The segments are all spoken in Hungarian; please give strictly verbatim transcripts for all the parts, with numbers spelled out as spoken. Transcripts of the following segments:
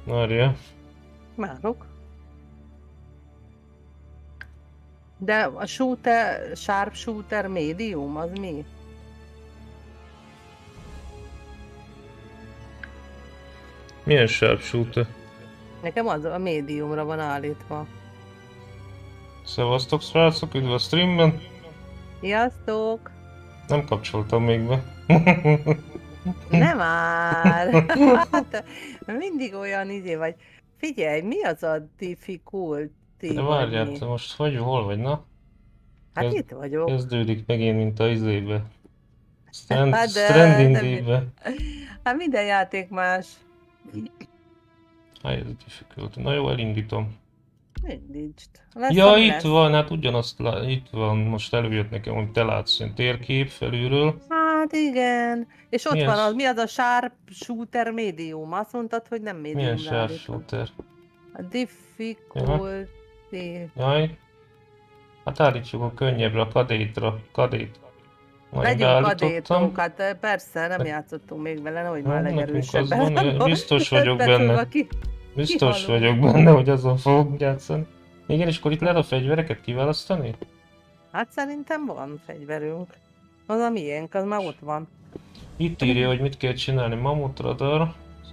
Várja. Márok. De a shooter, sharp shooter medium, az mi? Milyen sharpshooter? Nekem az a médiumra van állítva. Szevasztok srácok, üdv a streamben. Sziasztok! Nem kapcsoltam még be. Nem már! Hát, mindig olyan izé vagy. Figyelj, mi az a difficulty? De várjál, te most hogy, hol vagy, na? Hát Kezd, itt vagyok. kezdődik megint, mint a izébe. Strand, Hát de, Stranding de, Deep-be. hát minden játék más. High difficulty. Na jó, elindítom. Indítsd. Ja, itt lesz. Van, hát ugyanazt lá... itt van, most előjött nekem, hogy te látsz ilyen térkép felülről. Hát igen. És ott mi van az? az, mi az a sharp shooter medium? Azt mondtad, hogy nem medium. Milyen sharp shooter? A difficulty. Jaj. Hát állítsuk a könnyebbre, a kadétra, kadét. Legyünk kadétok, hát persze, nem játszottunk még vele, nehogy már legerősebben. Biztos vagyok benne. Biztos vagyok benne, hogy azon fogunk játszani. Igen, és akkor itt lehet a fegyvereket kiválasztani? Hát szerintem van fegyverünk. Az a miénk, az már ott van. Itt írja, hogy mit kell csinálni. Mamut radar.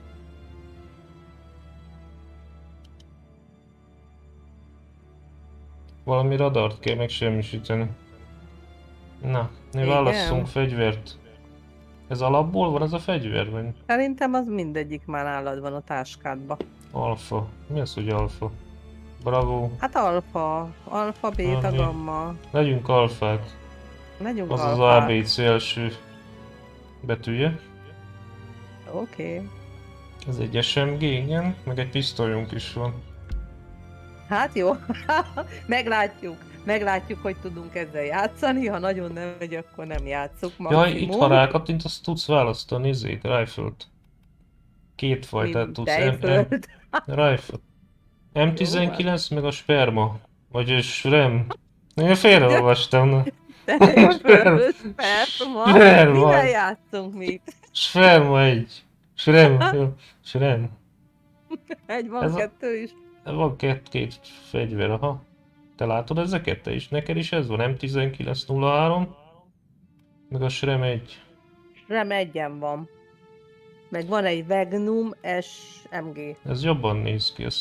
Valami radart kell megsemmisíteni. Na, mi válasszunk fegyvert. Ez alapból van ez a fegyver? Vagy? Szerintem az mindegyik már nálad van a táskádba. Alfa. Mi az, hogy alfa? Bravo. Hát alfa. Alfa, beta, Ami. gamma. Legyünk alfák. Legyünk az alfák. Az á bé cé első betűje. Oké. Okay. Ez egy es em gé, igen, meg egy pisztolyunk is van. Hát jó, meglátjuk. Meglátjuk, hogy tudunk ezzel játszani, ha nagyon nem megy, akkor nem játszuk maximum. Jaj, itt ha rákattint, azt tudsz választani, izét, rifle-t. Két fajtát tudsz. Rifle. em tizenkilenc meg a sperma. Vagy srem. Én félreolvastam, na. Sperma. Sperma. Mivel játszunk mi? Sperma egy. Srem, jó. Srem. Egy van, ez kettő is. Van két, két fegyver, aha. Te látod ezeket? Te is? Neked is ez van? em tizenkilenc nulla három? Meg a srem egy. srem egyen van. Meg van egy Magnum es em gé. Ez jobban néz ki, ez...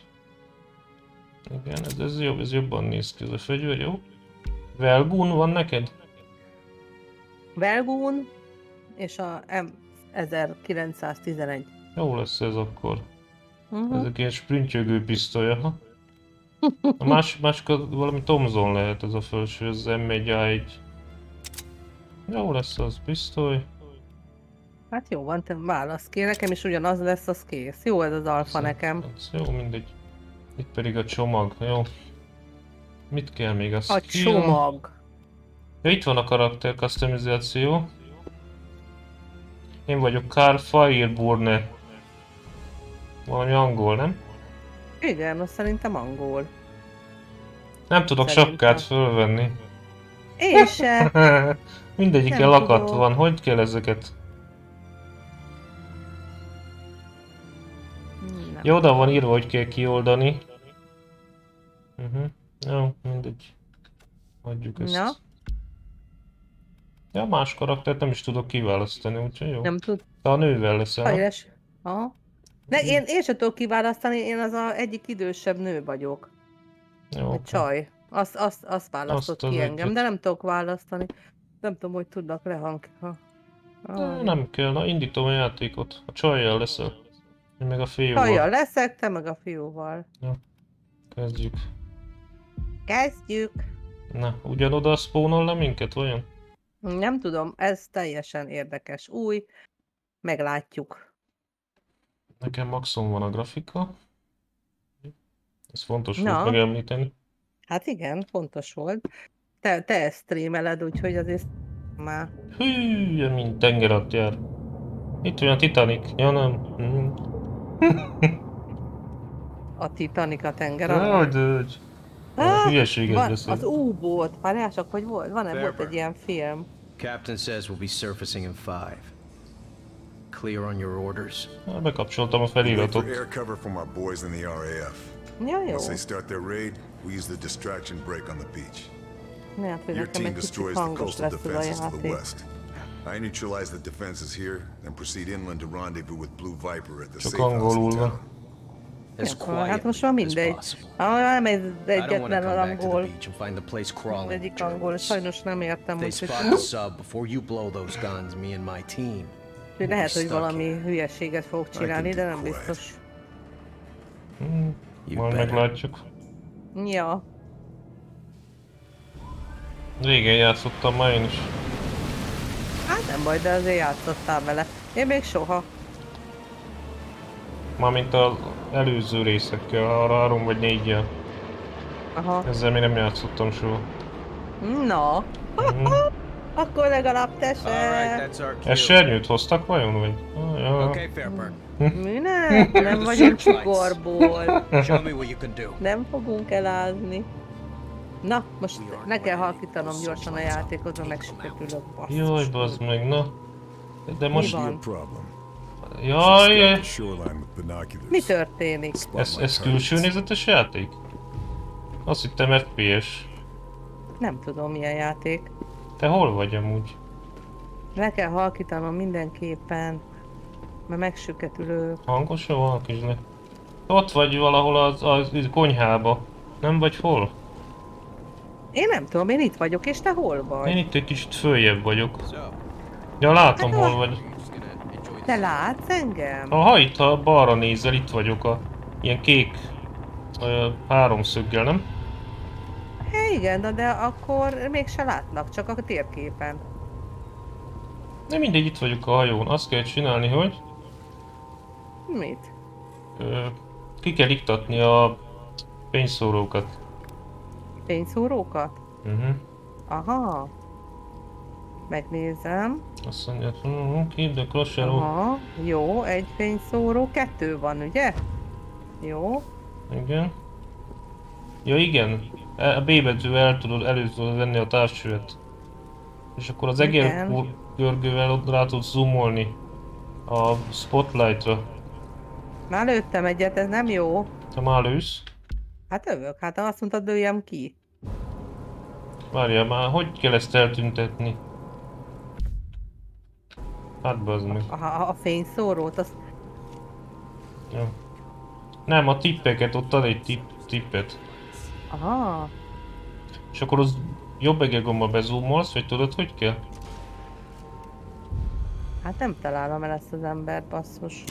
Igen, ez, ez jobb, ez jobban néz ki, ez a fegyver, jó? Velgun van neked? Velgun és a M ezerkilencszáztizenegy. Jó lesz ez akkor. Uh-huh. Ezek ilyen sprintjögő pisztoly, aha. A másik, másik valami Thompson lehet ez a felső, ez em egy á egy. Jó lesz az pisztoly. Hát jó van, te válasz ki, nekem is ugyanaz lesz, az kész. Jó ez az alfa ez, nekem. Ez jó, mindegy. Itt pedig a csomag, jó. Mit kell még? A, a csomag. Ja, itt van a karakter customizáció. Én vagyok Carl Fireburner. Valami angol, nem? Igen, azt szerintem angol. Nem tudok szerintem sapkát fölvenni. Én se. Mindegyiken lakat tudok. Van, hogy kell ezeket? Nem. Jó, oda van írva, hogy kell kioldani. Uh-huh. Jó, mindegy. Hagyjuk ezt. Na? Ja, más karaktert nem is tudok kiválasztani, úgyhogy jó. Nem tud. De a nővel leszel. Helyes. Aha. De én, én sem tudok kiválasztani, én az a egyik idősebb nő vagyok. Jó. Egy csaj. Azt, azt, azt választott azt ki engem, egyet. De nem tudok választani. Nem tudom, hogy tudnak lehang... Ha... Ah. Nem kell, na indítom a játékot. A csajjal leszel. Én meg a fiúval. Csajjal leszek, te meg a fiúval. Ja. Kezdjük. Kezdjük. Na, ugyanoda spawnol le minket, vajon? Nem tudom, ez teljesen érdekes. Új, meglátjuk. Nekem maximum van a grafika. Ez fontos no. volt megemlíteni. Hát igen, fontos volt. Te, te ezt streameled, úgyhogy azért már... Hű, mint tengeralatt jár. Itt olyan Titanic. Ja nem. Mm. A Titanic a tenger alatt? Jaj, de... Ah, hülyeséget beszél. Az U-boat, várjások, hogy volt? Van-e volt egy ilyen film? Captain says we'll be surfacing in five. clear on your orders? Bekapcsoltam a We wait feliratot. for air cover from our boys in the R A F. Ja, jó. Once they start their raid, we use the distraction break on the beach. Lehet, hogy Your nekem team egy kicsit destroys the hangos coastal lesz ez a defenses to the játék. west. I neutralize the defenses here, and proceed inland to rendezvous with Blue Viper at the Csak safe house in angolul van. town. As Ja, hát quietly most már as mindegy. possible. Ah, nem ez I don't want to egyetlen come back to the angol. beach and find the place Az crawling egyik with angol, Germans. sajnos nem értem, They úgyhogy spot the sub before you blow those guns, me and my team. úgyhogy lehet, hogy stuck valami here. hülyeséget fogok csinálni, de nem biztos. Hmm, You majd better. meglátjuk. Ja. Régen játszottam már én is. Hát nem baj, de azért játszottál vele. Én még soha. Mármint az előző részekkel, arra három vagy négyel. Aha. Ezzel még nem játszottam soha. Na. Mhm. Akkor legalább te All right, se. that's our cue. Esernyőt hoztak vajon, vagy? Ah, ja. Okay, Fairburn. Mi nem? Nem vagyunk cukorból. Show me what you can do. Nem fogunk elázni. Na, most le kell halkítanom gyorsan a játékot, mert megsüketülök. Jaj, bazd meg, na. De most... van? No problem. Jaj, Scout the shoreline with binoculars. Mi történik? Spot ez, my ez külső targets. nézetes játék? Azt hittem ef pé es. Nem tudom milyen játék. Te hol vagy amúgy? Le kell halkítanom mindenképpen. Mert megsüketülök. Hangosan van kis le. Ott vagy valahol az, az, az konyhába. Nem vagy hol? Én nem tudom, én itt vagyok, és te hol Én vagy? itt egy kicsit följebb vagyok. So, Ja, látom Hát, hol vagy. you're just gonna enjoy Te this. látsz engem? Ha itt ha balra nézel, itt vagyok a ilyen kék ö, háromszöggel, nem? Hé, igen, de, de akkor mégse látlak, csak a térképen. De mindegy, itt vagyok a hajón. Azt kell csinálni, hogy Mit? ö, ki kell iktatni a fényszórókat. Fényszórókat? Uh-huh. Aha. Megnézem. Azt mondja, hm, keep the crosser off. Aha. Jó, egy fényszóró, kettő van, ugye? Jó. Igen. Ja igen, E- a B betűvel el tudod elő tudod venni a távcsövet. És akkor az egér Igen. görgővel ott rá tudsz zoomolni a spotlightra. Már lőttem egyet, ez nem jó. Te már lősz? Hát övök, hát azt mondtad, lőjem ki. Várjál már, hogy kell ezt eltüntetni? Hát bazd meg. A, a, a fényszórót, azt... Ja. Nem, a tippeket, ott ad egy tipp, tippet. Aha. És akkor az jobb egérgomba bezoomolsz, vagy tudod, hogy kell? Hát nem találom el ezt az embert, basszus.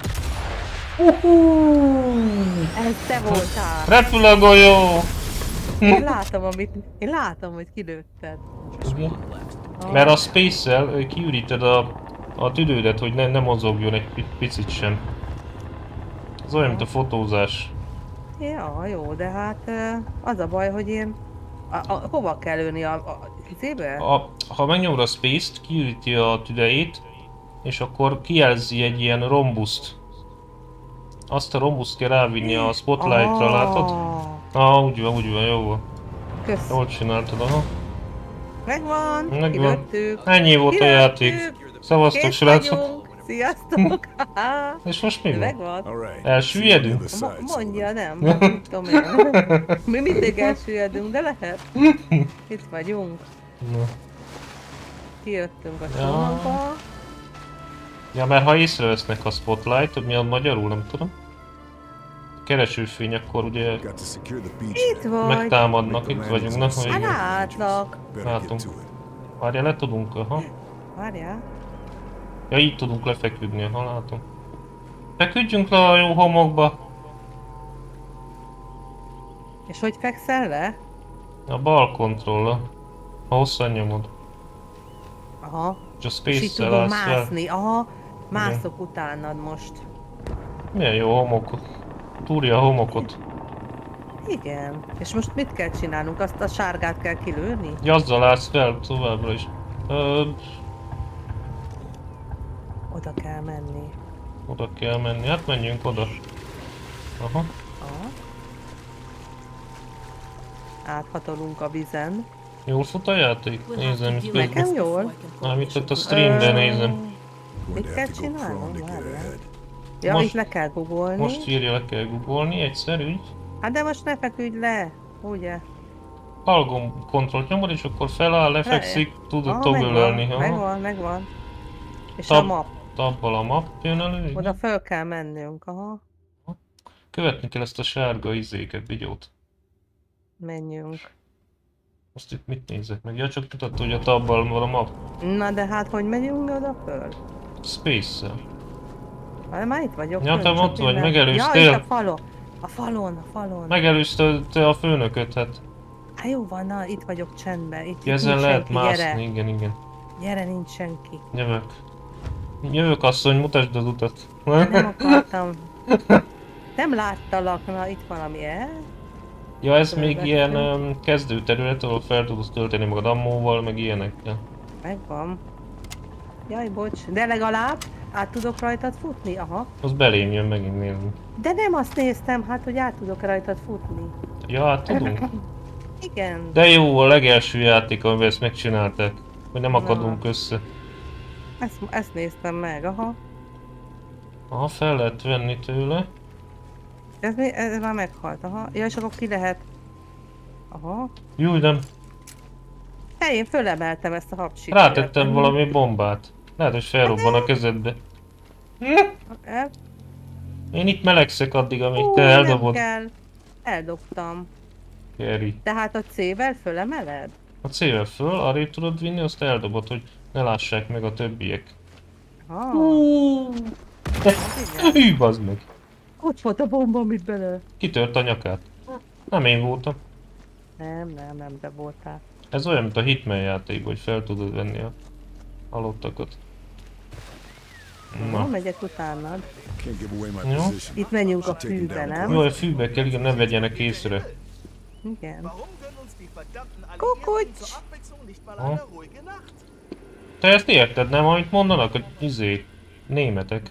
Ez te voltál! Repül a golyó! Én látom, amit... Én látom, hogy kilőtted. Just Igen. one left. Ah. Mert a space-szel ö, kiüríted a, a tüdődet, hogy ne, ne mozogjon egy pi- picit sem. Ez olyan, mint a fotózás. Ja, jó, de hát ö, az a baj, hogy én... A, a, hova kell lőni? A, a izébe? A, ha megnyomod a space-t, kiüríti a tüdejét, és akkor kijelzi egy ilyen rombuszt. Azt a rombuszt kell rávinni a spotlightra, látod? Ah, úgy van, úgy van, jó van. Kösz. Jól csináltad, aha. Megvan, Megvan. kilőttük. Ennyi volt a Kilőttük. játék. Szevasztok, Kész srácok! vagyunk. Sziasztok! És most mi van? Megvan. All right. Elsüllyedünk? See you on the Mo- other side, mondja, Sullivan. nem, nem tudom én. Mi mindig elsüllyedünk, de lehet. Itt vagyunk. Na. Kijöttünk a Ja. csónakba. Ja, mert ha észrevesznek a spotlight, hogy mi a magyarul, nem tudom. Keresőfény, akkor ugye Got to secure the beach. Itt vagy. megtámadnak, itt vagyunk, na, hogy Hát igen. látlak. Better Látom. get to it. Várjál, le tudunk, aha. Várjál. Ja, így tudunk lefeküdni, ha látom. Feküdjünk le a jó homokba. És hogy fekszel le? A bal kontrolla. Ha hosszan nyomod. Aha. És a És így space-szel tudom állsz fel. mászni. Aha. Mászok utánad most. Milyen jó homok. Túrja a homokot. Igen. És most mit kell csinálnunk? Azt a sárgát kell kilőni? Ja, azzal állsz fel továbbra is. Ö, Oda kell menni. oda kell menni. Hát menjünk oda. Aha. Aha. Áthatolunk a vizen. Jól fut a játék? Nézem itt közben. Nekem jól. Mármint ott a streamben nézem. Going Mit to kell have to go csinálnom? prone to get Várjál. ahead. Ja, Most- itt le kell googolni. Most írja, le kell googolni, egyszerű. Hát de most ne feküdj le, ugye? Algom kontrollt nyomod, és akkor feláll, lefekszik, tudod Aha, toggelölni. megvan, ha. megvan, megvan. És a Tab, map. tabbal a map jön elő. Oda föl kell mennünk, aha. Követni kell ezt a sárga izéket, vigyót. Menjünk. Most itt mit nézek meg? Ja, csak mutatta, hogy a tabbal van a map. Na de hát hogy megyünk oda föl? Space-szel. Hát már itt vagyok. Ja, föl, te csak ott vagy, innen. megelőztél. Ja, itt a falon. A falon, a falon. Megelőzte te a főnököt, hát. Hát jó van, na, itt vagyok csendben. Itt, itt Ezen nincs lehet senki, mászni, gyere. igen, igen. Gyere, nincs senki. Jövök. Jövök, asszony, mutasd az utat. Nem akartam. Nem láttalak, na itt valami el. Ja, ez még Fölvettünk. ilyen um, kezdőterület, ahol fel tudod tölteni magad ammóval, meg ilyenekkel. Megvan. Jaj, bocs, de legalább át tudok rajtad futni? Aha. Az belém jön megint nézni. De nem azt néztem, hát, hogy át tudok rajtad futni. Ja, hát tudunk. Igen. De jó, a legelső játék, amiben ezt megcsinálták. Hogy nem akadunk össze. Ezt, ezt néztem meg, aha. Aha, fel lehet venni tőle. Ez, mi- ez már meghalt, aha. Ja, és akkor ki lehet... Aha. Jó, nem. Hey, én fölemeltem ezt a hapsit. Rátettem valami bombát. Lehet, hogy felrobban a kezedbe. El... Én itt melegszek addig, amíg Ú, te nem eldobod. kell. Eldobtam. Kerry. Tehát a C-vel fölemeled? A cél föl, arrébb tudod vinni, azt eldobod, hogy ne lássák meg a többiek. Ah, Hű, bazd meg. ott volt a bomba, amit bele... Kitört a nyakát. Nem én voltam. Nem, nem, nem, de voltál. Ez olyan, mint a Hitman játék, hogy fel tudod venni a halottakat. Na, Na. megyek utánad. Can't give away my Ja. position. Itt menjünk a Taking fűbe, down the nem? Jó, a fűbe kell, igen, ne vegyenek észre. Igen. Kukucs! Kukucs! Ha? Te ezt érted, nem, amit mondanak? Hogy izé, németek.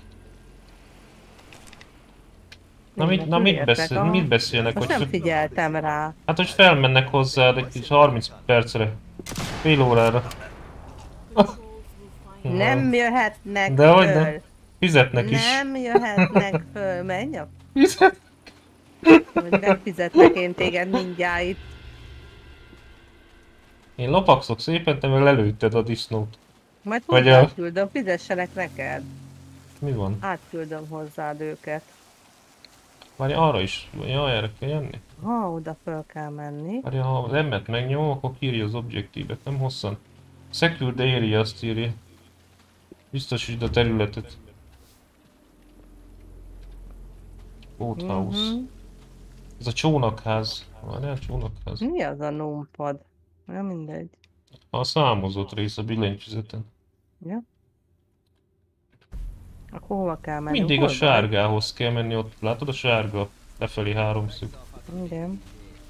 Na mit, na mit, Németül beszél, értek, aha. mit beszélnek, Most hogy, nem fü- figyeltem rá. hát hogy felmennek hozzád egy kis harminc percre, fél órára. Nem jöhetnek Dehogy föl. nem. Fizetnek is. Nem jöhetnek föl. Menj a... Fizet. Hogy megfizetlek én téged mindjárt itt. Én lopakszok szépen, te meg lelőtted a disznót. Majd Vagy a- hozzáküldöm, fizessenek neked. Mi van? Átküldöm hozzád őket. Várj, arra is. Ja, erre kell jönni. Ha, oda föl kell menni. Várj, ha az embert megnyomom, akkor kiírja az objektívet, nem hosszan. Secure the area, azt írja. Biztosítsd a területet. Boathouse. Mhm. Ez a csónakház. Várjál, csónakház. Mi az a numpad? Ja, mindegy. A számozott rész a billentyűzeten. Ja. Akkor hova kell menni? Mindig a Hol sárgához kell menni, ott látod a sárga? Lefelé háromszög. van? Igen.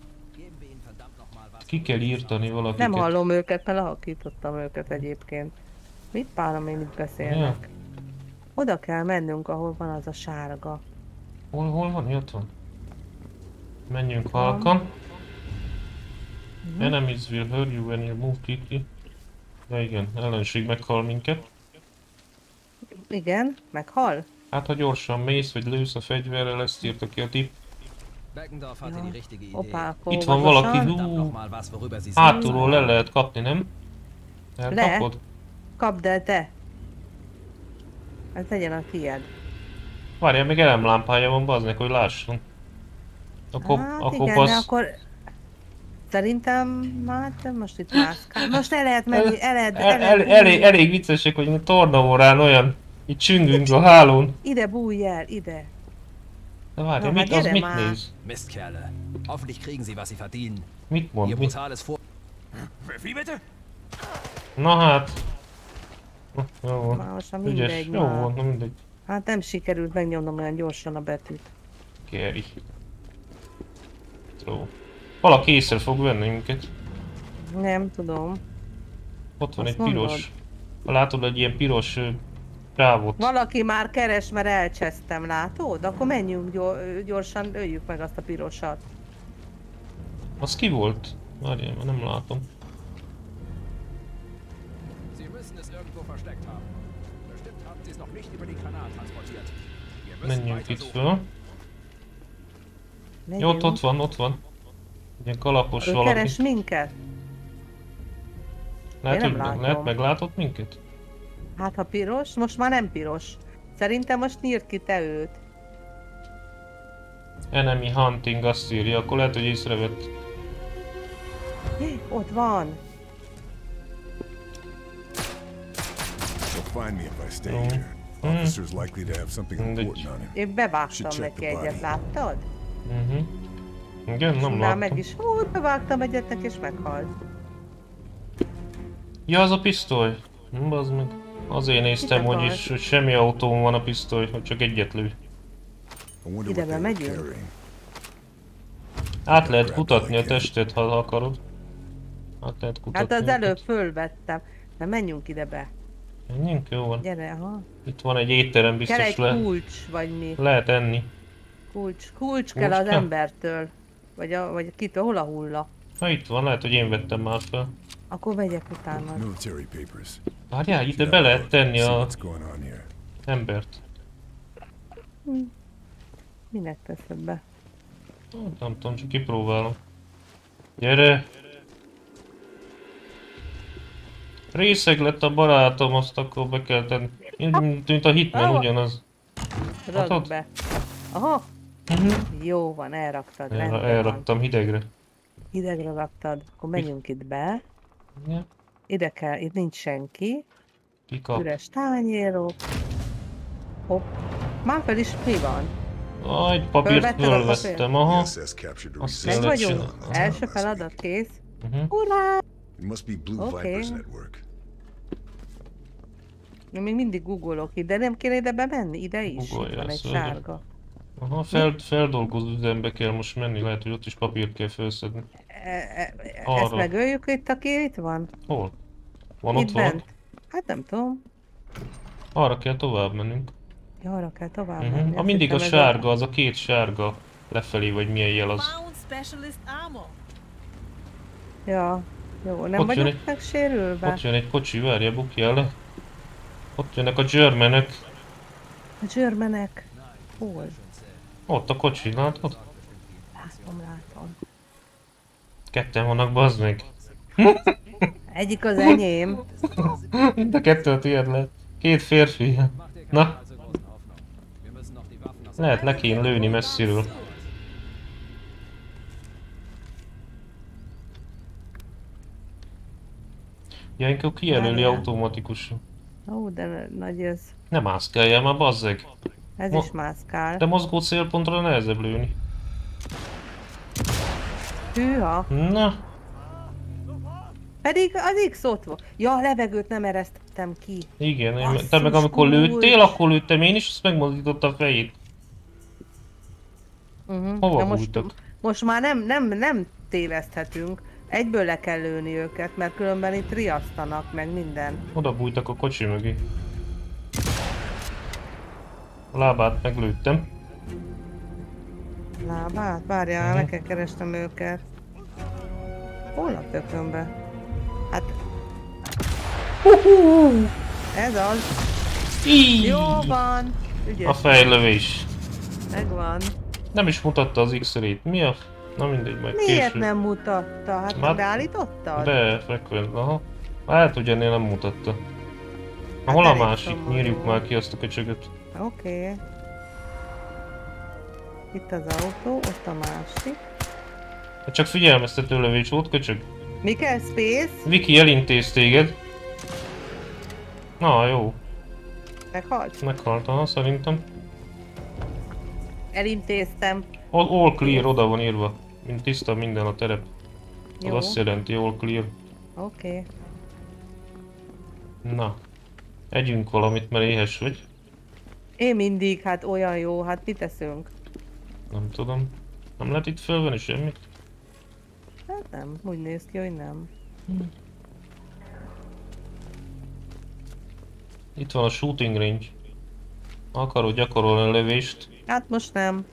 Ki kell írtani valakiket. Nem hallom őket, mert lehakítottam őket egyébként. Mit párom én itt beszélnek? Ja. Oda kell mennünk, ahol van az a sárga. Hol, hol van? Ott van. Menjünk Van. halkan. Mhm. Enemies will hurt you when you move quickly. Ja igen, ellenség meghal minket. Igen, meghal? Hát ha gyorsan mész, vagy lősz a fegyverrel, ezt írta ki a tip. Beckendorf hatte Ja. die richtige Idee. Hoppá, akkor Itt van óvatosan. valaki, Verdammt hú, nochmal was, worüber Sie hátulról le lehet kapni, nem? Elkapod? Kapd el te. Ez legyen a tied. Várjál, még elemlámpája van, bazdnek, hogy lásson. Akkor, Hát akkor igen, de passz. akkor... Szerintem már te most itt mászkál. Most el lehet menni, el lehet, El, el lehet el, elég, elég viccesek, hogy tornaórán olyan, itt csüngünk a hálón. Ide bújj el, ide. De várj, Na, mit, hát az gyere mit már. néz? Mist, Kerle. Hoffentlich kriegen Sie, was Sie verdienen. Mit mond? Ihr Mit? brutales Vor... Wie bitte? Na hát. Na, jó van. Már most már Ügyes. mindegy Jó már. van, na mindegy. Hát nem sikerült megnyomnom olyan gyorsan a betűt. Kerry. Jó. Valaki észre fog venni minket. Nem tudom. Ott van Azt egy piros. Ha látod egy ilyen piros ö, sávot. Valaki már keres, mert elcsesztem, látod? Akkor menjünk gyor- gyorsan, öljük meg azt a pirosat. Az ki volt? Várjál, már nem látom. Sie müssen es irgendwo versteckt haben. Bestimmt haben Sie ist noch nicht über den Kanal transportiert. Wir müssen Menjünk weiter itt suchen. föl. Jó, ott, Megyünk. ott van, ott van. Ilyen kalapos Ő valaki. keres minket? Lehet, Én hogy nem meg, látom. lehet meglátott minket? Hát ha piros, most már nem piros. Szerintem most nyírt ki te őt. Enemy hunting azt írja, akkor lehet, hogy észrevett. Hé, ott van. They'll find me if I stay Oh. here. Mm. Officer's likely to have something Mm, important on him. Én bevágtam Should check neki the body. egyet, láttad? Mhm. Igen, nem Már meg láttam. is, hú, bevágtam egyet neki és meghalt. Ja, az a pisztoly. Hm, bazd meg. Azért néztem, Mit hogy akar? is, hogy semmi autón van a pisztoly, hogy csak egyet lő. I wonder Ide what they were bemegyünk? carrying. Át lehet kutatni a testet, ha akarod. Át lehet kutatni. Hát az előbb őket. fölvettem. Na menjünk ide be. Menjünk, jó van. Gyere, aha. Itt van egy étterem, Kell biztos egy le... kulcs, vagy mi? lehet enni. Kulcs. Kulcs kell az Kulcs kell? embertől. Vagy, a, vagy kitől, hol a hulla? Na itt van, lehet, hogy én vettem már fel. Akkor megyek utána. Military papers. Várjál, ide be lehet tenni See a what's going on here. embert. Minek teszed be? Hát, nem tudom, csak kipróbálom. Gyere! Részeg lett a barátom, azt akkor be kell tenni. Mint, mint a Hitman Ah. ugyanaz. Rakd Látod? be. Aha, Mhm. jó van, elraktad. El, rendben van. elraktam hidegre. Hidegre raktad. Akkor menjünk itt be. Ja, Ide kell, itt nincs senki. kikap. Üres tányérok. Hopp. Már fel is mi van? Ah, egy papírt Fölvetted a papírt? fölvettem, aha. The S S captured the Azt Meg Kellett resistance. vagyunk. csinálni. Első feladat kész. Uh-huh. Urá! It must be Blue Okay. Viper's network. Én még mindig googolok ide, nem kéne ide bemenni? Ide is? Googolja Itt van egy ezt, hölgyem. sárga. Aha, fel, feldolgozó üzembe kell most menni, lehet, hogy ott is papírt kell felszedni. E, e, e, Arra. ezt megöljük itt, aki itt van? Hol? Van Itt ott bent. van? Hát nem tudom. Arra kell tovább mennünk. Ja, arra kell tovább Uh-huh. menni. A Azt mindig a hittem, ez sárga, az a két sárga lefelé, vagy milyen jel az. Found specialist armor. Ja, jó, nem Ott vagyok jön egy- megsérülve. Ott jön egy kocsi, várja, bukjál le. Ott jönnek a Germanek. A Germanek. Hol? Ott a kocsi, látod? Látom, látom. Ketten vannak, bazd meg. Egyik az enyém. Mind a kettő a tiéd lehet. Két férfi. Mach dir Na. keine allzu großen Hoffnung. Wir müssen noch die Waffen aus Lehet le kéne lőni messziről. Ilyenkor kijelöli Várjál. automatikusan. Ó, de nagy ez. Nem mászkáljál már, bazzeg. Ez Mo- is mászkál. De mozgó célpontra nehezebb lőni. Hűha. Na, Pedig az X ott volt. Ja, a levegőt nem eresztettem ki. igen, én, Basszus, te meg amikor kulcs. lőttél, akkor lőttem én is, azt megmozdította a fejét. Uh-huh. Hova most, bújtak? most már nem, nem, nem téveszthetünk. Egyből le kell lőni őket, mert különben itt riasztanak, meg minden. Oda bújtak a kocsi mögé. A lábát meglőttem. Lábát? Várjál, Mhm. meg kell kerestem őket. Hol a tökönbe? Hát... Ez az. Íj! Jó van. Ügyes. A fejlövés. Megvan. Nem is mutatta az X-rayt. Mi a... Na mindegy, majd Miért később. nem mutatta? Hát Már- beállítottad? Be, frekvent, aha. Hát ugyanél nem mutatta. Na, hol a elég másik? szomorú. Nyírjuk már ki azt a köcsögöt. Oké. Okay. Itt az autó, ott a másik. Hát csak figyelmeztető lövés volt, köcsög. Mi kell? Space? Viki elintéz téged. Na, jó. Meghalt? Meghalt, aha, szerintem. Elintéztem. All, all clear oda van írva. Mint tiszta minden a terep. Az Jó. azt jelenti, all clear. Oké. Okay. Na. Együnk valamit, mert éhes vagy. Én mindig, hát olyan jó, hát mit teszünk? Nem tudom. Nem lehet itt fölvenni semmit? Hát nem, úgy néz ki, hogy nem. Itt van a shooting range. Akarod gyakorolni a lövést? Hát most nem.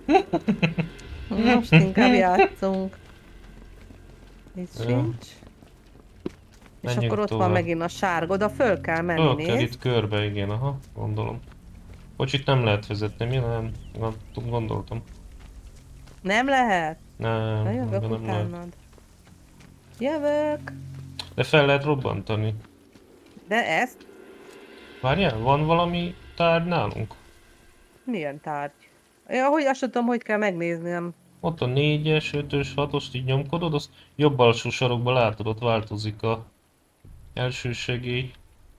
Most inkább játszunk. Itt Ja. sincs. És Menjünk akkor ott tovább. van megint a sárga, oda föl kell menni, Föl kell nézd. itt körbe, igen, aha, gondolom. Bocs, itt nem lehet vezetni, mi nem? Na, gondoltam. Nem lehet? Nem, Na jövök ebben nem lehet. utánad. Jövök. De fel lehet robbantani. De ezt? Várjál, van valami tárgy nálunk? Milyen tárgy? Ja, hogy azt sem tudom, hogy kell megnézni, nem. Ott a négyes, ötös, hatost így nyomkodod, azt jobb alsó sarokban látod, ott változik a első segély.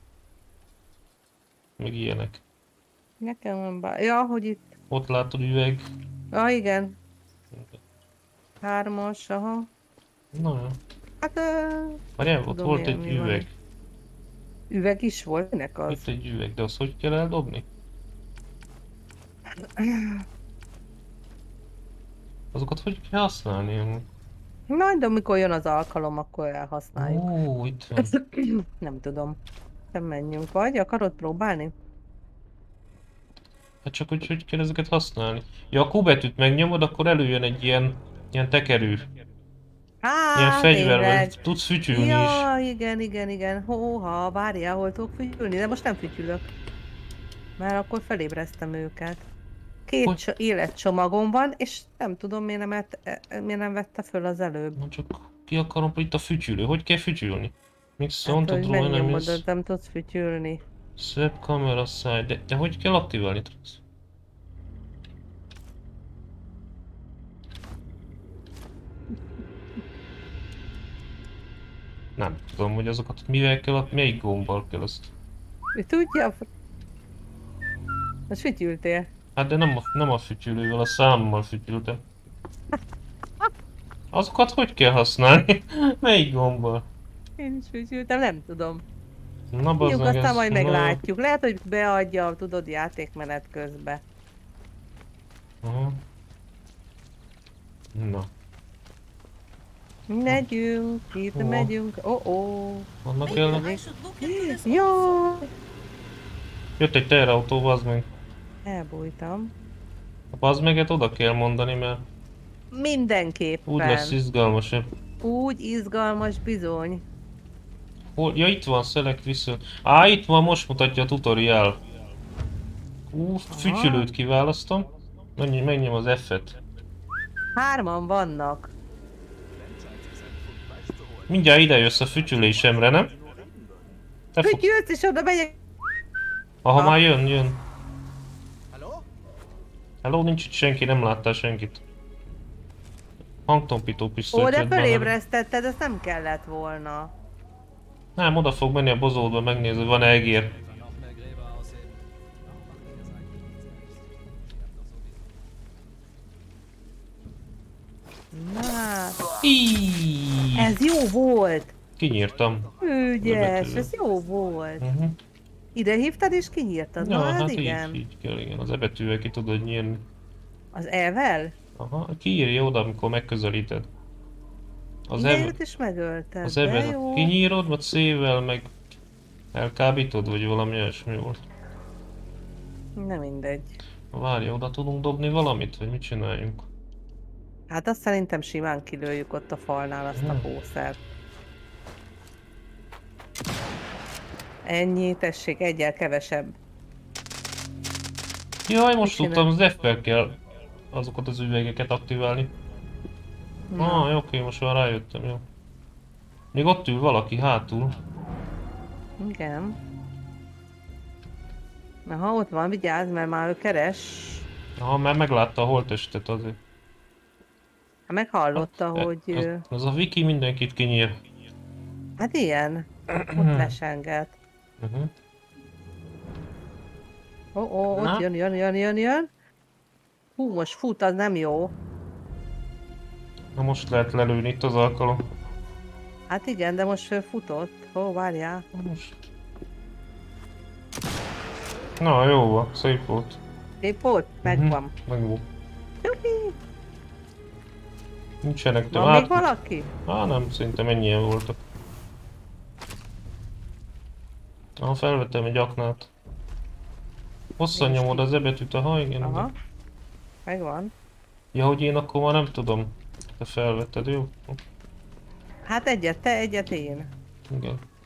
Meg ilyenek. Nekem van bár... Ja, hogy itt. Ott látod üveg. Ah, igen. Hármas, aha. Na jó. Hát... Ö... Várjál, ott tudom volt én, egy mi van. üveg. Üveg is volt? Minek az? Itt egy üveg, de azt hogy kell eldobni? Azokat hogy kell használni? Majd amikor jön az alkalom, akkor elhasználjuk. Ó, itt van. Nem tudom. Nem menjünk. Vagy akarod próbálni? Hát csak hogy hogy kell ezeket használni? Ja, a Q betűt megnyomod, akkor előjön egy ilyen, ilyen tekerő. Á, Ilyen fegyverrel, tényleg. tudsz fütyülni is. Ja, igen, igen, igen. Hóha, várjál, hol tudok fütyülni, de most nem fütyülök. Mert akkor felébreztem őket. Két Hogy? cso- életcsomagom van, és nem tudom, miért nem, vett, e- miért nem vette föl az előbb. Na csak ki akarom, itt a fütyülő. Hogy kell fütyülni? Mix Hát, sound to hogy draw megnyomod, enemies. nem tudsz fütyülni. Swap camera side. De, de hogy kell aktiválni tudsz? Nem tudom, hogy azokat mivel kell, melyik gombbal kell azt. Ő tudja? Most fütyültél. Hát de nem a, nem a fütyülővel, a számmal fütyültem. Azokat hogy kell használni? Melyik gombbal? Én is fütyültem, nem tudom. Na Hívjuk, bazdmeg aztán ez... majd na, meglátjuk. Lehet, hogy beadja, tudod, játékmenet közben. aha. Na, Megyünk, itt Hova? megyünk. Ó, oh, ó. annak kell... Jó, Jött egy teherautó, bazd meg. elbújtam. A bazd meget oda kell mondani, mert Mindenképpen. úgy lesz izgalmasabb. Úgy izgalmas bizony. Hol? Ja, itt van, select viszont. Á, itt van, most mutatja a tutorial. Ú, fütyülőt kiválasztom. Menj, menjem az F-et. Hárman vannak. Mindjárt ide jössz a fütyülésemre, nem? Te fogsz... Fütyülsz, és oda megyek. Aha, Ha. már jön, jön. Hallo? Hello, nincs itt senki, nem láttál senkit. Hangtompító Ó, pisztolyt de vett be, nem? fölébresztetted, ezt nem kellett volna. Nem, oda fog menni a bozódba, megnézni, van-e egér. Noch mehr Gräber ausheben. Warum macht ihr das eigentlich nicht selbst? Na, hát, Íííí. ez jó volt. Kinyírtam. Ügyes, Bevetőző. ez jó volt. Uh-huh. Ide hívtad és kinyírtad? Ja, Na, ez hát igen. így, így kell, igen. Az ebetűvel ki tudod nyírni. Az E-vel? Aha, kiírja oda, amikor megközelíted. Az Igen, ev... őt is megölted, Az de evet jó. kinyírod, vagy C-vel meg elkábítod, vagy valami olyasmi volt. Nem mindegy. Várj, oda tudunk dobni valamit, vagy mit csináljunk? Hát azt szerintem simán kilőjük ott a falnál azt a Hmm. pószert. Ennyi, tessék, egyel kevesebb. Jaj, most Mit tudtam, az F-fel kell azokat az üvegeket aktiválni. Na, Ah, jó, oké, most már rájöttem, jó. Még ott ül valaki hátul. igen. Aha, ott van, vigyázz, mert már ő keres. Aha, mert meglátta a holttestet azért. Hát meghallotta, E- hogy... Az, ö, az a Viki mindenkit kinyír. Hát ilyen. Hmm. Ott lesenget. Uh-huh. Ó, ó, ott Na? jön, jön, jön, jön, jön. Hú, most fut, az nem jó. Na most lehet lelőni itt az alkalom. Hát igen, de most ő futott. Ó, várjál. Most. Na, jó van, szép volt. Szép volt? Megvan. Megvan. Juhi. Nincsenek több. Van még valaki? Á, nem, szerintem ennyien voltak. Ah, felvettem egy aknát. Hosszan nyomod az ebetűt, aha, igen. Aha. igen. Megvan. Ja, hogy én akkor már nem tudom. Te felvetted, jó? Hát egyet te, egyet én. Igen.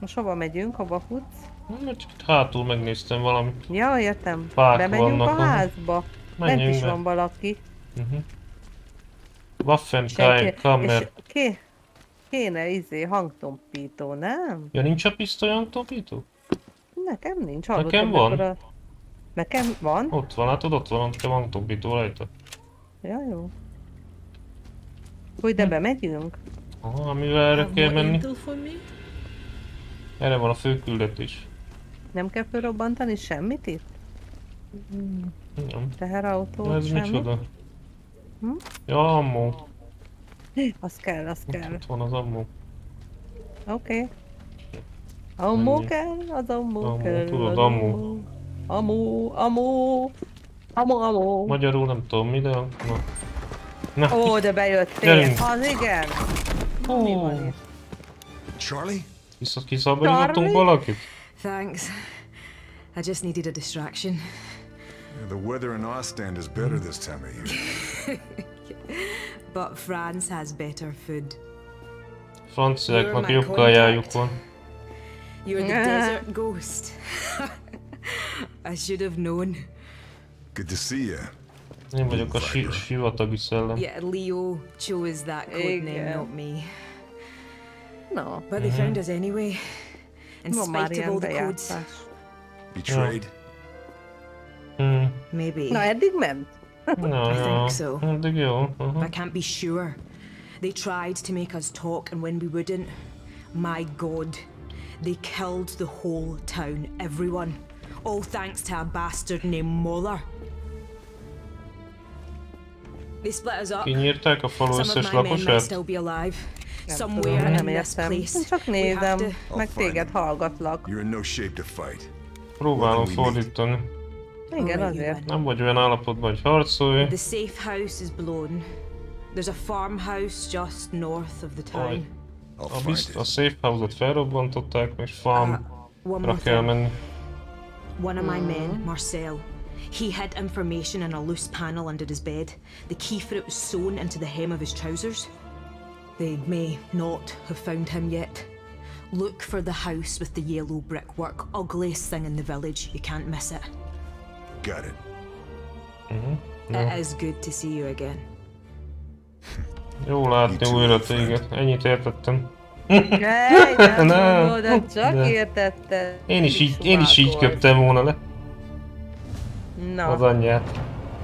Most hova megyünk? Hova futsz? Na, csak itt hátul megnéztem valamit. Ja, értem. Fák Bemegyünk vannak, a aha. házba. Bent Menjünk is be. van valaki. Uh-huh. Waffen Senki- kein Kammer. és ké, kéne izé hangtompító, nem? Ja, nincs a pisztolyunk topító? Nekem nincs. Hallottam, Nekem van. mikor A... Nekem van? Ott van, hát ott van, nekem hangtopító rajta. Ja, jó. Hogy de bemegyünk? Aha, amivel erre Have kell more menni. intel for me? Erre van a főküldetés. Nem kell felrobbantani semmit itt? Nem. Teherautó, Ez semmi? micsoda? Hm? Ja, ammó. Az kell, az kell. Ott van az ammó. Oké. Okay. Ammó Ennyi. kell, az ammó Ammó, kell. tudod, az ammó. Ammó, ammó. Ammó, ammó. Magyarul nem tudom mi, de... Na. Na. Ó, de bejöttél. Gyerünk. Az igen. Na, mi Ó. van itt? Charlie? Kisz- Kiszabadítottunk Charlie? valakit? Thanks. I just needed a distraction. Yeah, the weather in Ostend is better this time of year. But France has better food. Franciáknak You're my jobb kajájuk van. You're the desert ghost. I should have known. Good to see you. Én vagyok a si sivatagi szellem. Yeah, Leo chose that code name, Igen. not me. Na, But they found us anyway. In van már spite of ilyen all the codes. bejátszás. Betrayed? Hmm. Maybe. Na, eddig ment? Ja, I ja. think so. Eddig jó. Aha. I can't be sure. They tried to make us talk, and when we wouldn't, my god, they killed the whole town, everyone. All thanks to a bastard named Moller. They split us up. Kinyírták a falu Some összes of my men might lakosát? still be alive. Nem Somewhere tudom, in nem this értem. place. Én csak We have nézem, to- meg I'll téged find hallgatlak. You're in no shape to fight. Próbálom Where can we meet? fordítani. Igen, Alright, azért. you Nem vagy olyan állapotban, hogy harcolj. The safe house is blown. There's a farmhouse just north of the Aj. town. I'll A, find bizt, it. a safe house-ot felrobbantották, és Uh, farmra one more kell thing. menni. One of my men, Marcel, he hid information in a loose panel under his bed. The key for it was sewn into the hem of his trousers. They may not have found him yet. Look for the house with the yellow brickwork. Ugliest thing in the village. You can't miss it. Got it. It is good to see you again. Jó látni Itt újra van, téged. Ennyit értettem. Jaj, nem Nem. tudod, de csak Nem. értetted. Én is így, én is így köptem volna le az Na, anyját.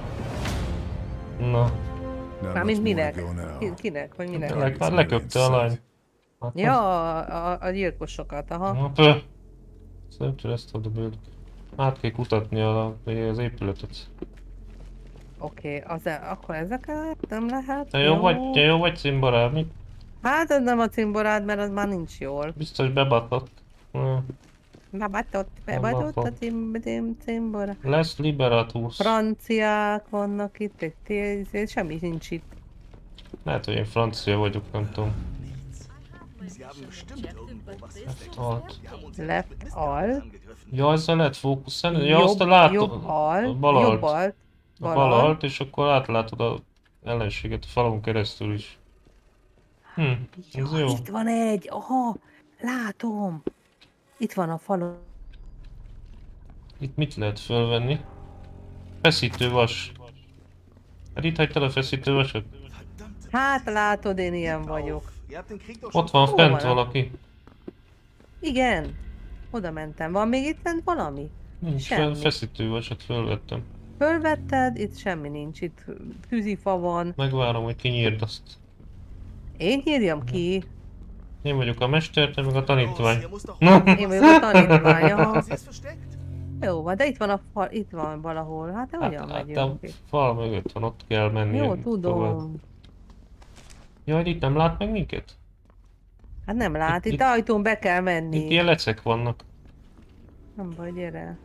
Na, Not mármint much more minek? to go now. Ki- Kinek, vagy minek? le, már leköpte a lány. Hát, Ja, a, a, a gyilkosokat, aha. Na, pö. Search rest of the building. Át kell kutatni a, az épületet. Oké, okay, az e, akkor ezeket nem lehet? Te jó vagy, te jó vagy cimborád, mit? Hát ez nem a cimborád, mert az már nincs jól. Biztos bebatott. Na, Bebatott, Nem bebatott a lakok. cim, cim, cimbora. lesz Liberatus. Franciák vannak itt, egy tél, semmi nincs itt. Lehet, hogy én francia vagyok, nem tudom. Sie haben bestimmt irgendwo was Left alt. Wir haben uns Left alt. angegriffen. Ja, ezzel lehet fókuszálni? Ja, azt a látod. jobb alt, Bal alt. jobb alt, A bal bal alt. alt, és akkor átlátod a ellenséget a falon keresztül is. Hm, ez Ja, jó. itt van egy, aha, látom. Itt van a falon. Itt mit lehet fölvenni? Feszítő vas. Hát itt hagytad a feszítő vasat? Verdammt. Hát látod, én ilyen vagyok. Ihr habt den Krieg doch Ott schon van Hol fent van a- valaki. Igen, oda mentem. Van még itt fent valami? Nincs, fel, Semmi. feszítő vasat fölvettem. Fölvetted, itt semmi nincs, itt tűzifa van. Megvárom, hogy kinyírd azt. Én hívjam ki. Én vagyok a mester, te meg a Los, tanítvány. hier muss doch... Na, Én vagyok a tanítvány, aha. Sie ist versteckt. Jó van, de itt van a fal, itt van valahol. Hát de hát, hogyan hát a megyünk ki? fal mögött van, ott kell menni. Jó, tovább. tudom. Jaj, itt nem lát meg minket? Hát nem lát, Itt- itt ajtón be kell menni. Itt ilyen lecek vannak. Nem baj, gyere.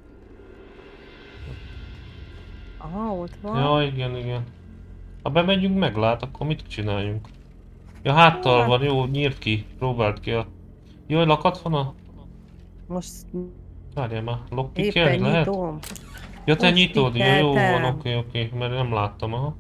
Aha, ott van. Ja, igen, igen. Ha bemegyünk, meglát, akkor mit csináljunk? Ja, háttal Hát- van, jó, nyírt ki, próbáld ki a... Jaj, lakat van a... Most Várjál már, éppen lockpickelni lehet? nyitom. Ja, te Most nyitod, ja, jó van, pikkeltem. oké, oké, mert nem láttam, aha.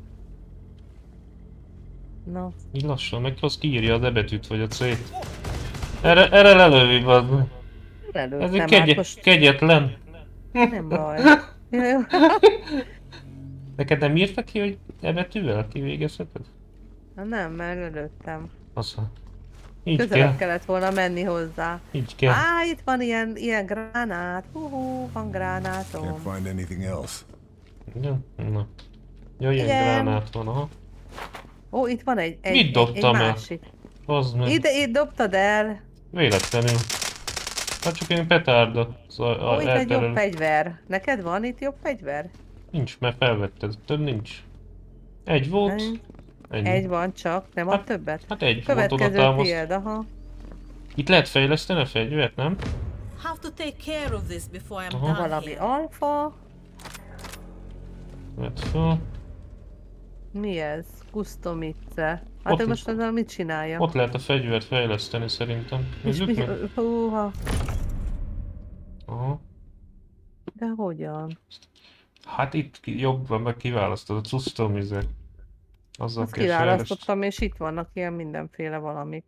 Na, Így lassan, meg az kiírja az E betűt vagy a C-t. Erre, erre lelövi, bazd meg. Lelőttem Ez egy át, kegy most kegyetlen. nem baj. Jó. Neked nem írta ki, hogy e betűvel kivégezheted? Na nem, mert lelőttem. Aztán. Így Közelebb kell. kellett volna menni hozzá. Így kell. Á, itt van ilyen, ilyen gránát. Hú, van gránátom. Can't find anything else. Ja, na. Jó, ilyen Igen. gránát van, aha. Ó, itt van egy, egy, Mit egy, egy dobtam el? másik. Az meg. Ide, itt dobtad el. Véletlenül. Hát csak én petárda. Szóval Ó, itt egy jobb elterelő. fegyver. Neked van itt jobb fegyver? Nincs, mert felvetted. Több nincs. Egy volt. Egy, Ennyi. egy van csak, nem ad Hát- többet? Hát egy volt, oda Következő támaszt. tiéd, aha. Itt lehet fejleszteni a fegyvert, nem? Have to take care of this before I'm Uh-huh. done Valami here. alfa. Vedd fel. Mi ez? Customice. Hát Ott- ő most ezzel mit csinálja? Ott lehet a fegyvert fejleszteni szerintem. És Nézzük mi... meg. Húha. Aha. De hogyan? Hát itt ki- jobban meg kiválasztod a customize. Azzal Azt kell fejleszteni. kiválasztottam, és itt vannak ilyen mindenféle valamik.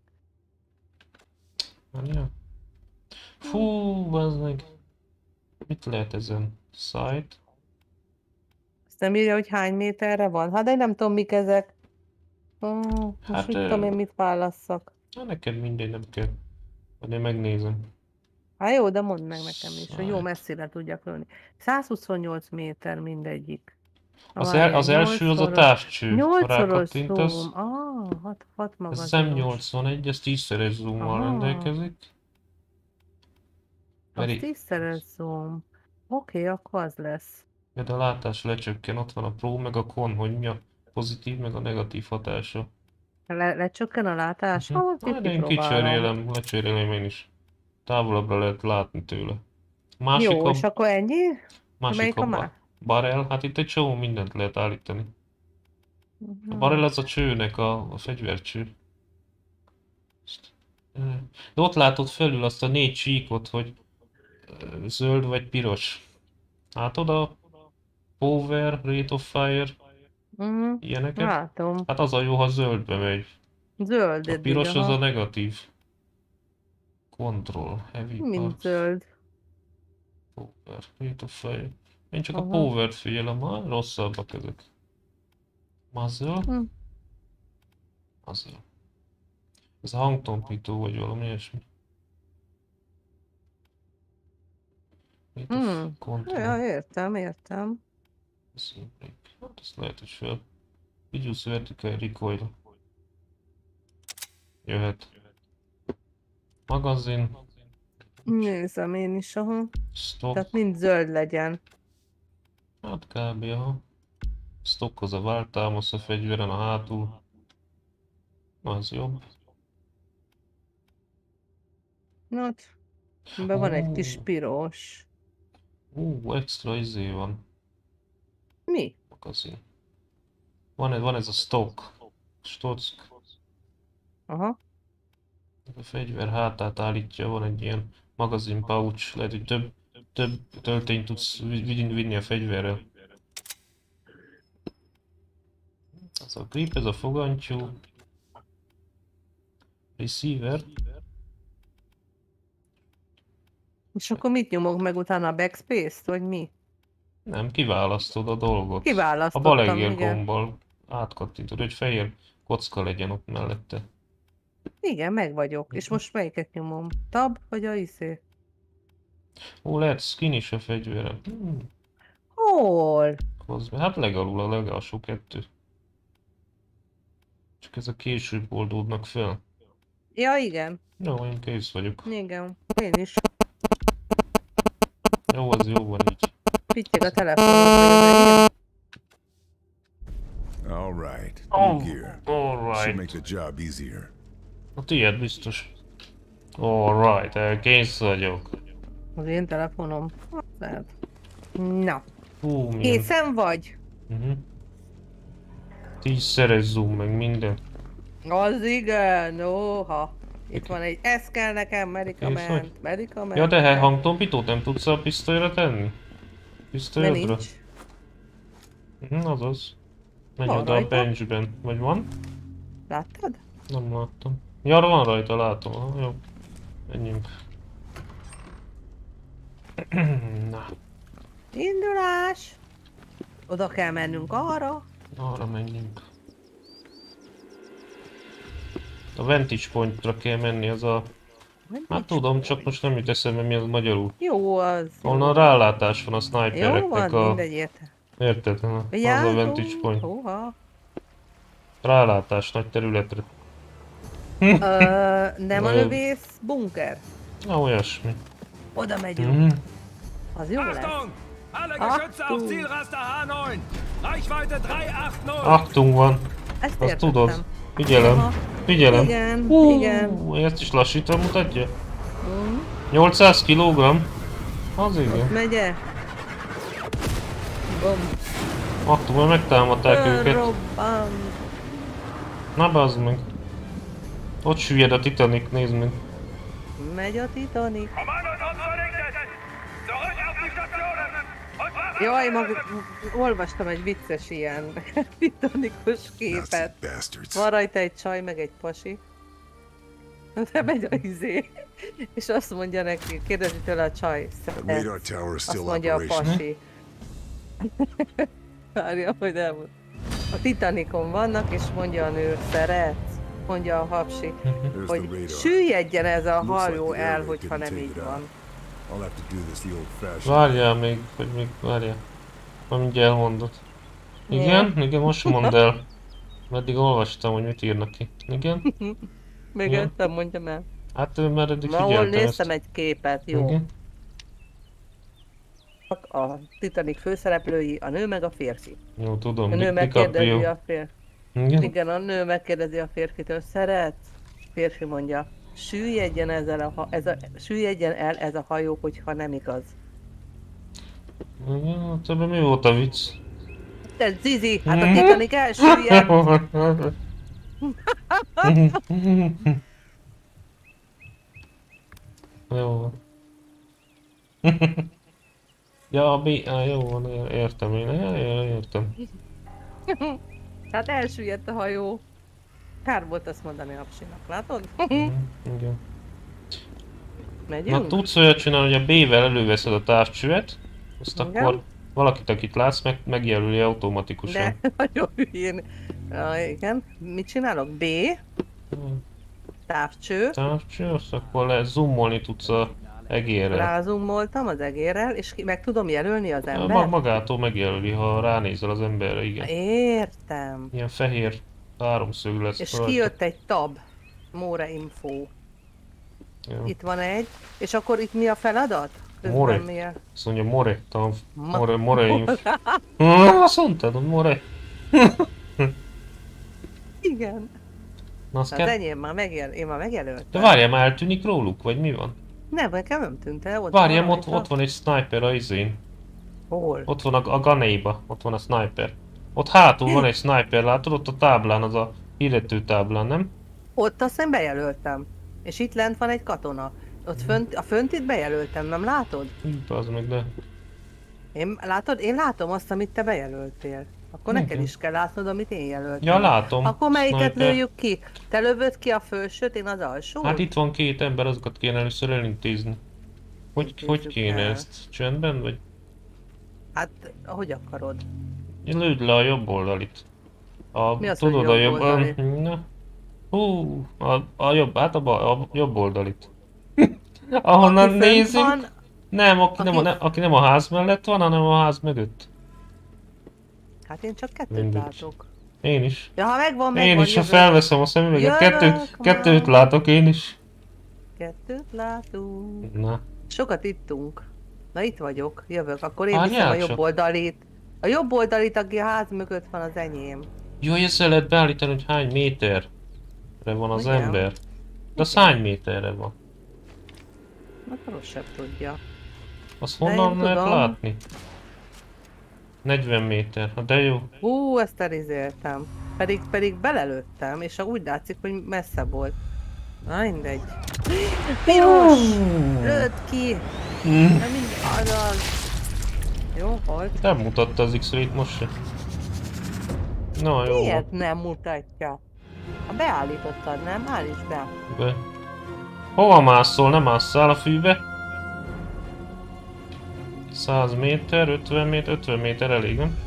Ja. Fú, az meg. Mit lehet ezen? Site? Ezt nem írja, hogy hány méterre van? Hát de én nem tudom, mik ezek. Ó, most Hát, mit ö- tudom én, mit válasszak. Na neked mindegy, nem kell. Majd én megnézem. Hát jó, de mondd meg nekem is, hogy jó Site. messzire tudjak lőni. százhuszonnyolc méter mindegyik. Na, Az, el, várjál, az első az a nyolcszoros- távcső. Ha nyolcszoros rákattintasz. zoom. Ah, hat, hat Ez magasatos. az M nyolcvanegy, ez tízszeres zoommal Aha. rendelkezik. Az Mert tízszeres zoom. Oké, akkor az lesz. de a látás lecsökken, ott van a Pro meg a Con, hogy mi a pozitív meg a negatív hatása. Le, lecsökken a látás? Mhm. Ah, azt Hát itt én kipróbálom. kicserélem, lecserélem én is. Távolabbra lehet látni tőle. Másik Jó, a, és akkor ennyi? másik melyik a a ba- má- barrel, hát itt egy csomó mindent lehet állítani. A barrel az a csőnek a, a fegyvercső. Ezt- De ott látod felül azt a négy csíkot, hogy ö, zöld vagy piros. Látod a power, rate of fire, Mhm. ilyeneket? Látom. Hát az a jó, ha zöldbe megy. Zöld A eddig, piros az aha. a negatív. Control, heavy Mint parts, zöld. power, rate of fire. Én csak a Aha. power-t figyelem, ha rosszabbak ezek. Muzzle. Hm. Muzzle. Ez a hangtompító vagy valami ilyesmi. Rate of Hm. control. Ja, értem, értem. Szimplик. Hát ezt lehet, hogy fel. Reduce vertical recoil. Jöhet. Magazin. Nézem én is, aha. Stock. Tehát mind zöld legyen. Hát kb. Aha. Stockhoz a váltámasz a fegyveren a hátul. Az jobb. Na, hát, ebben van egy kis Ó. piros. Ú, extra izé van. Mi? Magazin. Van, ez- van ez a stock. Stock. Aha. A fegyver hátát állítja, van egy ilyen magazin pouch, lehet, hogy több, több töltényt tudsz vi- vi- vinni a fegyverrel. Az a grip, ez a fogantyú. Receiver. És akkor mit nyomok meg utána, a backspace-t, vagy mi? Nem, kiválasztod a dolgot. A Kiválasztottam, bal egér igen. gombbal átkattintod, hogy fehér kocka legyen ott mellette. Igen, meg vagyok. És most melyiket nyomom? Tab, vagy a izé? Ó, lehet skin is a fegyverem. Hmm, Hol? Cosme. Hát legalul a legalsó kettő. Csak ez a később oldódnak fel. Ja, igen. Jó, én kész vagyok. Igen. Én is. Jó, az jó van így. Pittyeg a telefonon, hogy az enyém. All right. Oh, New gear. Should alright. make the job easier. A tiéd biztos. Alright, eh, kész vagyok. Az én telefonom. Lehet. Na. Hú, milyen. Készen vagy? Uh-huh. Tízszeres zoom, meg minden. Az igen, óha. Itt van egy, ez kell nekem, medikament, vagy? medikament. Ja, de he, hangtompítót nem tudsz a pisztolyra tenni? De Pisztolyodra? nincs. Mhm, azaz. Menj Van oda a rajta? benchben. Vagy van? Láttad? Nem láttam. Ja, van rajta, látom. Aha, jó. Menjünk. Na, Indulás! Oda kell mennünk arra. arra menjünk. A Vantage Pointra kell menni, az a... Hát tudom, csak most nem jut eszembe, mi az magyarul. Jó az. Onnan rálátás van a Jó snipereknek van, a... mindegy érte. Érted? Na, az a Vigyázzunk. Vantage Point. Húha. Rálátás nagy területre. Ö, nem a Ö. lövész bunker. Na, olyasmi. Oda megyünk. Mhm. Az jó lesz. Achtung! Alle Achtung! Geschütze auf Zielraster H neun! Reichweite dreihundertachtzig! Aktunk van. Ezt Azt értettem. tudod. Figyelem. Aha. Figyelem. Igen, Hú, igen. ezt is lassítva mutatja? Mm. nyolcszáz kilogramm? Az Ott igen. megye. Bom. Aktunk, mert megtámadták őket. Robban. Na bazd meg. Ott süllyed a Titanic, nézd meg. Megy a Titanic. Jaj, mag... olvastam egy vicces ilyen titanicos képet. Bastards. Van rajta egy csaj, meg egy pasi. De megy a izé. És azt mondja neki, kérdezi tőle a csaj. The "Szeretsz?" radar tower is still Azt mondja a operational. pasi. Várja, hogy elmond. A Titanicon vannak, és mondja a nő, szeretsz? Mondja a hapsi, There's hogy the radar. süllyedjen ez a Looks like hajó the el, area hogyha didn't nem take így it out. van. I'll have to do this the old-fashioned. Várjál még, hogy még várjál. Majd mindjárt elmondod. Igen? Igen, most mondd el. Meddig olvastam, hogy mit írnak ki. Igen? Még Ja. ezt nem mondjam el. Hát ő már eddig Valahol figyeltem néztem ezt. egy képet, jó. Igen? A Titanic főszereplői, a nő meg a férfi. Jó, tudom. A nő Di- megkérdezi DiCaprio. a férfi. Igen? Igen, a nő megkérdezi a férfitől, szeretsz? A férfi mondja, süllyedjen, ezzel a, ha- ez a, süllyedjen el ez a hajó, hogyha nem igaz. Igen, hát ebben mi volt a vicc? Te Zizi, hát a Titanic elsüllyed. Jó van. Ja, a B... Ah, jó van, ér- értem én. Ja, ja, értem. Hát elsüllyedt a hajó. Kár volt azt mondani a hapsinak, látod? Igen. Na Megyünk? tudsz olyat csinálni, hogy a B-vel előveszed a távcsövet, azt Igen. akkor valakit, akit látsz, meg, megjelöli automatikusan. De nagyon hülyén. Ja, igen. Mit csinálok? B, távcső. Távcső, azt akkor le zoomolni tudsz a egérrel. Rázumoltam az egérrel, és ki, meg tudom jelölni az Ma- embert. magától megjelöli, ha ránézel az emberre, igen. Értem. Ilyen fehér háromszög lesz És rajta. kijött egy tab. More info. Ja. Itt van egy. És akkor itt mi a feladat? Közben More. mi a... Azt mondja, more, tanf, Ma- more, more, inf. Ah, azt mondtad, more. Igen. Na, azt Az kell... enyém már megjel... én már megjelöltem. De várjál, már eltűnik róluk, vagy mi van? Nem, nekem nem tűnt el. Ott Várjál, van ott, rajta. ott van egy sniper a izén. Hol? Ott van a, a ganéba, ott van a sniper. Ott hátul van egy sniper, látod? Ott a táblán, az a hirdető táblán, nem? Ott azt én bejelöltem. És itt lent van egy katona. Ott fönt, a föntit bejelöltem, nem látod? Hű, az meg, de... Én, látod? Én látom azt, amit te bejelöltél. Akkor Igen. neked is kell látnod, amit én jelöltem. Ja, látom. Akkor melyiket Sniper. lőjük ki? Te lövöd ki a felsőt, én az alsó? Hát itt van két ember, azokat kéne először elintézni. Hogy, Intézzük hogy kéne el. ezt? Csendben, vagy? Hát, ahogy akarod. Lőd le a jobb oldalit. A, Mi az, hogy tudod, a jobb jobb... oldalit? A, na. Hú, a, a jobb, hát a, bal, a jobb oldalit. Ahonnan Aki fönt nézünk... van, Nem, aki, Nem, a, aki- ne, aki nem a ház mellett van, hanem a ház mögött. hát én csak kettőt Mindegy. látok. Én is. Ja, ha megvan, megvan. Én is, ha jövök. felveszem a szemüveget, Jövök kettőt, már. kettőt látok én is. Kettőt látunk. Na, Sokat ittunk. Na itt vagyok, jövök. Akkor én Várjál viszem a csak. jobb oldalit. A jobb oldalit, aki a ház mögött van, az enyém. jó, ezzel lehet beállítani, hogy hány méterre van az Igen. ember. De az hány méterre van? Akkor azt sem tudja. Azt De én honnan lehet tudom. látni? negyven méter, hát de jó. Hú, ezt elizéltem. Pedig, pedig belelőttem, és úgy látszik, hogy messze volt. Na mindegy. Piros! Lőtt ki! Mm. Na mindegy, azaz. Jó, volt. Nem mutatta az X-rayt most se. Na jó van. Miért nem mutatja? Ha beállítottad, nem? Állíts be. Be. Hova mászol? Nem másszál a fűbe? száz méter, ötven méter, ötven méter elég, nem?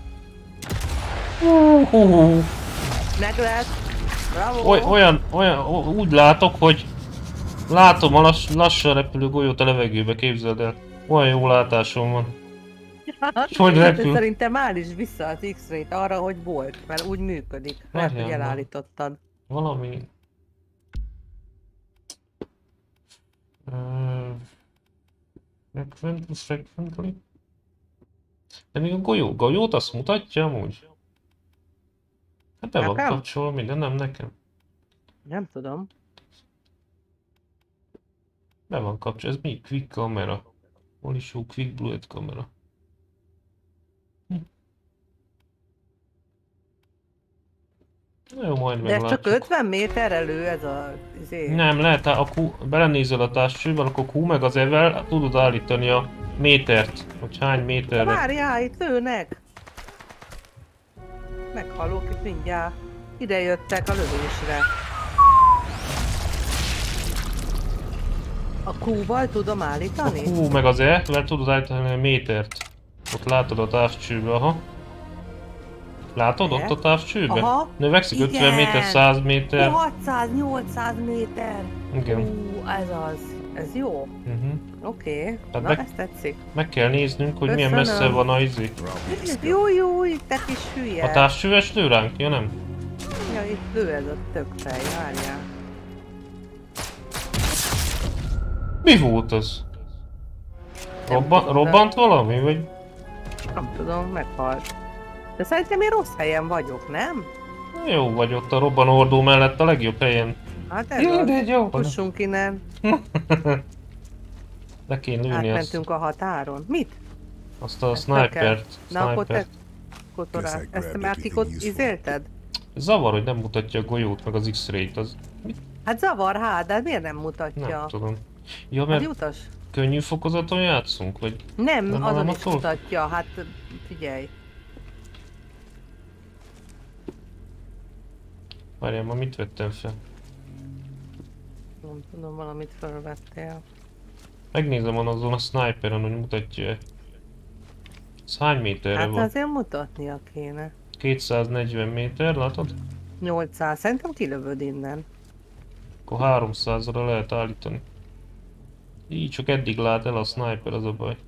Uh, uh, uh. Meg lehet. Bravo. Oly, olyan, olyan, úgy látok, hogy látom a lass, lassan repülő golyót a levegőbe, képzeld el. Olyan jó látásom van. És hogy repül? Szerintem állítsd vissza az X-rayt arra, hogy volt, mert úgy működik. Lehet, hogy Várjál, elállítottad. Valami... Uh, frequently, frequently. De még a golyó, golyót azt mutatja amúgy? Hát be van Nekem? kapcsolva minden, nem nekem. Nem tudom. Be van kapcsolva, ez mi? Quick kamera. Hol is jó Quick Bluet kamera. Hm. Na jó, majd De ez meglátjuk. csak ötven méter elő ez a... Izé. Nem, lehet, ha a Q, belenézel a távcsőben, akkor Q meg az E-vel tudod állítani a métert, hogy hány De méterre. várjál, itt lőnek! Meghalok itt mindjárt. Ide jöttek a lövésre. A Q-val tudom A állítani? Q meg az E-vel tudod állítani a métert. Ott látod a távcsőbe, aha. Látod ott a távcsőbe? Aha. Növekszik ötven Igen. méter, száz méter. hatszáz-nyolcszáz méter! Igen. Ú, ez az. Ez jó. Uh-huh. Oké. Okay. Hát Na, meg- ezt tetszik. Meg kell néznünk, hogy milyen Köszönöm. messze van a izé. Jó, jó, itt te kis hülye. A távcsőves lő ránk? Ja nem? Ja, itt lő ez a tök fej, várjál. Mi volt az? Nem Robban, tudom, de- robbant valami, vagy? Nem tudom, meghalt. De szerintem én rossz helyen vagyok, nem? Jó vagy ott a robbanordó mellett a legjobb helyen. Hát ez Jó, az. de jó. Fussunk innen. Le kéne lőni azt, Átmentünk a határon. Mit? azt a Ezt meg kell. snipert. Na akkor te snipert. kotorál. Guess I Ezt grabbed már everything kikot useful. izélted? Zavar, hogy nem mutatja a golyót, meg az X-rayt, az... Hát zavar, hát, de miért nem mutatja? Nem tudom. Ja, Hát mert utas. könnyű fokozaton játszunk, vagy... Nem, Nem azon is alamatol? mutatja, hát figyelj. Várjál, ma mit vettem fel? Nem tudom, valamit felvettél. Megnézem azon a sniperen, hogy mutatja-e. Ez hány méterre Hát van? azért mutatnia kéne. kétszáznegyven méter, látod? nyolcszáz, szerintem kilövöd innen. Akkor háromszázra lehet állítani. Így csak eddig lát el a sniper, az a baj.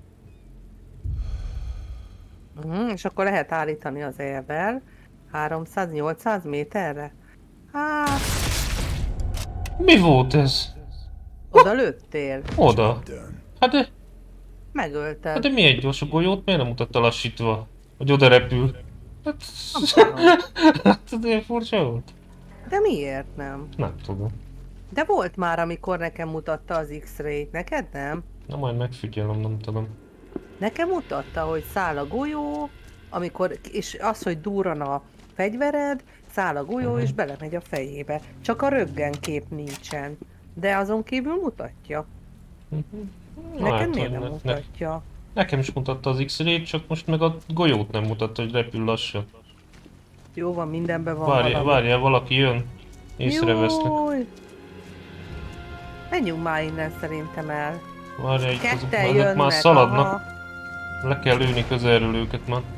Uh-huh, és akkor lehet állítani az E-vel háromszáz-nyolcszáz méterre. Hát, Mi volt ez? oda lőttél. Oda. Done. Hát de, hát Megölted. de mi egy gyors a golyót miért nem mutatta lassítva? Hogy oda repül? Hát... Hát ez ilyen furcsa volt? De miért nem? Nem tudom. De volt már, amikor nekem mutatta az X-rayt, neked nem? Na majd megfigyelem, nem tudom. Nekem mutatta, hogy száll a golyó, amikor, és az, hogy durran a fegyvered, száll a golyó Mhm. és belemegy a fejébe. Csak a röggenkép nincsen. De azon kívül mutatja. Neked Hát, miért hogy nem ne- mutatja? Nekem is mutatta az X-rayt, csak most meg a golyót nem mutatta, hogy repül lassan. Jó van, mindenben van Várjál, valami. várjál, valaki jön. Észrevesznek. Júj! Menjünk már innen szerintem el. Várjál, itt azok, Ketten azok jönnek, már szaladnak. aha. Le kell lőni közelről őket már.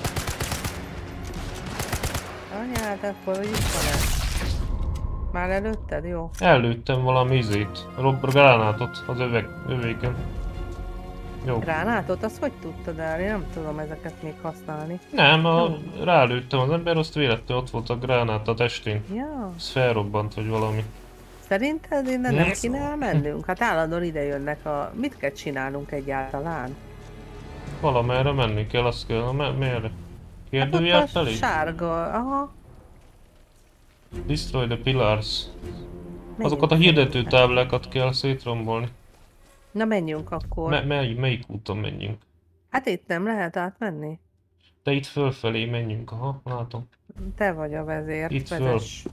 Anyád, akkor hogy itt van ez? Már előtted? Jó. Ellőttem valami izét. Rob gránátot az övek, övéken. Jó. Gránátot, azt hogy tudtad el? Én nem tudom ezeket még használni. Nem, a, rálőttem az ember, azt véletlenül ott volt a gránát a testén. Ja. Ez felrobbant, vagy valami. Szerinted innen nem Nem. kéne elmennünk? Hát állandóan ide jönnek a... Mit kell csinálnunk egyáltalán? Valamerre menni kell, azt kell. Na, me- merre? Hát Kérdőjel ott a felé? sárga, aha. Destroy the pillars. Menjünk Azokat a szerintem. hirdetőtáblákat kell szétrombolni. Na menjünk akkor. Me mely melyik úton menjünk? Hát itt nem lehet átmenni? De itt fölfelé menjünk, aha, látom. Te vagy a vezér. Itt föl. vezess.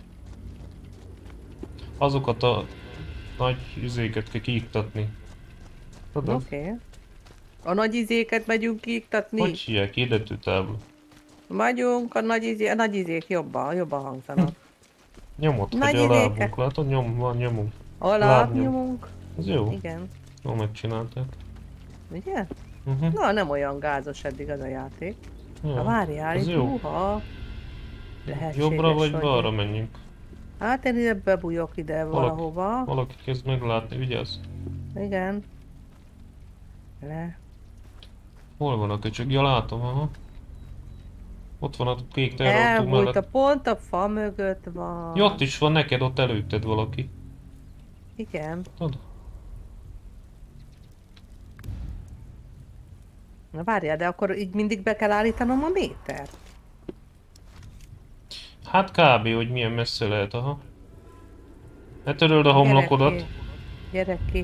Azokat a nagy üzéket kell kiiktatni. Tudod? Oké. Okay. A nagy izéket megyünk kiiktatni. Hogy hívják? Hirdetőtábla. Megyünk, a nagy, izé, a nagy izék jobban, jobban hangzanak. Nyomod, Nagy hogy a idéket. lábunk, látod? Nyom, van nyomunk. Alá Lábnyom. nyomunk. Ez jó. Igen. Jól megcsinálták. Ugye? Uh-huh. Na, nem olyan gázos eddig az a játék. Ja, Na várjál, ez itt jó. húha. Lehetséges, Jobbra vagy hogy- balra menjünk? Hát én ide bebújok ide valahova. Valaki kezd meglátni, vigyázz. Igen. Le. Hol van a köcsög? Ja, látom, aha. Ott van a kék terrautó Elbújt, a mellett. pont a fa mögött van. Ja, ott is van neked, ott előtted valaki. Igen. Tudod? Na várjál, de akkor így mindig be kell állítanom a métert? Hát kb. Hogy milyen messze lehet, aha. Ne töröld a homlokodat. Gyere ki.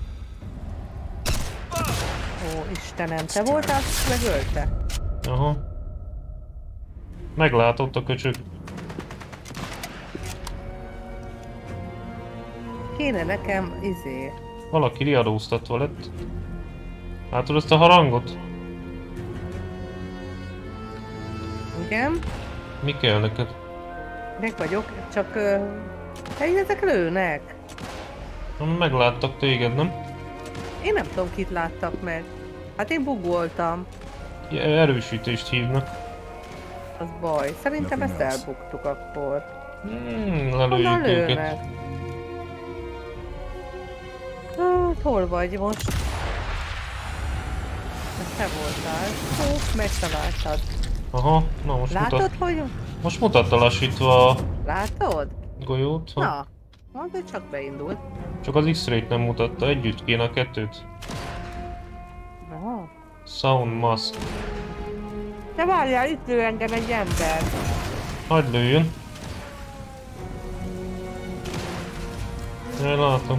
Ó, Istenem, te voltál, megölte? Aha. Meglátott a köcsög. Kéne nekem izé. Valaki riadóztatva lett. Látod ezt a harangot? Igen, Mi kell neked? meg vagyok, csak... Uh, ezek lőnek. Megláttak téged, nem? Én nem tudom, kit láttak meg. Hát én bugoltam. Erősítést hívnak. Az baj. Szerintem ezt elbuktuk akkor. Hmm, Honnan lelőjük őket. lőnek? Hát, hol vagy most? Ez te voltál. Hú, megtaláltad. Aha, na most Látod, mutat. hogy... Most mutatta lassítva a Látod? golyót. Ha? Na, az ő csak beindult. Csak az X-rayt nem mutatta, együtt kéne a kettőt. Aha. Sound mask. De várjál, itt lő engem egy ember. Hagyd lőjön. Én látom.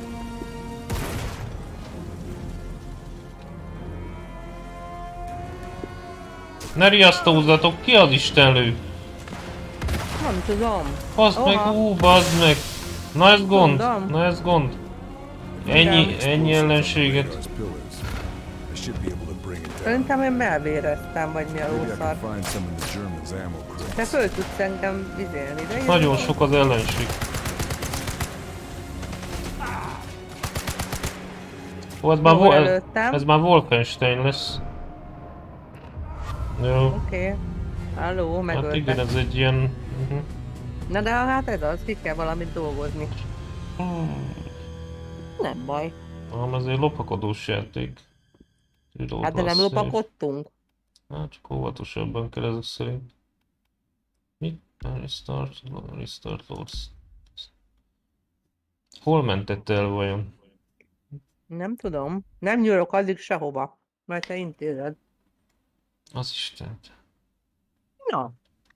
Ne riasztózzatok, ki az Isten lő? Nem tudom. Bazd meg, Oha. ú, bazd meg! Na ez gond, Tudom. na ez gond. Ennyi, ennyi ellenséget. Those pillars. I should be able to bring it down. Szerintem én melvéreztem, vagy mi a Maybe I can lószar. find some in the Germans' ammo crates. Te föl tudsz engem vizélni, de én... Nagyon sok az ellenség. Ó, ez már, Jól vo- ez, előttem. ez már Wolfenstein lesz. Jó, Oké. Okay. Halló, hát megöltek. igen, ez egy ilyen... Uh-huh. Na de hát ez az, ki kell valamit dolgozni. Nem baj. Ám ez egy lopakodós játék. Reload Hát de nem was safe. lopakodtunk. Hát csak óvatosabban kell ezek szerint. Mi? Restart, restart loads. Hol mentett el vajon? Nem tudom. Nem nyúlok addig sehova. Majd te intézed. Az Istent. Na.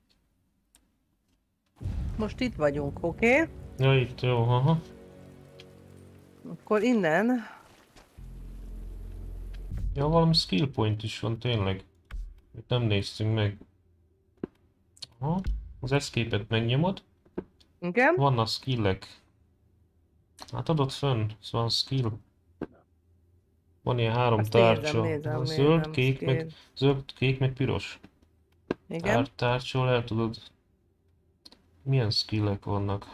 Most itt vagyunk, oké? Okay? Ja, itt jó, aha. Akkor innen... Ja, valami skill point is van tényleg. Itt nem néztünk meg. Aha. Az escape-et megnyomod. Igen? Vannak skillek. Hát adott fönn, szóval skill. Van ilyen három Azt tárcsa. nézem, nézem, Zöld, nézem, kék, skill. meg, zöld, kék, meg piros. Igen? Tár, tárcsol el tudod. Milyen skillek vannak?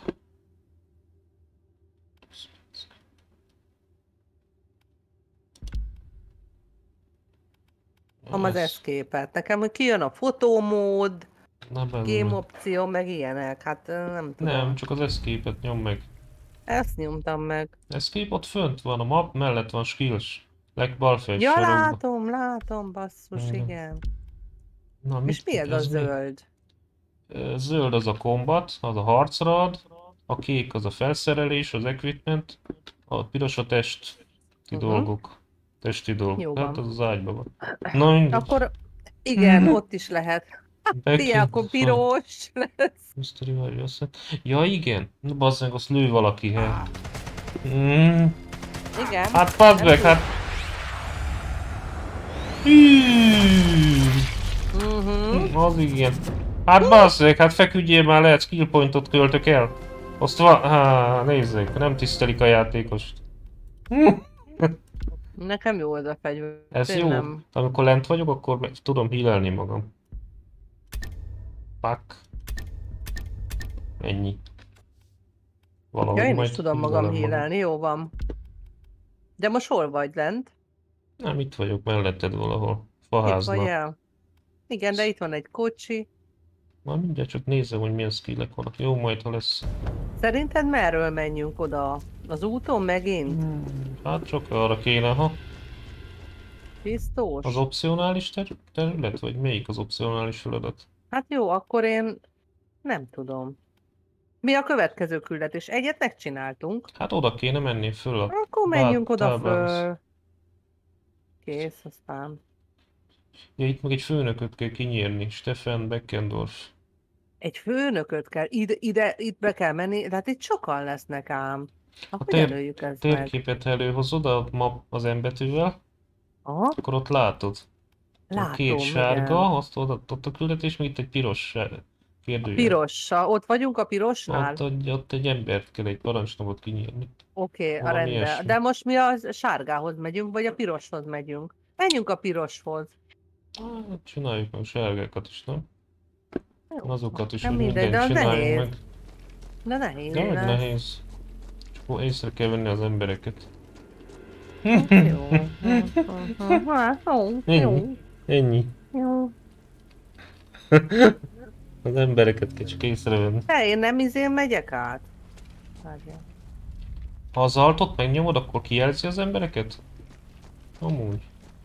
Am az Ez- escape-et. Nekem hogy kijön a fotómód, Na, benne. game opció, meg ilyenek. Hát ö, nem tudom. Nem, csak az escape-et nyom meg. Ezt nyomtam meg. Escape ott fönt van, a map mellett van skills. Legbal felső Ja, sarokban. látom, látom, basszus, Mhm. igen. Na, És mi ez a mi? zöld? Ö, Zöld az a combat, az a harcra ad, a kék az a felszerelés, az equipment, a piros a testi Mhm. dolgok. Testi dolgok. Jó Tehát van. az az ágyban van. Na mindegy. Akkor igen, Mhm. ott is lehet. Bekint Fia, akkor van. piros lesz. Mystery Warrior set. Ja igen, na bazd meg, azt lő valaki, he. Mm. Igen. Hát bazd meg, hát... Hű. Mhm. Az igen. Hát bazd meg, hát feküdjél már, lehet skill pointot költök el. Azt van, há, nézzék, nem tisztelik a játékost. Hm. Nekem jó ez a fegyver. Ez Én jó. nem. Amikor lent vagyok, akkor meg tudom healelni magam. Pak. Ennyi. Valahogy Ja, én majd is tudom magam healelem hílelni, jó van. De most hol vagy lent? Nem, itt vagyok melletted valahol. Itt vagy Faháznak. el? Igen, de itt van egy kocsi. Már mindjárt csak nézem, hogy milyen skillek vannak. Jó, majd ha lesz. Szerinted merről menjünk oda? Az úton megint? Hát csak arra kéne, ha. Biztos? Az opcionális ter terület? Vagy melyik az opcionális feladat? Hát jó, akkor én nem tudom. Mi a következő küldetés? Egyet megcsináltunk. Hát oda kéne menni föl a... Akkor menjünk oda táblához. föl. Kész, aztán. Ja, itt meg egy főnököt kell kinyírni. Stefan Beckendorf. Egy főnököt kell, ide, ide, itt be kell menni, tehát itt sokan lesznek ám. Akkor tér- jelöljük ezt meg. Térképet előhozod a map az M betűvel, Aha, akkor ott látod. A látom, két sárga, igen. azt ott, ott a küldetés, meg itt egy piros sár- kérdőjel. Pirossa, ott vagyunk a pirosnál? Ott, ott, ott egy embert kell, egy parancsnokot kinyírni. Oké, okay, a valami rendben. ilyesmi. De most mi a sárgához megyünk, vagy a piroshoz megyünk? Menjünk a piroshoz. Hát csináljuk meg sárgákat is, nem? Jó. Azokat is, Nem hogy mindegy, mindent de az csináljunk nehéz. meg. De nehéz De hogy lesz. nehéz. Csak észre kell venni az embereket. Jó. Hát, jó, jó, Ennyi. Ennyi. jó. Az embereket kell csak észrevenni. De én nem izén megyek át. Várjál. Ha az altot megnyomod, akkor kijelzi az embereket? Amúgy.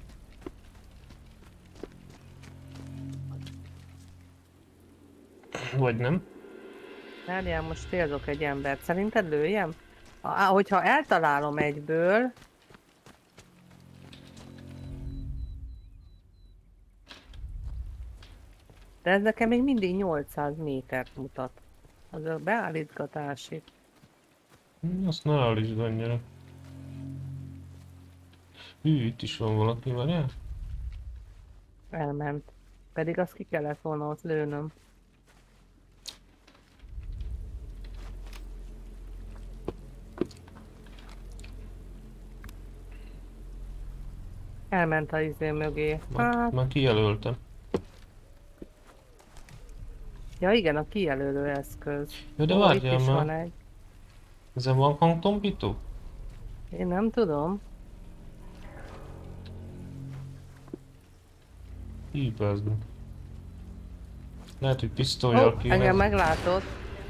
Vagy nem? Várjál, most célzok egy embert. Szerinted lőjem? Á, hogyha eltalálom egyből... De ez nekem még mindig nyolcszáz métert mutat. Az a beállítgatási. Hm, azt ne állítsd annyira. Hű, itt is van valaki, várjál? Elment. Pedig azt ki kellett volna ott lőnöm. Elment a izé mögé. Már, Hát, már kijelöltem. ja igen, a kijelölő eszköz. Ja, de Ó, itt várjál is van már. egy. Ezen van hangtompító? Én nem tudom. Hívázd. Lehet, hogy Ó, pisztolyjal kéne. engem meglátott.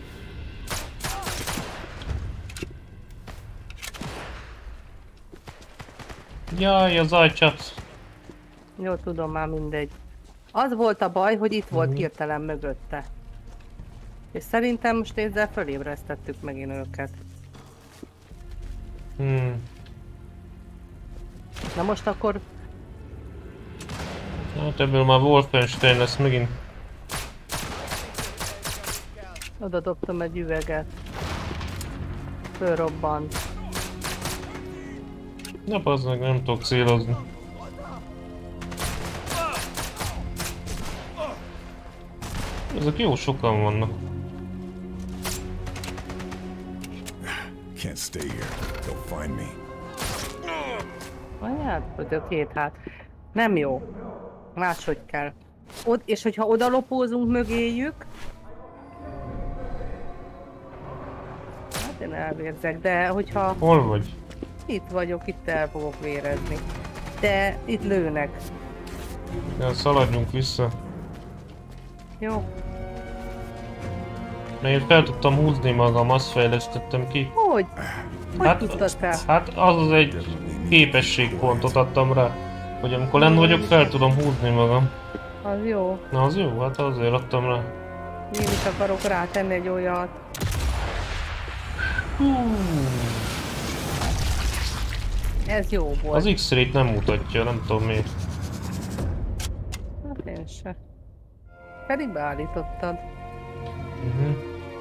Jaj, az ajcsat! Jó, tudom, már mindegy. Az volt a baj, hogy itt volt Mhm. hirtelen mögötte. És szerintem most ezzel fölébresztettük megint őket. Hmm. Na most akkor Hát ebből már Wolfenstein lesz megint. oda dobtam egy üveget. Fölrobbant. Na bazd meg, nem tudok célozni. Ezek jó sokan vannak. Can't stay here. They'll find me. Anyád, hogy a két hát. Nem jó. Máshogy kell. Od és hogyha odalopózunk mögéjük... Hát én elvérzek, de hogyha Hol vagy? itt vagyok, itt el fogok vérezni. De itt lőnek. Ja, szaladjunk vissza. Jó? Mert én fel tudtam húzni magam, azt fejlesztettem ki. Hogy? Hogy Hát- tudtad te? Hát az az egy képességpontot adtam rá, hogy amikor lenn vagyok, fel tudom húzni magam. Az jó. Na az jó, hát azért adtam rá. Én is akarok rátenni egy olyat. Ez jó volt. Az X-rayt nem mutatja, nem tudom miért. Hát én se. Pedig beállítottad. Uh-huh.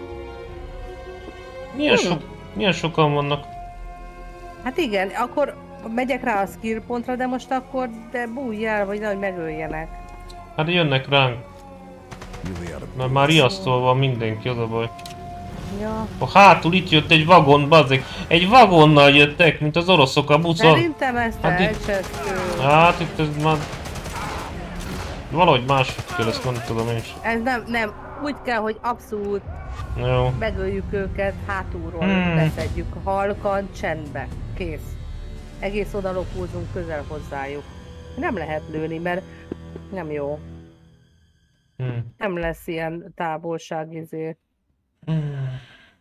Milyen, Hmm. sok, milyen sokan vannak? Hát igen, akkor megyek rá a skill pontra, de most akkor de bújj el, vagy nehogy megöljenek. Hát jönnek ránk, Really out of mert már riasztva van mindenki, az a baj. Ja. A hátul itt jött egy vagon, bazzeg. Egy vagonnal jöttek, mint az oroszok a buszon. Szerintem ezt Hát itt- elcsesztő. Hát itt ez már... Valahogy máshogy kell, ezt nem tudom én is. Ez nem, nem, úgy kell, hogy abszolút Jó. megöljük őket, hátulról Hmm. leszedjük halkan, csendbe. Kész. Egész oda lopózunk közel hozzájuk. Nem lehet lőni, mert nem jó. Hmm. Nem lesz ilyen távolság izé. Hmm.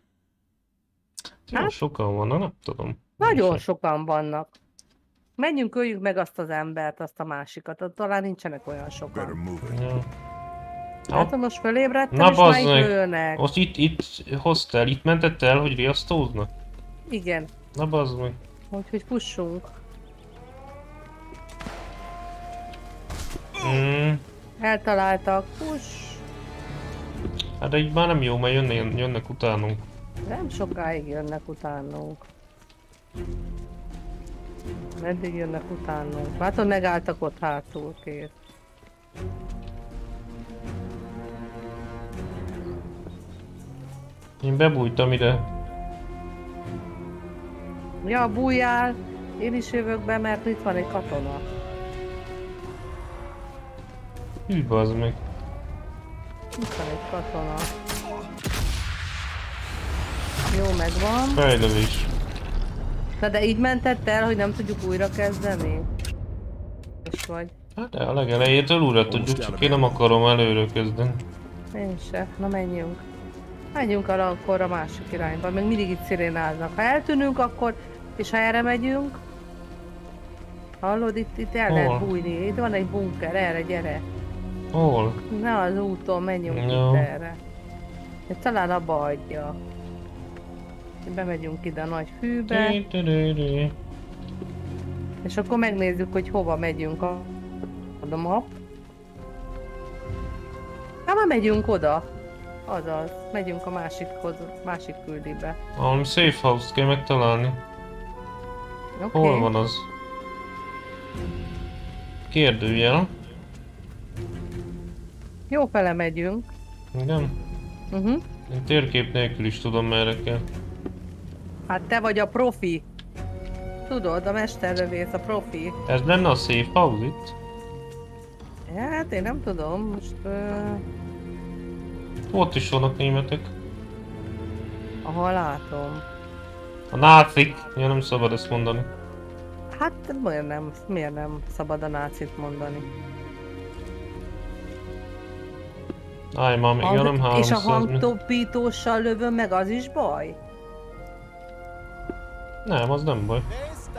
Jó, Hát? sokan van, nem tudom. Nagyon Nem sokan vannak. Menjünk, öljük meg azt az embert, azt a másikat. Ott talán nincsenek olyan Better sokan. move it. Ja. Hát most fölébredtem, Na és már bazd itt meg. lőnek. Most itt, itt hoztál, itt mentett el, hogy riasztóznak? Igen, Na bazd meg. úgyhogy fussunk. Hmm. Eltaláltak, fuss. Hát de így már nem jó, mert jönnek, jönnek utánunk. Nem sokáig jönnek utánunk. Meddig jönnek utánunk? Látod, megálltak ott hátul, két. Én bebújtam ide. Ja, bújjál! Én is jövök be, mert itt van egy katona. Hű, bazd meg. Itt van egy katona. Jó, megvan. Fejlődés. Na de így mentett el, hogy nem tudjuk újra kezdeni? És vagy? Hát de a legelejétől újra tudjuk, csak én nem akarom előre kezdeni. Én se. Na menjünk. Menjünk el akkor a másik irányba, még mindig itt szirénáznak. Ha eltűnünk, akkor... És ha erre megyünk... Hallod, itt, itt el Hol? lehet bújni. Itt van egy bunker, erre gyere. Hol? Ne az úton, menjünk Jó. itt erre. De talán abba adja. Bemegyünk ide a nagy fűbe. Ti-ti-di-di. És akkor megnézzük, hogy hova megyünk a, a map. Hát már megyünk oda. Azaz, megyünk a másikhoz, másik küldibe. Valami safe house-t kell megtalálni. Oké. Hol van az? Kérdőjel. Jó fele megyünk. Igen? Uh-huh. Én térkép nélkül is tudom, merre kell. Hát te vagy a profi. Tudod, a mesterlövész, a profi. Ez lenne a safe house itt? Hát én nem tudom, most... Uh, Ott is vannak németek. ahol látom. A nácik. Ja, nem szabad ezt mondani. Hát miért nem, miért nem szabad a nácit mondani? Állj már még, ja, nem és a háromszáz. hangtoppítóssal lövöm meg, az is baj? Nem, az nem baj.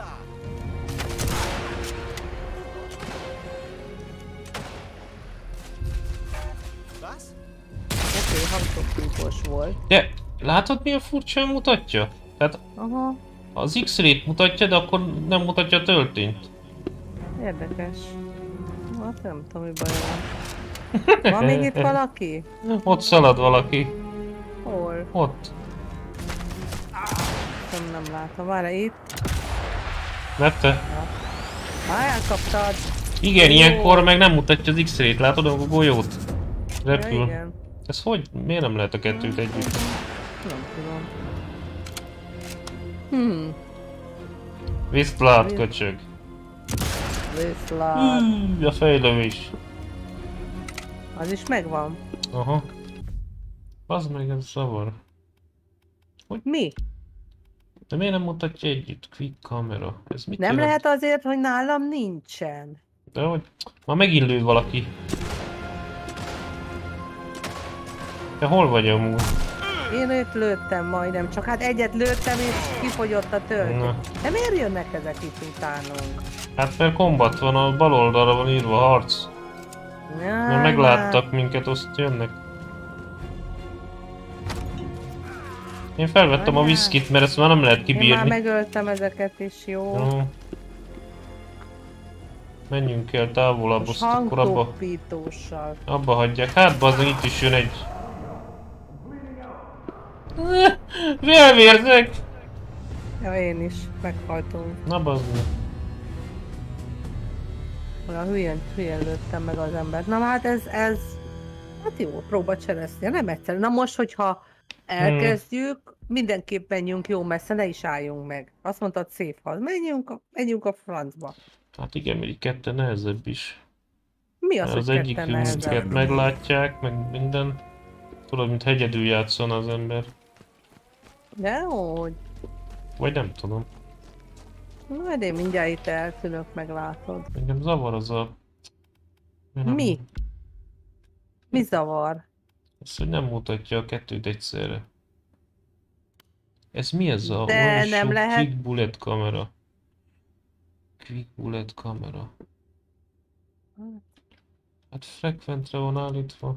Oké, hangtoppítós volt. De látod milyen furcsán mutatja? Tehát Aha, az X-rayt mutatja, de akkor nem mutatja a töltényt. érdekes. Hát nem tudom, mi baj van. Van még itt valaki? Ott szalad valaki. Hol? Ott. Nem, nem látom. Várj, itt. Vette? Már elkaptad. Igen, Jó. ilyenkor meg nem mutatja az X-rayt, látod a golyót? Ja, Repül. igen. Ez hogy? Miért nem lehet a kettőt együtt? Nem tudom. Hmm, Viszlát, köcsög. viszlát. Hű, a fejlővés. Az is megvan. Aha. Az meg ez szavar. Mi? De miért nem mutatja együtt? Quick camera. Ez mit Nem jelent? lehet azért, hogy nálam nincsen. De hogy? Már megint lő valaki. Te hol vagy amúgy? Én őt lőttem majdnem, csak hát egyet lőttem és kifogyott a töltő. Na. De miért jönnek ezek itt utánunk? Hát mert kombat van, a bal oldalra van írva harc. Jaj, Mert megláttak minket, azt jönnek. Én felvettem a Anyád. viszkit, mert ezt már nem lehet Én már kibírni. megöltem ezeket is, jó? Jó. Menjünk el távolabb, Most azt akkor abba, hangtoppítóssal. abba hagyják. Hát bazdmeg, itt is jön egy. Vélvérzek! Ja, én is meghaltunk. Na bazdmeg. Olyan hülyén, hülyén lőttem meg az embert. Na hát ez, ez... Hát jó, próba cseresznye, nem egyszerű. Na most, hogyha elkezdjük, mindenképp menjünk jó messze, ne is álljunk meg. Azt mondtad, szép haz. Menjünk a, menjünk a francba. Hát igen, mert így kettő nehezebb is. Mi az, Mert hogy az ketten egyikünket nehezebb? meglátják, meg minden. Tudod, mint hegyedül játszon az ember. De hogy? Vagy nem tudom. Majd én mindjárt itt eltűnök, meglátod. Engem zavar az a... Mi? Mi zavar? Ez, hogy nem mutatja a kettőt egyszerre. Ez mi ez a De olvasó nem lehet- Quick Bullet kamera? Quick Bullet kamera. Hát frekventre van állítva.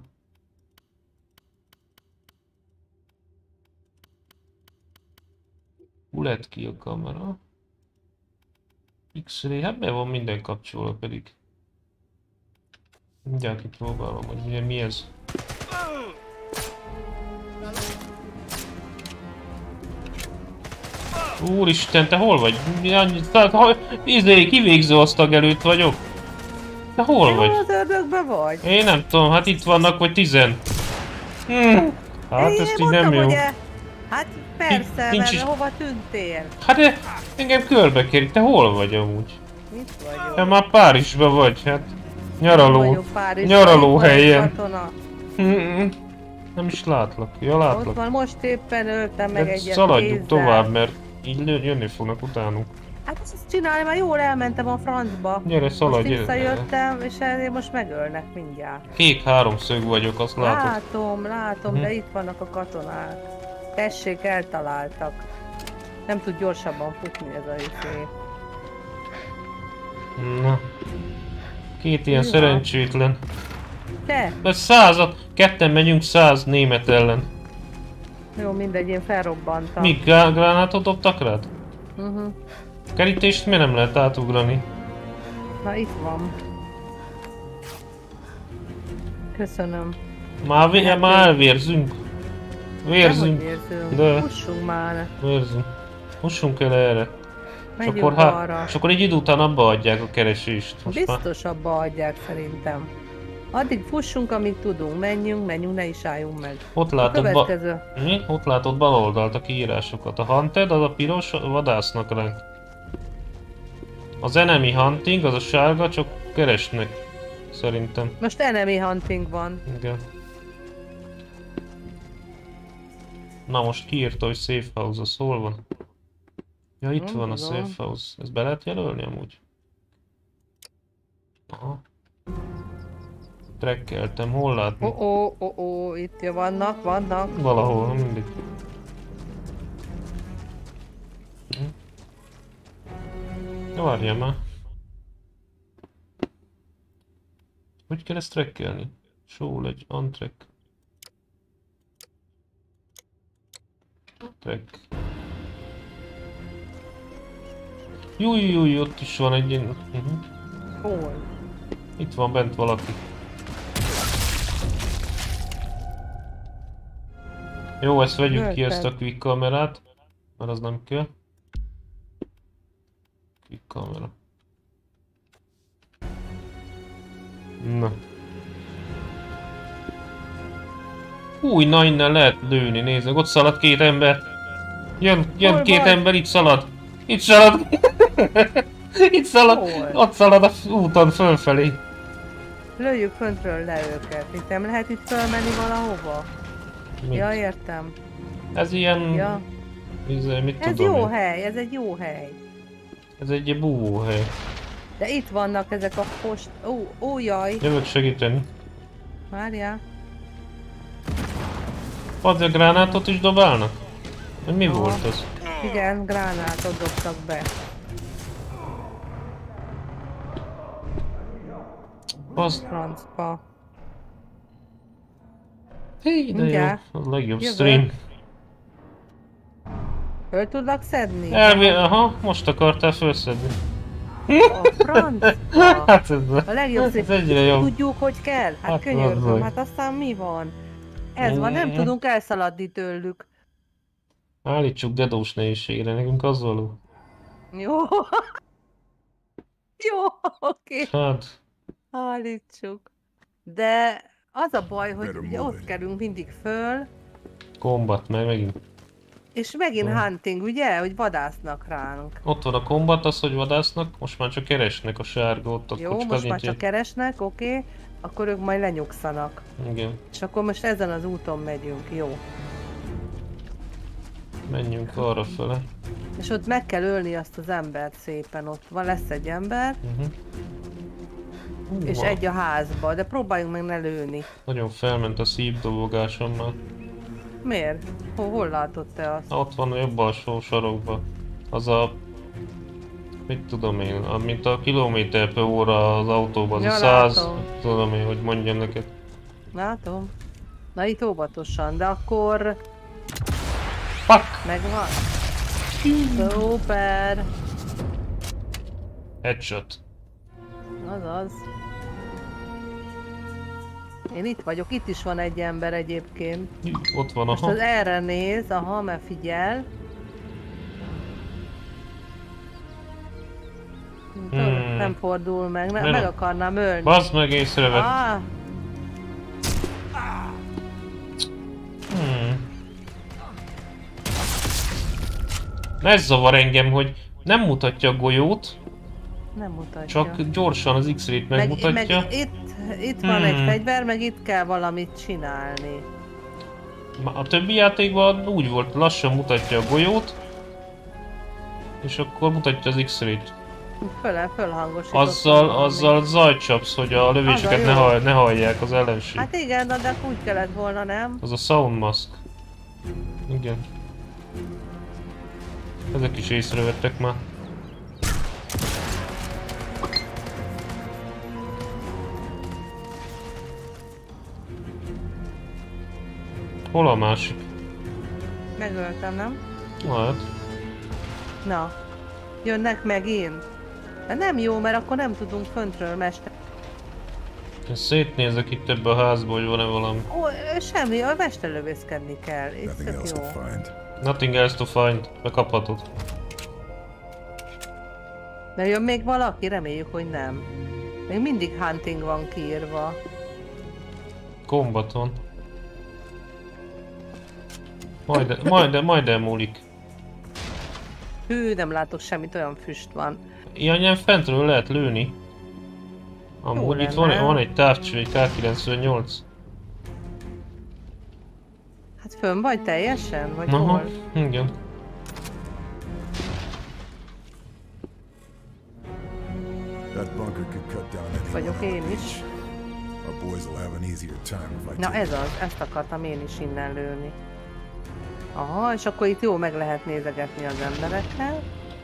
Bullet kill kamera. X-ray, hát be van minden kapcsolva pedig. Mindjárt kipróbálom, hogy ugye mi ez. Úristen, te hol vagy? Izé, kivégző osztag előtt vagyok. Te hol Hol vagy? az ördögbe vagy? Én nem tudom, hát itt vannak, vagy tizen. Hm. Hát Én ez így mondtam, nem jó. hogy e- Hát persze, Nincs mert is- hova tűntél? Hát de engem körbe kérik, te hol vagy amúgy? Itt vagyok. Te már Párizsba vagy, hát. Nyaraló. Vagyok Párizsban, Nyaraló itt van egy helyen. katona. Mm-mm. Nem is látlak. Ja, Ott látlak. van, most éppen öltem meg Hát egyet szaladjuk kézzel. tovább, mert így lő- jönni fognak utánunk. Hát ezt csinálni, már jól elmentem a francba. Gyere, szaladj, Most gyere. visszajöttem, és ezért most megölnek mindjárt. Kék háromszög vagyok, azt látod. Látom, látom, Mhm. de itt vannak a katonák. Tessék, eltaláltak. Nem tud gyorsabban futni ez a izé. Na. Két ilyen Ja. szerencsétlen. Te! De százat, ketten megyünk száz német ellen. Jó, mindegy, én felrobbantam. Mi, grá- gránátot dobtak rád? Uh-huh. Kerítést miért nem lehet átugrani? Na itt van. Köszönöm. Már, vé- Hát, már elvérzünk. Vérzünk. Dehogy érzünk. De. Fussunk már. Vérzünk. Fussunk el erre. És Megyünk akkor, hát, arra. és akkor egy idő után abba adják a keresést. Most már. Biztos abba adják szerintem. Addig fussunk, amíg tudunk. Menjünk, menjünk, ne is álljunk meg. Ott A látod, ba- következő. mi? Ott látod bal oldalt a kiírásokat. A hunted, az a piros, vadásznak ránk. Az enemy hunting, az a sárga, csak keresnek. Szerintem. Most enemy hunting van. Igen. Na most kiírta, hogy safe house, az hol van? Ja, itt Nem van a tudom. safe house. Ezt be lehet jelölni amúgy? Aha. Trekkeltem, hol látni? Ó, ó, ó, ó, itt ja, vannak, vannak. Valahol, mindig. Hm. Várjál már. Hogy kell ezt trekkelni? Show egy untrack. Track. Júj, júj, ott is van egy ilyen... Uh-huh. Hol? Itt van bent valaki. Jó, ezt vegyük ki, ezt a quick kamerát, mert az nem kell. Quick kamera. Na. Új, na innen lehet lőni, nézd meg, ott szalad két ember. Jön, jön Hol két vagy? ember, itt szalad. Itt szalad. Itt szalad. Hol? Ott szalad a úton fölfelé. Lőjük föntről le őket. Itt nem lehet itt fölmenni valahova? Mit? Ja, értem. Ez ilyen... Ja. Izé, mit Ez tudom jó én. hely, ez egy jó hely. Ez egy ilyen búvóhely. De itt vannak ezek a post... Ó, ó, jaj. Jövök segíteni. Várjál. Az a gránátot is dobálnak? Vagy mi Aha. volt az? Igen, gránátot dobtak be. Az... Francba. Hé, de jó. Mindjárt. A legjobb Jövök. stream. Föl tudlak szedni? Elvé... Aha, most akartál felszedni. A francba. Hát ez, A legjobb ez szép. egyre jobb. Tudjuk, hogy kell? Hát, Hát könyörgöm, azzal. hát aztán mi van? Ez van, nem Mm. tudunk elszaladni tőlük. Állítsuk dedós nehézségre, nekünk az való. Jó. Jó, oké. Hát, Állítsuk. De az a baj, hogy Better ugye move ott it. kerülünk mindig föl, combat, meg megint. és megint Jó. hunting, ugye? Hogy vadásznak ránk. Ott van a combat, az, hogy vadásznak, most már csak keresnek a sárga ott a Jó, kocka most már nincs csak egy- keresnek, oké. Akkor ők majd lenyugszanak. Igen, És akkor most ezen az úton megyünk, jó. menjünk arra fele. És ott meg kell ölni azt az embert szépen, ott van, lesz egy ember, Uh-huh. Uh, és van. egy a házba, de próbáljunk meg ne lőni. Nagyon felment a szívdobogásommal. Miért? Hol, hol látod te azt? Ott van a jobb alsó sarokban. Az a... Mit tudom én, a, mint a kilométer per óra az autóban, az Ja, a száz, látom. tudom én, hogy mondjam neked. Látom. Na itt óvatosan, de akkor Fuck! megvan. Szuper. Headshot. Azaz. Én itt vagyok, itt is van egy ember egyébként. Hű, ott van, Most aha. az erre néz, aha, mert figyel. Hmm. Nem fordul meg, ne, Nem. meg akarnám ölni. Bazd meg, észrevett. Ah, Hmm. Ez zavar engem, hogy nem mutatja a golyót, nem mutatja. csak gyorsan az X-rayt meg, megmutatja. meg itt, itt van egy Hmm. fegyver, meg itt kell valamit csinálni. A többi játékban úgy volt, lassan mutatja a golyót, és akkor mutatja az X-rayt. Föl, fölhangosítottam Azzal, valamit. azzal zajcsapsz, hogy a lövéseket Az a ne, jó. hall, ne hallják az ellenség. Hát igen, de akkor úgy kellett volna, nem? Az a sound mask. Igen. Ezek is észrevettek már. Hol a másik? Megöltem, nem? Hát, Na, jönnek megint. De nem jó, mert akkor nem tudunk föntről mester. én szétnézek itt ebbe a házba, hogy van-e valami. Ó, semmi, a mesterlövészkedni kell. Itt Nothing tök else jó. to find. Nothing else to find. Bekaphatod. De jön még valaki? Reméljük, hogy nem. Még mindig hunting van kiírva. Combaton. Majd, majd, majd elmúlik. Hű, nem látok semmit, olyan füst van. Ilyen, ilyen fentről lehet lőni. Amúgy itt van, lenne. van egy távcső, egy K kilencvennyolc. Hát fönn vagy teljesen? Vagy Aha, hol? igen. That bunker could cut down anyone Vagyok on the én is. beach. Our boys will have an easier time if I Na take ez az, ezt akartam én is innen lőni. Aha, és akkor itt jó meg lehet nézegetni az emberekkel.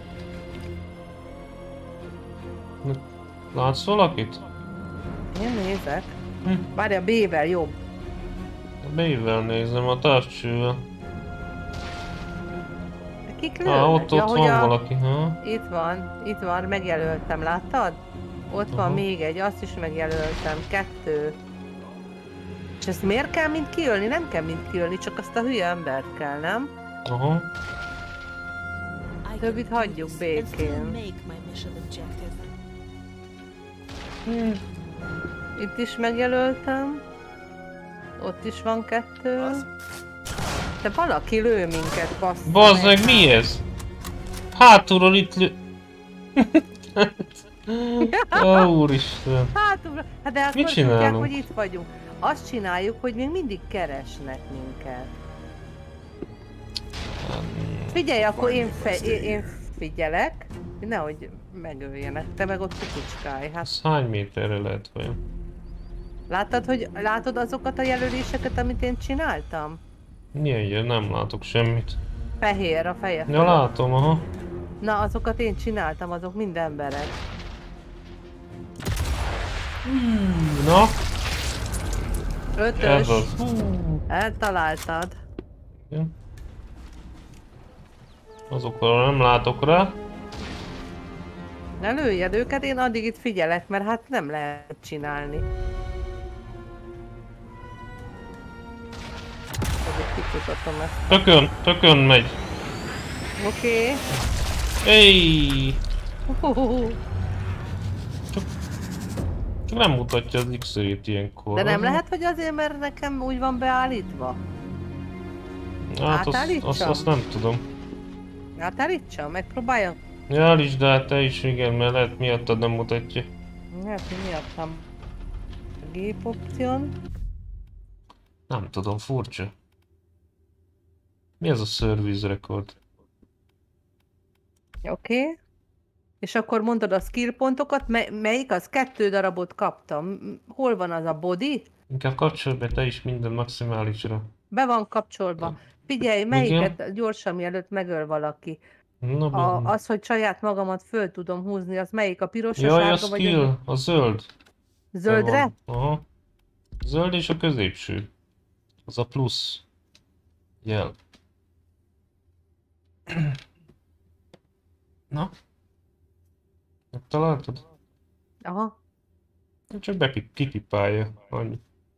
Látsz valakit? Én nézek. Hm. Várj, a B-vel jobb. A B-vel nézem, a távcsővel. De kik lőnek? Ah, ott, Ja, ott hogy van a... valaki, ha? Itt van, itt van, megjelöltem, láttad? Ott van Aha. még egy, azt is megjelöltem, kettő. És ezt miért kell mind kiölni? Nem kell mind kiölni, csak azt a hülye embert kell, nem? Aha. I Többit can do hagyjuk this and still békén. make my mission objective. Itt is megjelöltem. Ott is van kettő. De valaki lő minket, bassza Bazd meg, mi ez? Hátulról itt lő... Ó, úristen. Hát, hát de akkor Mit tudják, csinálunk? hogy itt vagyunk. Azt csináljuk, hogy még mindig keresnek minket. Figyelj, akkor én, fe, én, én figyelek, nehogy megöljenek, te meg ott kukucskálj. Hát Ez hány méterre lehet vajon? láttad, hogy látod azokat a jelöléseket, amit én csináltam? Milyen jön? Nem látok semmit. Fehér a feje. Ja, fölött. látom, aha. Na, azokat én csináltam, azok mind emberek. Na, Ötös. ez az. Eltaláltad. Ja. Azokra nem látok rá. Ne lőjed őket, én addig itt figyelek, mert hát nem lehet csinálni. Azért kikutatom ezt. Tökön, tökön megy. Oké. Éj! Okay. Csak nem mutatja az X-rayt ilyenkor. De nem lehet, hogy azért, mert nekem úgy van beállítva? Hát azt, átállítsam? azt, azt nem tudom. Átállítsam, megpróbáljam. Ja, állítsd, de hát te is igen, mert lehet miattad nem mutatja. Hát, hogy miattam. Gép option. Nem tudom, furcsa. Mi ez a service record? Oké. Okay. És akkor mondod a skill pontokat, mely, melyik az? Kettő darabot kaptam. M- Hol van az a body? Inkább kapcsolj be te is minden maximálisra. Be van kapcsolva. Figyelj, Igen. melyiket gyorsan, mielőtt megöl valaki. Na, A, bazd meg. az, hogy saját magamat föl tudom húzni, az melyik? A piros, a Jaj, a sárga vagy a skill, a zöld. zöldre? Van. Aha. Zöld és a középső. Az a plusz jel. Na? Megtaláltad? Aha. Csak bepip, kipipálja. Annyi.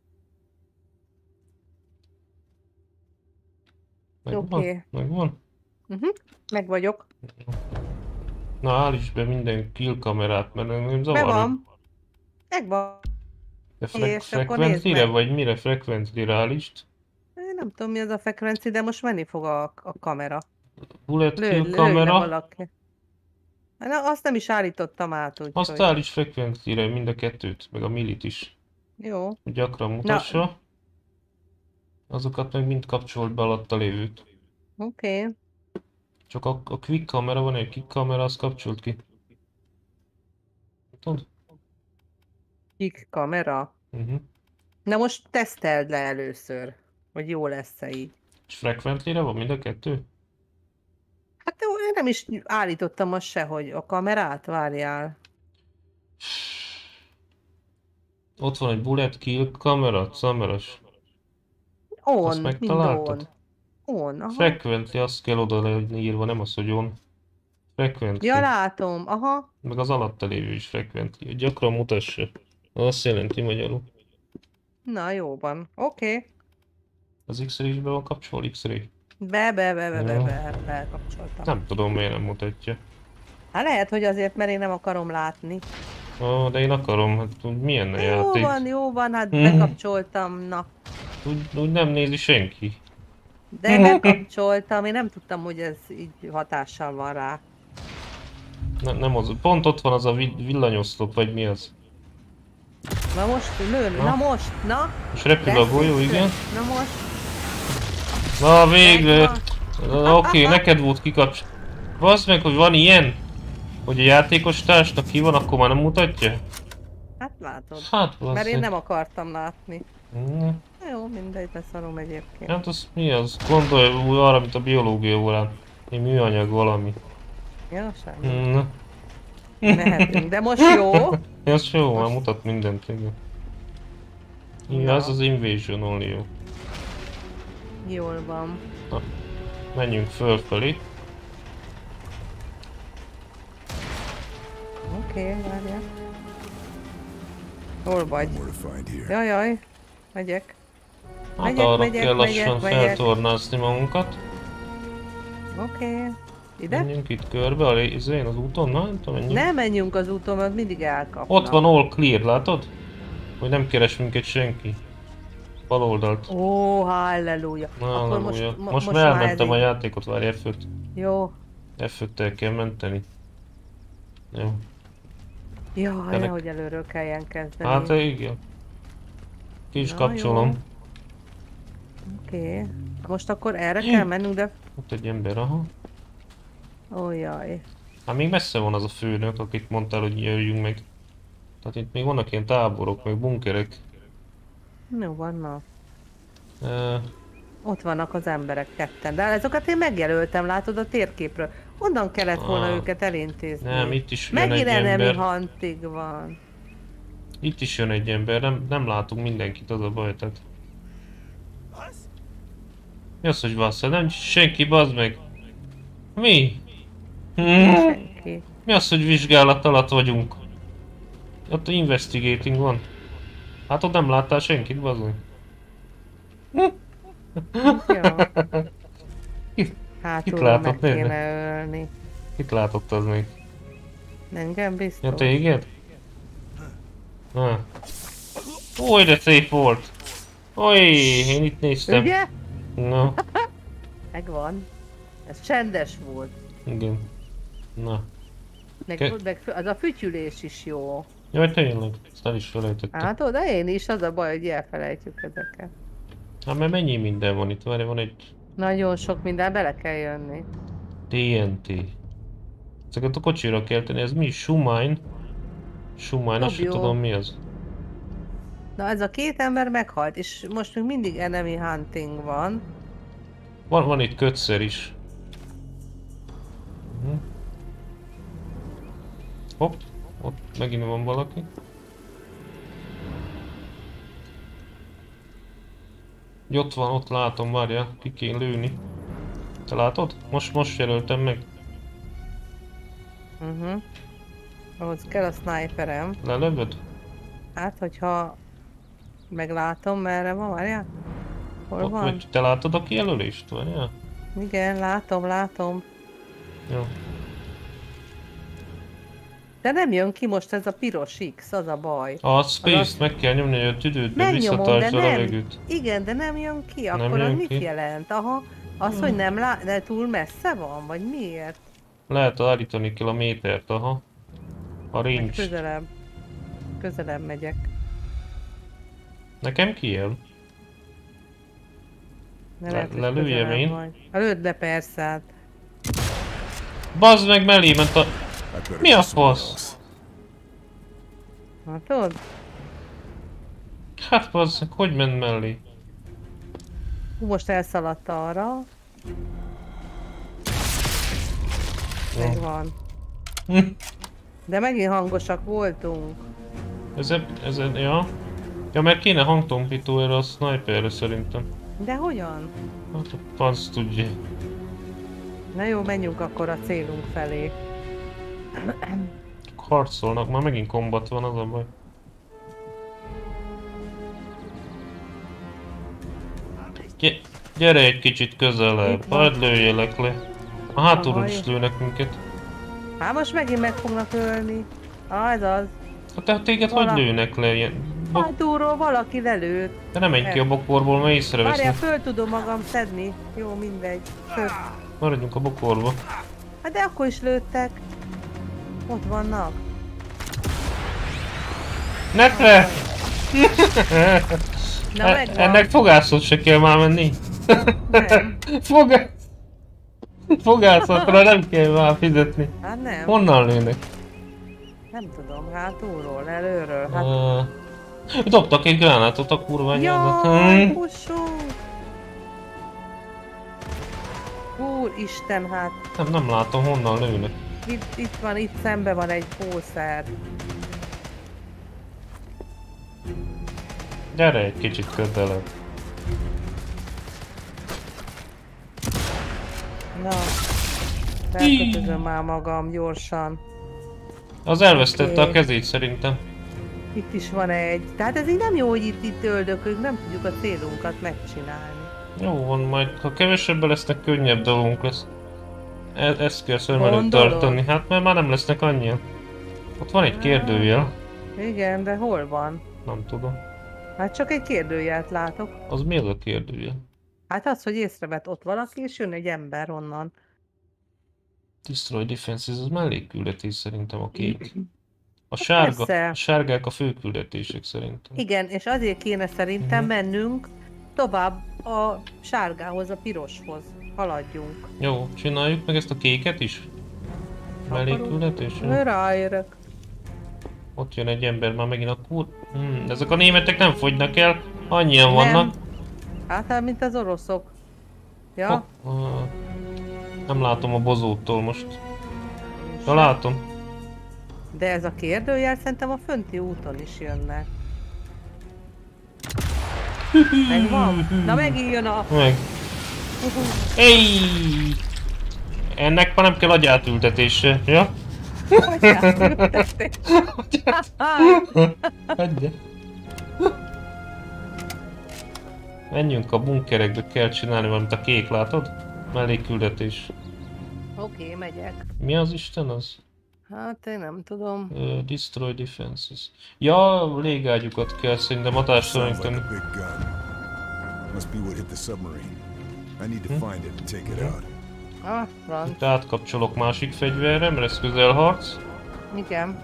Megvan? Oké. Megvan? Uh-huh. Meg vagyok. Na állíts be minden kill kamerát, mert nem Be zavar. van. Megvan. De fre És akkor frekvencire nézd meg. vagy mire frekvencire állítsd? Én nem tudom mi az a frekvenci, de most menni fog a, a kamera. Bullet Lő, kill lőj le kamera. valaki. Na, azt nem is állítottam át, úgyhogy. Azt állíts frekvencire, mind a kettőt, meg a millit is. Jó. Gyakran mutassa. Azokat meg mind kapcsolt be alatta lévőt. Oké. Okay. Csak a, a quick kamera van, egy quick kamera, azt kapcsolt ki. Tudod? Kik kamera. Uh-huh. Na most teszteld le először, hogy jó lesz-e így. És frekventlire van mind a kettő? Hát jó, én nem is állítottam azt se, hogy a kamerát várjál. Ott van egy bullet kill kamera, szameras. On, Azt mind on. megtaláltad? On, aha. Frequently, azt kell oda leírni írva, nem az, hogy on. Frequently. Ja, látom, aha. Meg az alatta lévő is frequently. Gyakran mutassa. Azt jelenti magyarul. Na, jó van. Oké. Okay. Az X-ray is be van kapcsolva, X-ray. Be, be, be, be, be, Jó. be, bekapcsoltam. Nem tudom, miért nem mutatja. Hát lehet, hogy azért, mert én nem akarom látni. Ó, de én akarom, hát úgy milyen a Jó játék. van, jó van, hát Mhm. bekapcsoltam, na. Úgy, úgy nem nézi senki. De bekapcsoltam, én nem tudtam, hogy ez így hatással van rá. Nem, nem az, pont ott van az a vi- villanyoszlop, vagy mi az. Na most, lő, Na. na most, na. És repül a golyó, Lesz, igen. Na most. Na végre! Megvan. Oké, okay, neked volt kikapcs... Baszd meg, hogy van ilyen? Hogy a játékos társnak ki van, akkor már nem mutatja? Hát látod. Hát, Mert én basszik. nem akartam látni. Mm. Jó, mindegy, leszarom egyébként. Hát az mi az? Gondolj úgy arra, mint a biológia órán. Egy műanyag valami. Ja, semmi. Mm. Mehetünk, de most jó. Ez jó, már Most- mutat mindent, igen. Ja, Na. az az Invasion only jó. Jól van. Menjünk fölfelé. Oké, okay, várjál. Hol vagy? More to find here. Jaj, jaj. Megyek. Hát Megyek, arra megyek, kell megyek, lassan megyek. feltornázni magunkat. Oké. Okay. Ide? Menjünk itt körbe, a izén az úton, na nem tudom, menjünk. Ne menjünk az úton, mert mindig elkapnak. Ott van all clear, látod? Hogy nem keres minket senki. Bal oldalt. Ó, halleluja. Na, Akkor halleluja. most, mo- Most, most már már elmentem a ez így- játékot, várj F öt. Jó. F öttel kell menteni. Jó. Jaj, Ennek- hogy előről kelljen kezdeni. Hát igen. Ki is Na, kapcsolom. jó. Oké. Okay. Most akkor erre kell mennünk, de... Ott egy ember, aha. Ó, jaj. Hát még messze van az a főnök, akit mondtál, hogy jöjjünk meg. Tehát itt még vannak ilyen táborok, meg bunkerek. Jó van, na. Uh, Ott vannak az emberek ketten, de ezeket én megjelöltem, látod a térképről. Onnan kellett volna Ah. őket elintézni. nem, itt is jön Megint egy enemy ember. huntig van. Itt is jön egy ember, nem, nem látunk mindenkit, az a baj, tehát. Was? Mi az, hogy vassza? Nem senki, bazd meg! Mi? Hmm. Senki. Mi az, hogy vizsgálat alatt vagyunk? Ott investigating van. Hát ott nem láttál senkit, bazd meg. Jó. Kit Hátulról látott, meg nézd meg. kéne ölni. Kit látott az még? Engem biztos. Ja, téged? Na. Oly, de szép volt! Oly, én itt néztem. Ugye? Na, Megvan. Ez csendes volt. igen. Na. Meg, Ke- meg az a fütyülés is jó. Jaj, tényleg, ezt el is felejtettem. Hát oda én is, az a baj, hogy elfelejtjük ezeket. Hát mert mennyi minden van itt? Várj, van egy Nagyon sok minden, bele kell jönni. té en té. Ezeket a kocsira kell tenni, ez mi? Schumann? Schumann, azt sem Dobjuk. tudom mi az. Na ez a két ember meghalt, és most még mindig enemy hunting van. Van, van itt kötszer is. Mhm. Hopp, ott megint van valaki. Ott van, ott látom, várja, ki kéne lőni. Te látod? Most, most jelöltem meg. Uh -huh. Ahhoz kell a sniperem. Lelövöd? Hát, hogyha meglátom, merre van, várjál? Hol Ott van? vagy, te látod a kijelölést? Várjál? Igen, látom, látom. Jó. De nem jön ki most ez a piros X, az a baj. A space-t Az- meg kell nyomni, hogy a tüdődbe Megnyomom, de visszatartsa a nem. levegőt. Igen, de nem jön ki, Nem akkor jön az mit ki? jelent? Aha, az, hogy nem lát, de túl messze van, vagy miért? Lehet állítani kell a métert, aha. A Meg range. közelebb. Közelebb megyek. Nekem kijel? Ne Le- lehet, hogy lelőjem közelebb én? vagy. Ha lőd le persze, hát. Bazd meg, mellé ment a... I better Mi a go somewhere fasz? else. Látod? Hát bazd meg, hogy ment mellé? Hú, most elszaladt arra. Jó. Megvan. Hm. De megint hangosak voltunk. Ez, ez, ja. Ja, mert kéne hangtompító erre a sniperre szerintem. De hogyan? Hát a franc tudja. Na jó, menjünk akkor a célunk felé. Harcolnak, már megint kombat van, az a baj. Gy gyere egy kicsit közelebb, Itt van. hagyd lőjelek le. A hátulról Aha, is jó. lőnek minket. Hát most megint meg fognak ölni. Ah, ez az. Hát tehát téged hogy Vala- lőnek le ilyen? Bok Hátulról valaki lelőtt. de nem menj ki a bokorból, mert Várjál, észrevesznek. föl tudom magam szedni. Jó, mindegy. Föl. Maradjunk a bokorba. Hát de akkor is lőttek. Ott vannak. Netre! Na E megvan. ennek fogászat se kell már menni. Nem. Fogász... Fogászatra nem kell már fizetni. Hát nem. Honnan lőnek? Nem tudom, hátulról, előről. Hát... Uh, dobtak egy gránátot a kurva anyádat. Jaj, Hmm. fussunk! Úristen, hát Nem, nem látom, honnan lőnek. itt, itt van, itt szembe van egy pószer. Gyere egy kicsit közelebb. Na, felkötözöm már magam gyorsan. Az elvesztette Oké. a kezét szerintem. Itt is van egy. Tehát ez így nem jó, hogy itt, itt öldökünk, nem tudjuk a célunkat megcsinálni. Jó van, majd ha kevesebben lesznek, könnyebb dolgunk lesz. E ezt kell szem előtt Gondolod? tartani, hát mert már nem lesznek annyian. Ott van egy kérdőjel. Igen, de hol van? Nem tudom. Hát csak egy kérdőjelt látok. Az mi az a kérdőjel? Hát az, hogy észrevett ott valaki, és jön egy ember onnan. Destroy defenses, az mellékküldetés szerintem a kék. A sárga, Persze. a sárgák a főküldetések szerintem. Igen, és azért kéne szerintem Mhm. mennünk tovább a sárgához, a piroshoz. Haladjunk. Jó, csináljuk meg ezt a kéket is? Mellékküldetés? Jó. Ő ráérök. Ott jön egy ember, már megint a kur... Hmm, ezek a németek nem fogynak el, annyian vannak. Hát, hát, mint az oroszok. Ja? Oh, uh, nem látom a bozóttól most. Ja, látom. De ez a kérdőjel szerintem a fönti úton is jönnek. Megvan? Na megint jön a... Meg. Éj! Ennek már nem kell agyátültetése, ja? Hagyja. Menjünk a bunkerekbe, kell csinálni valamit, a kék, látod? Mellékküldetés. Oké, megyek. Mi az Isten az? Hát én nem tudom. Uh, destroy defenses. Ja, légágyukat kell szerintem Sounds hatástalanítani. like a big gun. Must be what hit the submarine. I need to find it and take it out. Ah, franc. Itt átkapcsolok másik fegyverre, mert ez közelharc. Igen.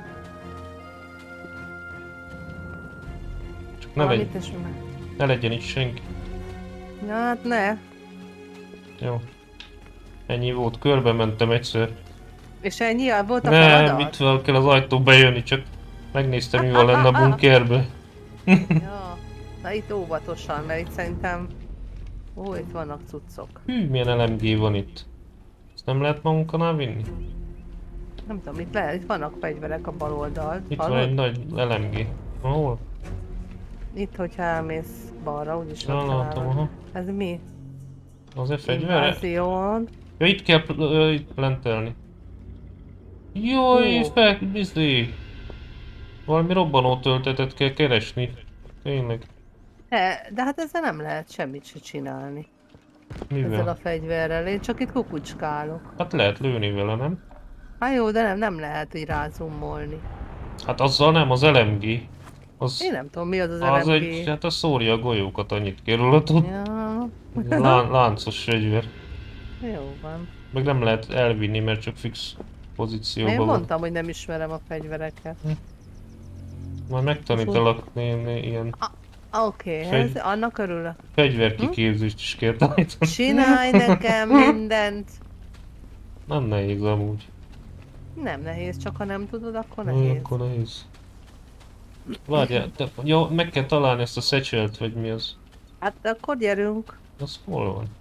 Csak ne, legy, Valamit is meg. ne legyen itt senki. Ja, hát ne. Jó. Ennyi volt, körbe mentem egyszer. És ennyi? Volt a Nem, feladat? mit fel kell az ajtó bejönni, csak megnéztem, mi van lenne a bunkerbe. Ja. Na itt óvatosan, mert itt szerintem... Ó, itt vannak cuccok. Hű, milyen el em gé van itt. Ezt nem lehet magunkanál vinni? Nem tudom, itt lehet, itt vannak fegyverek a bal oldalt. Itt van egy nagy el em gé. Ahol? Itt, hogyha elmész balra, úgyis Ja, ott látom, találod. aha. Ez mi? Az-e fegyvere? Invázión. Ja, itt kell pl ö, itt plantelni. Jaj, Ó. fel, bizdi. Valami robbanó töltetet kell keresni. Tényleg. De, de hát ezzel nem lehet semmit se csinálni. Ezzel a Mivel? fegyverrel. Én csak itt kukucskálok. Hát lehet lőni vele, nem? Hát jó, de nem, nem lehet így rázoomolni. Hát azzal nem, az el em gé. Az, Én nem tudom, mi az az az el em gé. egy, hát az szórja a golyókat, annyit kerül, tud. Ja, Lán, láncos fegyver. jó van. Meg nem lehet elvinni, mert csak fix Én pozícióban van. mondtam, hogy nem ismerem a fegyvereket. Majd megtanítalak néni ilyen Oké, okay, Fegy- ez annak örülök. fegyverkiképzést is kell tanítani. Csinálj nekem mindent. Nem nehéz amúgy. Nem nehéz, csak ha nem tudod, akkor Jó, nehéz. akkor nehéz. Várjál, de jó, meg kell találni ezt a satchelt, vagy mi az? Hát akkor gyerünk. Az hol van?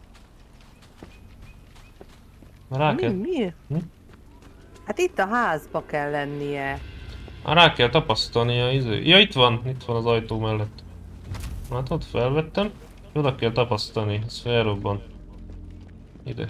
Rá Mi, kell, mi? Hm? Hát itt a házba kell lennie. Á, rá kell tapasztalni a izé. Ja, itt van, itt van az ajtó mellett. Látod, felvettem. Oda kell tapasztalni, ez felrobban. Ide.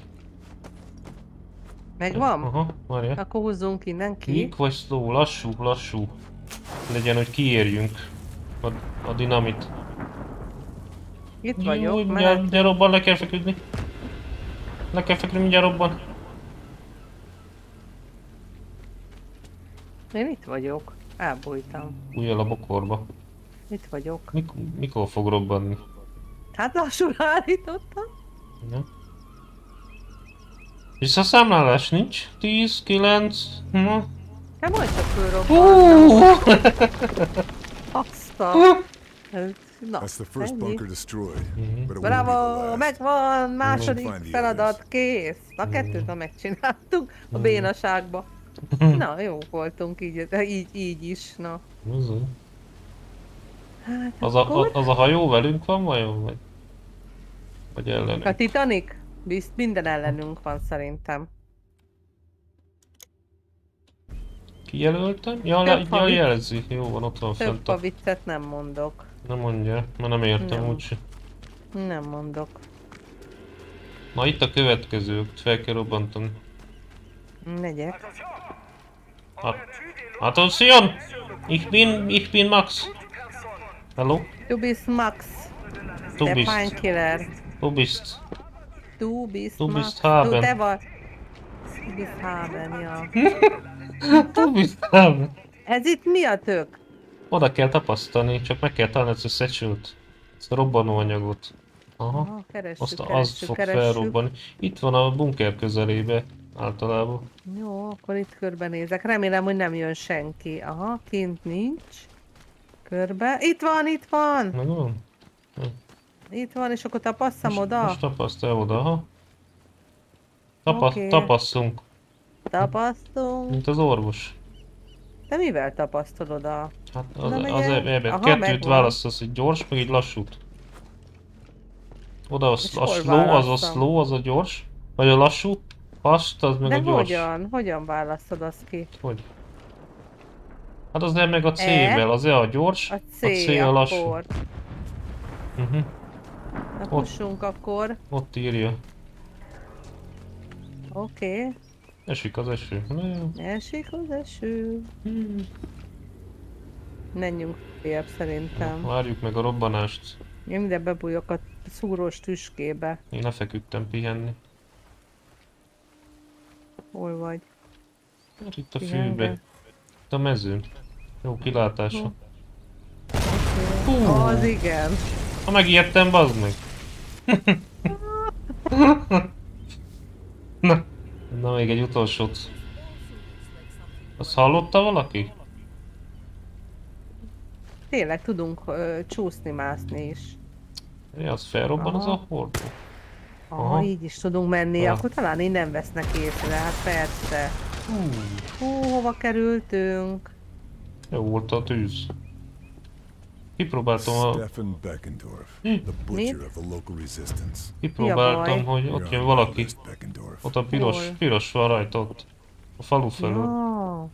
Megvan? Aha, várjál. Akkor húzzunk innen ki. Quick vagy slow, lassú, lassú. Legyen, hogy kiérjünk a, a dinamit. Itt Jó, vagyok, mindjárt, mert mindjárt robban, le kell feküdni. Le kell feküdni, mindjárt robban. én itt vagyok. Elbújtam. Újjal a bokorba. Itt vagyok. Mik mikor fog robbanni? Hát lassul állítottam. Ja. Visszaszámlálás nincs? tíz, kilenc... Hm. Hát majd csak fölrobbantam. Azt a... Ez- Na, That's the first ennyi. bunker destroyed. But it won't be the Bravo! last. Megvan! Második Find the feladat kész! A kettőt ma megcsináltuk a bénaságba. Na, jó voltunk így, így, így is, na. Az, Hát az, a, akkor... a- az a hajó velünk van vajon? Vagy, vagy ellenünk? A Titanic? Bizt minden ellenünk van szerintem. Kijelöltem? Ja, Több le, ja havit. jelzi. Jó van, ott van Több fent. a A... viccet nem mondok. Nem mondja, mert nem értem Nem. úgyse. Nem mondok. Na itt a következő, fel kell robbantani. Megyek. Hát, Attention! Ich bin, ich bin Max. Hello? Du bist Max. Du Der bist. Painkiller. Du bist. Du bist Du Max. bist haben. Du, te vagy. Du bist haben, ja. Du bist haben. Ez itt mi a tök? Oda kell tapasztani, csak meg kell találni ezt a satchelt. Ezt a robbanóanyagot. Aha. Aha, keressük, Azt az keressük, fog keressük. felrobbani. Itt van a bunker közelébe, általában. Jó, akkor itt körbenézek. Remélem, hogy nem jön senki. Aha, kint nincs. Körbe. Itt van, itt van! Megvan? Itt van, és akkor tapasszam Most, oda. most tapasztalj oda, aha. Tapa Oké. Tapasszunk, Tapasztunk. mint az orvos. Te mivel tapasztod oda? Hát az, Na, az megyek. ebben Aha, kettőt megvan. választasz, egy gyors, meg egy lassút. Oda a, És a hol slow, az a válasszam? slow, az a gyors. Vagy a lassú, fast, az meg De a gyors. hogyan? Hogyan választod azt ki? Hogy? Hát az nem meg a C-vel, az E a gyors, A C, a C a lassú. akkor. Uh-huh. Na, pussunk akkor. Ott írja. Oké. Okay. Esik az eső. Na jó. Esik az eső. Menjünk féljebb szerintem. Várjuk meg a robbanást. Én ide bebújok a szúrós tüskébe. Én lefeküdtem pihenni. Hol vagy? Hát itt a Pihenve. fűbe. Itt a mezőn. Jó kilátása. Okay. Az igen. Ha megijedtem, bazd meg! Na, na még egy utolsót. Azt hallotta valaki? Tényleg tudunk ö, csúszni, mászni is. Ja, az felrobban az Aha. a hordó. Aha, Aha. így is tudunk menni, Ja. akkor talán innen vesznek észre, hát persze. Hú, hova kerültünk? Jó volt a tűz. Kipróbáltam a... Stefan Beckendorf, the butcher of the local resistance. Kipróbáltam, Ja, hogy You're ott jön on my valaki. list, Beckendorf. Ott a piros, Hol? piros van rajta ott. A falu felől. Ah,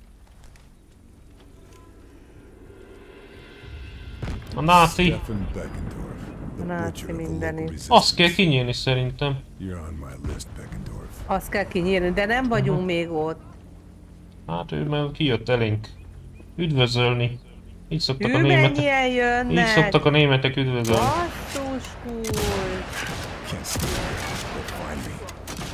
A náci. Stefan Beckendorf, the Náci butcher of the mindenit. local resistance. Azt kell kinyílni szerintem. You're on my list, Beckendorf. azt kell kinyírni, de nem vagyunk Aha. még ott. Hát ő már kijött elénk. Üdvözölni. Így szoktak a Hű, németek. mennyien Így jönnek! szoktak a németek üdvözölni. Basszus kulcs! Can't stay here. They'll find me.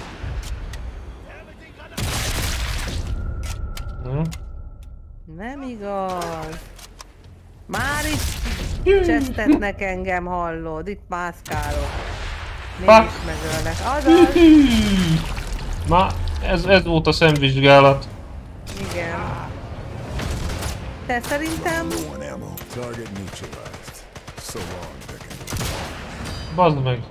Hm? Nem igaz. Már itt csesztetnek engem, hallod? Itt mászkálok. Mégis Fuck. megölnek. Azaz! Na, ez, ez volt a szemvizsgálat. Igen. Te szerintem... Low on ammo. Target neutralized. So long, Beckendorf. Bazd meg.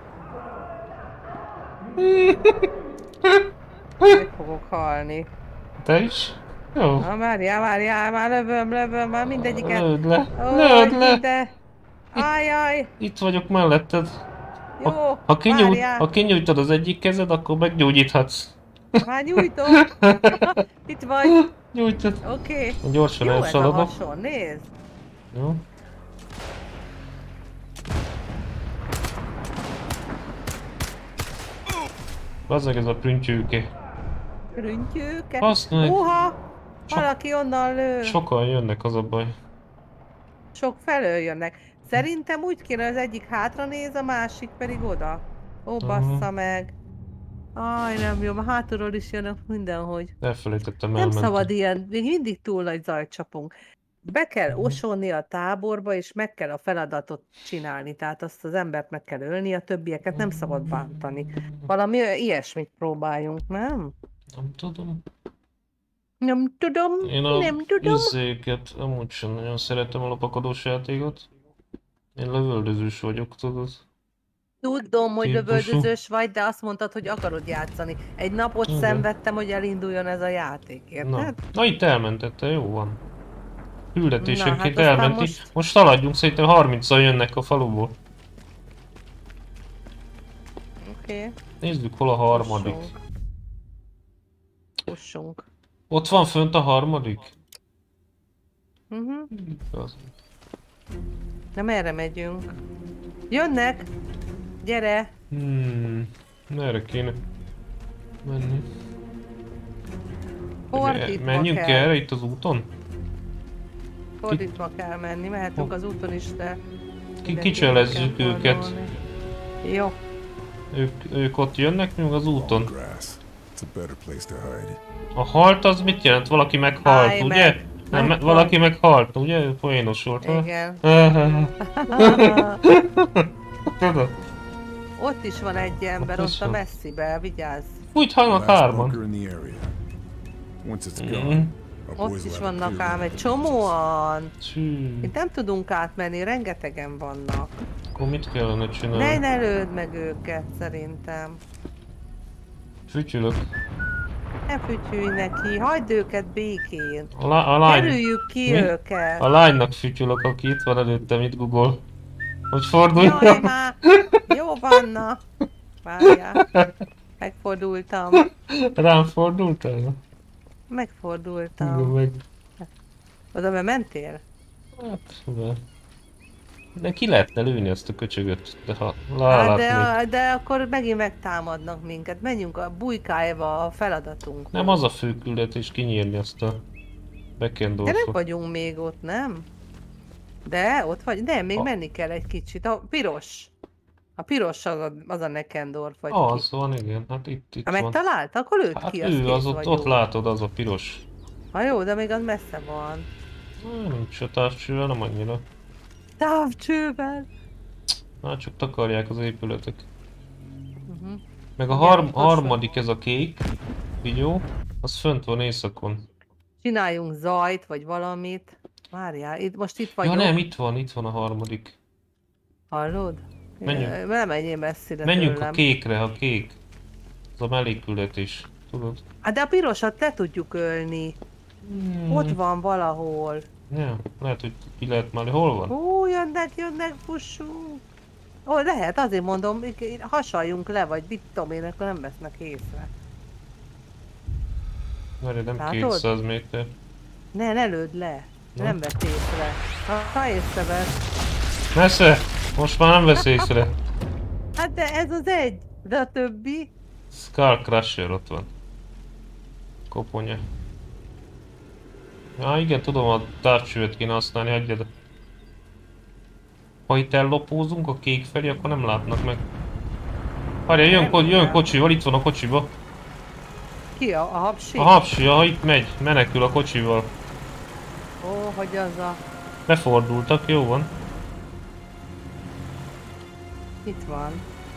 meg fogok halni. Te is? Jó. Na várjál, várjál, már lövöm, lövöm, már mindegyiket. Lőd le. Ó, Lőd le. de... Ajaj, Itt vagyok melletted. jó, Ha, ha, kinyújt, várjál. ha kinyújtod az egyik kezed, akkor meggyógyíthatsz. Már nyújtom. Itt vagy. Nyújtod. Oké. Okay. Gyorsan Jó ez a elszaladok. hason, nézd. Jó. Bazzeg ez a prüntjőke. Rüntyőke. Azt meg. Uha! Sok- Valaki onnan lő. Sokan jönnek, az a baj. Sok felől jönnek. Szerintem úgy kéne, az egyik hátra néz, a másik pedig oda. Ó, bassza Aha. meg. Aj, nem jó, mert hátulról is jönnek mindenhogy. Elfelejtettem Nem elmenni. szabad ilyen, még mindig túl nagy zajt csapunk. Be kell Mhm. osolni a táborba, és meg kell a feladatot csinálni. Tehát azt az embert meg kell ölni, a többieket nem szabad bántani. Valami ilyesmit próbáljunk, nem? Nem tudom. Nem tudom, Én a nem tudom. izzéket amúgy sem nagyon szeretem, a lopakodós játékot. Én lövöldözős vagyok, tudod. Tudom, hogy Típusú. lövöldözős vagy, de azt mondtad, hogy akarod játszani. Egy napot Igen. szenvedtem, hogy elinduljon ez a játék, Na, érted? na itt elmentette, jó van. Na, Küldetésenként hát aztán elmenti. most- Most... most haladjunk, szerintem harmincan jönnek a faluból. Oké. Okay. Nézzük, hol a harmadik. Fussunk. Ott van fönt a harmadik? Uh-huh. Az. Na merre megyünk? Jönnek! Gyere! Hmm, merre kéne menni? Fordítva Menjünk kell. erre itt az úton? Fordítva kell menni, mehetünk az úton is, de... Ki, mindenképpen kicselezzük kell őket. fordulni. Jó. Ők, ők ott jönnek, mi meg az Long úton. grass. It's a better place to hide. A halt az mit jelent? Valaki meghalt, Állj ugye? meg! Nem, Meghalt. valaki meghalt, ugye? Poénos volt. ha? Igen. Tudod? Ott is van egy ember, Ott ott is a van. messzibe, vigyázz! Úgy hallnak Last hárman. bunker in the area. Once it's Mhm. gone, our Ott boys is will have a vannak clear ám egy view. csomóan! Csű. Itt nem tudunk átmenni, rengetegen vannak. Akkor mit kellene Ne, csinálni? ne lőd meg őket, szerintem. Fütyülök. Ne fütyülj neki, hagyd őket békén. A, lá- a lány... Kerüljük ki Mi? őket. A lánynak fütyülök, aki itt van előttem, itt Google. Hogy fordulj? Jaj, már! Jó van, na! Várjál. Megfordultam. Rám fordultál? Igen, Megfordultam. meg. Oda be mentél? Hát, mivel? De ki lehetne lőni ezt a köcsögöt, de ha Hát rálátnék. de, de akkor megint megtámadnak minket. Menjünk a bujkájba a feladatunk. Nem az a fő küldetés kinyírni azt a De nem Beckendorfot. vagyunk még ott, nem? De, ott vagy. De, még A- menni kell egy kicsit. A piros. A piros az a, az a Nekendorf, vagy Az ki. van, igen, hát itt, itt Ha van. megtalált, akkor lőtt Hát ki, az ő, kész az ott, vagyunk. ott látod, az a piros. Ha jó, de még az messze van. Na, nincs a távcsővel, nem annyira. Távcsővel. Hát csak takarják az épületek. Uh-huh. Meg a Igen, har- lassan. harmadik, ez a kék vigyó, az fönt van éjszakon. Csináljunk zajt, vagy valamit. Várjál, itt, most itt Ja vagyok. nem, itt van, itt van a harmadik. Hallod? Menjünk. Jaj, nem menjél messzire Menjünk tőlem. a kékre, a kék. Az a mellékküldetés. tudod. Hát de a pirosat le tudjuk ölni. Hmm. Ott van valahol. Ja, lehet, hogy ki lehet már. Hol van? Ó, jönnek, jönnek, fussunk. Ó, lehet, azért mondom, hasaljunk le, vagy mit tudom én, akkor nem vesznek észre. Várj, nem Látod? kétszáz méter. Ne, ne lőd le. Na. Nem vesz észre. Ha, ha észrevesz. Nesze! Most már nem vesz észre. Hát de ez az egy. De a többi? Skull Crusher ott van. Koponya. Ja igen, tudom, a távcsövet kéne használni, hagyjad. Ha itt ellopózunk a kék felé, akkor nem látnak meg. Várjál, jön, ko jön kocsival, itt van a kocsiba. Ki a, a hapsi? A hapsi, ha itt megy, menekül a kocsival. Ó, hogy az a... Befordultak, jó van. Itt van.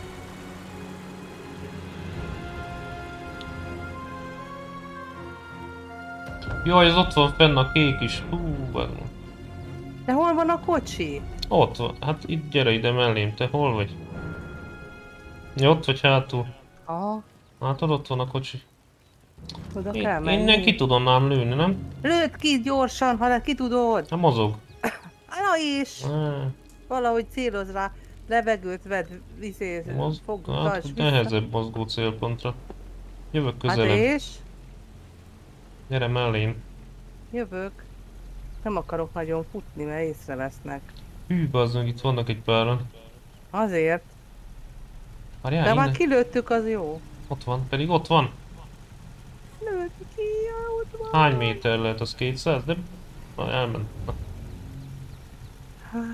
Jaj, ez ott van fenn a kék is. Hú, van. De hol van a kocsi? Ott van. Hát itt gyere ide mellém, te hol vagy? Ja, ott vagy hátul. Aha, Hát ott van a kocsi. oda Én, kell menni. innen ki tudnám lőni, nem? Lőd ki gyorsan, ha ne ki tudod. Nem mozog. Na is. Ah, Valahogy céloz rá. Levegőt vedd, viszéz, moz... fog, hát, tarts vissza. nehezebb mozgó célpontra. Jövök Hát közelem. és? Gyere mellém. Jövök. Nem akarok nagyon futni, mert észrevesznek. Hű, bazdmeg, itt vannak egy páran. Azért. Várjál, De innen. már kilőttük, az jó. Ott van, pedig ott van. Lőtt ki, ja, ott van. Hány méter lehet az kétszáz? De... Na, elment. Na. Hát...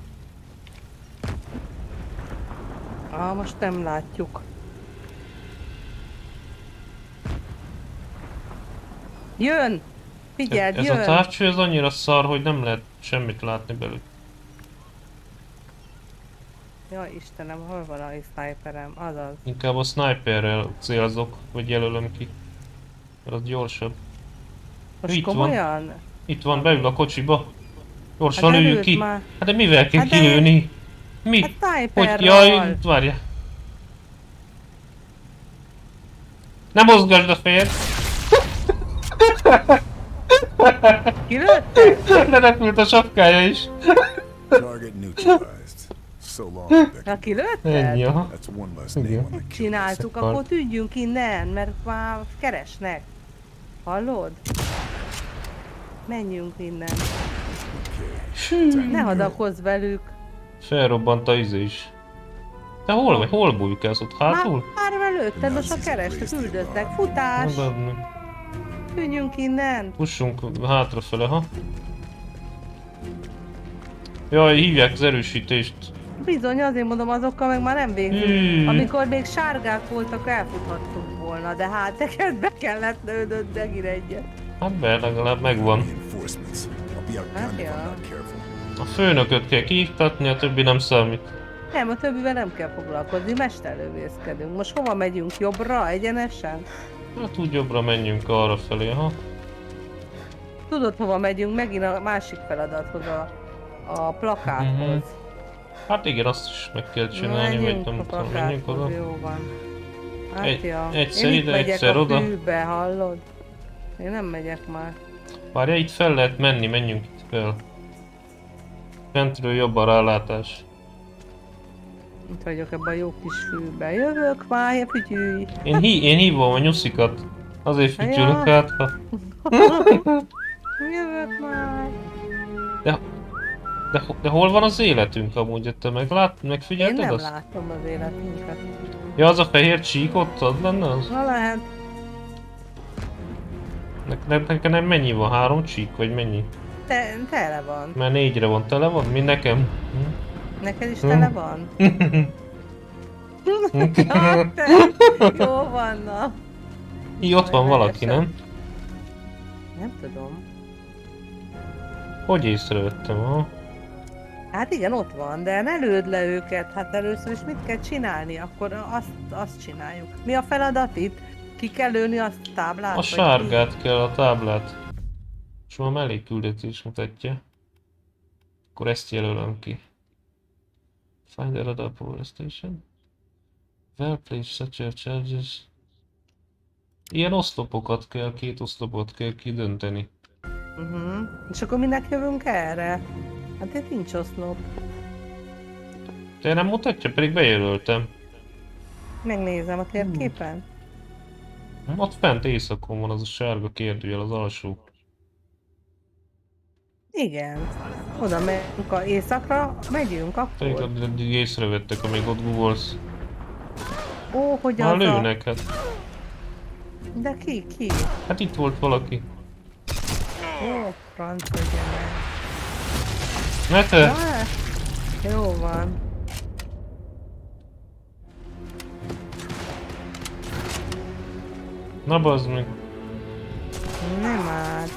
Ah, most nem látjuk. Jön! Figyeld, Ez jön! a távcső ez annyira szar, hogy nem lehet semmit látni belőle. Jaj, Istenem, hol van a sniperem? Azaz. Inkább a sniperrel célzok, vagy jelölöm ki. Mert az gyorsabb. Most Itt van. komolyan? Itt van, beül a kocsiba. Gyorsan Hát lőjük előtt ki. már. Hát de mivel kell Hát de- kilőni? Mi? Hát Hogy? sniperral! Jaj, várja. Ne mozgasd a fejed! Kilőttek? Lerepült a sapkája is. Target neutralized. So long, Becky. Na kilőtted? Ennyi, aha. That's one less name on the kill list. Csináltuk, Szakar. akkor tűnjünk innen, mert már keresnek. Hallod? Menjünk innen. Ne hadakozz velük. Felrobbant a izé is. Te hol vagy? Hol bújkálsz ott Már, hátul? már belőtted, most a kerestek, üldöztek. Futás! Mondod meg. Tűnjünk innen. Fussunk hátrafele, ha? Jaj, hívják az erősítést. Bizony, azért mondom, azokkal meg már nem végzünk. Hű. Amikor még sárgák voltak, elfuthattunk volna, de hát neked be kellett lődöd megint egyet. Hát be, legalább megvan. Reinforcements. I'll be outgunned if yeah. I'm not careful. A főnököt kell kiiktatni, a többi nem számít. Nem, a többivel nem kell foglalkozni, mesterlövészkedünk. Most hova megyünk? Jobbra, egyenesen? Hát úgy jobbra menjünk arra felé, ha? Tudod, hova megyünk? Megint a másik feladathoz, a, a plakáthoz. Mhm. Hát igen, azt is meg kell csinálni, vagy Menjünk nem a tudom, menjünk plakáthoz, oda. jó van. Hát Egy- ja. egyszer Én itt ide, megyek egyszer a oda. fűbe, hallod? Én nem megyek már. Várja, itt fel lehet menni, menjünk itt fel. Fentről jobb a rálátás. Itt vagyok ebben a jó kis fűbe. Jövök már, fütyülj! Én, hí én hívom a nyuszikat. Azért fütyülök Ja. hát, ha... Jövök már! De, de, de hol van az életünk amúgy? Te meglát, Én megfigyelted nem azt? látom az életünket. Ja, az a fehér csík ott, az lenne az? Na lehet, Ne, ne, nekem nem mennyi van? Három csík, vagy mennyi? te, tele van. Mert négyre van, tele van? Mi nekem? Hm? Neked is Hm. tele van? Ja, te. Jó van, na. Így ott van valaki, nem? Nem tudom. Hogy észrevettem, ha? Hát igen, ott van, de ne lőd le őket. Hát először is mit kell csinálni? Akkor azt, azt csináljuk. Mi a feladat itt? Ki kell lőni azt a táblát? A vagy sárgát kell, a táblát. És már mellékküldetés mutatja. Akkor ezt jelölöm ki. Find the radar power station. Well placed such a charges. Ilyen oszlopokat kell, két oszlopot kell kidönteni. Uh-huh. És akkor minek jövünk erre? Hát itt nincs oszlop. Te nem mutatja? Pedig bejelöltem. Megnézem a térképen. Ott fent éjszakon van az a sárga kérdőjel az alsó. Igen. Oda megyünk a éjszakra, megyünk Pedig akkor. addig észrevettek, amíg ott googolsz. Ó, hogy Már az a... lőnek, hát. De ki, ki? Hát itt volt valaki. Ó, franc, ugye meg. Ne te! Na, jó van. Na bazd meg. Nem már.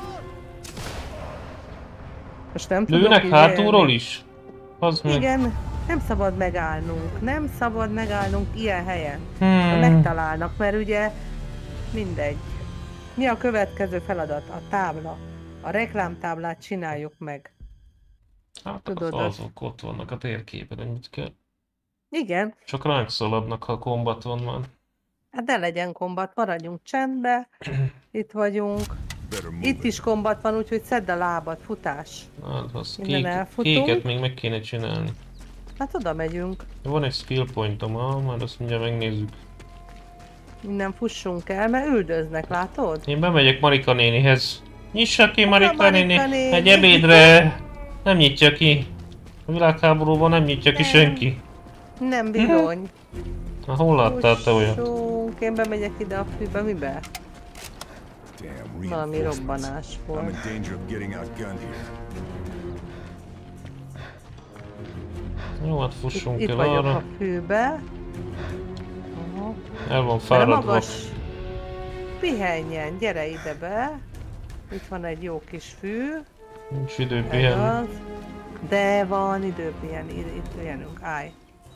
Most nem tudok Lőnek így hátulról élni. is? Bazd meg. Igen, nem szabad megállnunk. Nem szabad megállnunk ilyen helyen. Ha Hmm. megtalálnak, mert ugye mindegy. Mi a következő feladat? A tábla. A reklámtáblát csináljuk meg. Hát Tudod, az az- azok ott vannak a térképen, ennyit kell. Igen, Csak ránk szaladnak, ha kombat van már. hát ne legyen kombat, maradjunk csendbe. Itt vagyunk. Better move Itt it. is kombat van, úgyhogy szedd a lábad, futás. Hát az Minden kék, elfutunk. kéket még meg kéne csinálni. Hát oda megyünk. Van egy skill pointom, ah, már azt mindjárt megnézzük. Innen fussunk el, mert üldöznek, látod? Én bemegyek Marika nénihez. Nyissa ki Marika Marika néni, néni. egy ebédre! Nem nyitja ki. A világháborúban nem nyitja ki Nem. senki. Nem bizony. Na, hol láttál te olyan? Fussunk, én bemegyek ide a fűbe, mibe? Damn Valami reinforcements. robbanás I'm volt. in danger of getting outgunned here. Jó, hát Itt, fussunk itt el vagyok arra. a fűbe. Aha. El van Erre fáradva. magas. Pihenjen, gyere ide be. Itt van egy jó kis fű. Nincs idő Ez pihenni. az. De van idő pihenni, itt, itt pihenünk, állj.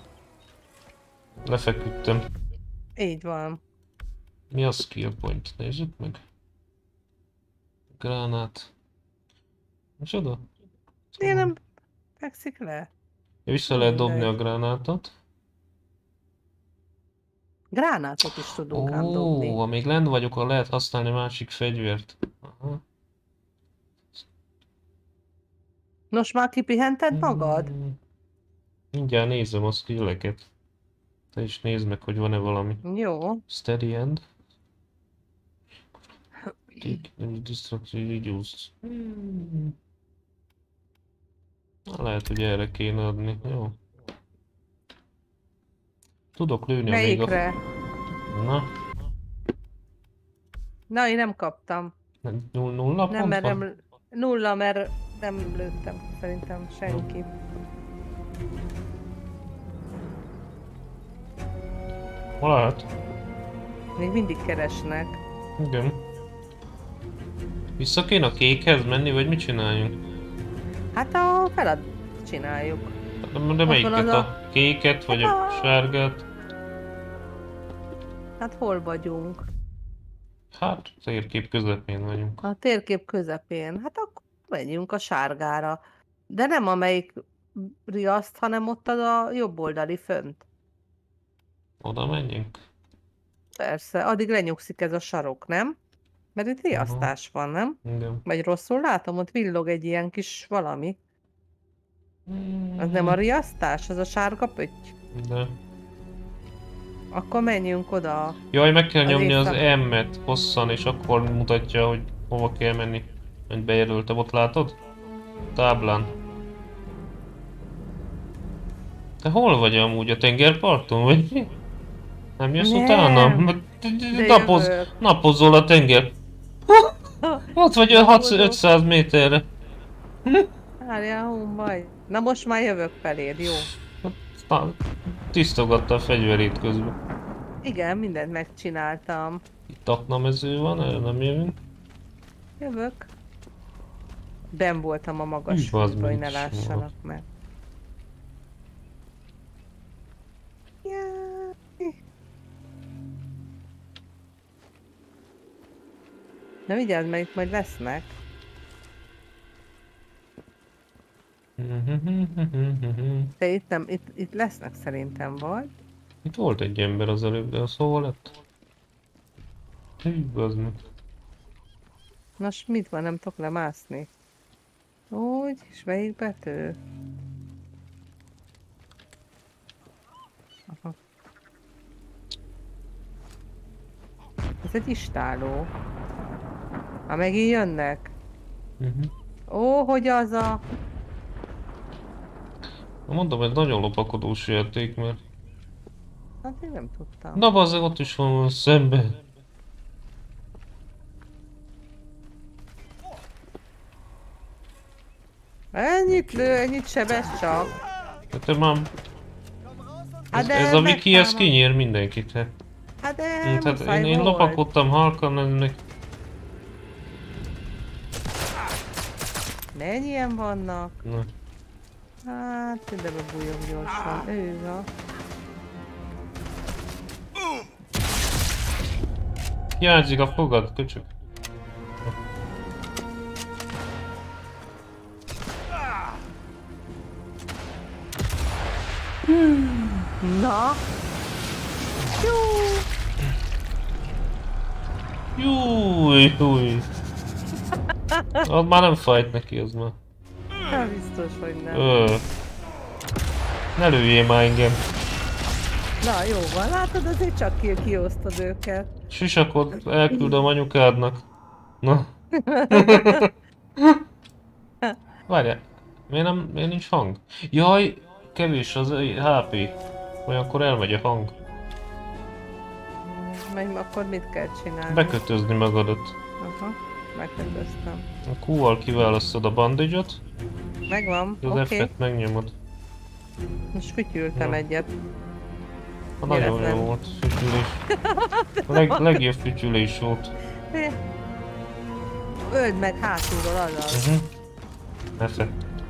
Lefeküdtem. Így van. Mi a skill point? Nézzük meg. Gránát. Micsoda? Én nem fekszik le. Vissza lehet dobni Mindegy. a gránátot. Gránátot is tudunk ám dobni. Ó, amíg lent vagyok, akkor lehet használni másik fegyvert. Aha. Nos, már kipihented magad? Mm. Mindjárt nézem a skilleket. Te is nézd meg, hogy van-e valami. Jó. Steady end. Take destruction reduced. Mm. Na, lehet, hogy erre kéne adni. Jó. Tudok lőni a még a... Melyikre? Na, Na, én nem kaptam. null, nulla Nem pont van? merem... Nulla, mert nem lőttem szerintem senki. Hol lehet? Még mindig keresnek. Igen. Vissza kéne a kékhez menni, vagy mit csináljunk? Hát a felad csináljuk. De, de van melyiket? az A a- kéket, vagy a sárgát? Hát hol vagyunk? Hát, térkép közepén vagyunk. A térkép közepén. Hát akkor megyünk a sárgára. De nem amelyik riaszt, hanem ott az a jobb oldali fönt. Oda menjünk. Persze, addig lenyugszik ez a sarok, nem? Mert itt riasztás van, nem? Igen. Vagy rosszul látom, ott villog egy ilyen kis valami. Az nem a riasztás, az a sárga pötty. De... Akkor menjünk oda. Jaj, meg kell Az nyomni az éjszak- M-et hosszan, és akkor mutatja, hogy hova kell menni. Hogy bejelöltem, ott látod? Táblán. Te hol vagy amúgy? A tengerparton vagy mi? Nem jössz Nem. utána? De Napoz, jövök. napozol a tenger. Ott vagy a hatszáz ötszáz méterre. Várjál, hol vagy? Na most már jövök feléd, jó? Na, tisztogatta a fegyverét közben. Igen, mindent megcsináltam. Itt aknamező van, erre nem jövünk. Jövök. Ben voltam a magas Hű, bazd fűben, hogy meg, ne is lássanak meg. Jaj. Na vigyázz, mert itt majd lesznek. De itt nem, itt, itt lesznek szerintem, vagy? Itt volt egy ember az előbb, de az hol lett? Hű, bazd meg. Nos, mit van, nem tudok lemászni? Úgy, és melyik betű? Aha. Ez egy istáló. Ha megint jönnek? Uh-huh. Ó, hogy az a... Mondom, ez nagyon lopakodós játék, mert... Hát én nem tudtam. Na bazzeg, ott is van szembe. Ennyit lő, ennyit sebez csak. Hát te már... Hát Ez, de ez a Viki, ez megtámad. kinyír mindenkit, hát. Hát de Tehát muszáj én, én volt. lopakodtam halkan ennek. Mennyien vannak? Na. Hát, ide bebújjunk gyorsan. Ő van. Hiányzik a fogad, köcsök. Na? Jó! Júj, júj. Az már nem fájt neki, az már. Hát biztos, hogy nem. Ö. Ne lőjél már engem. Na jó van, látod, azért csak ki kiosztod őket. Sisakot elküldöm anyukádnak. Na. Várjál. Miért nem, miért nincs hang? Jaj, kevés az há pé. Olyankor elmegy a hang. Meg akkor mit kell csinálni? Bekötözni magadat. Aha, megkötöztem. A Q-val kiválasztod a bandage-ot, Megvan, az oké. okay. F-et megnyomod. Most fütyültem Na. egyet. Ha nagyon Véletlen. jó volt, fütyülés. A leg, legjobb fütyülés volt. Öld meg hátulról azzal. Uh-huh. F-et.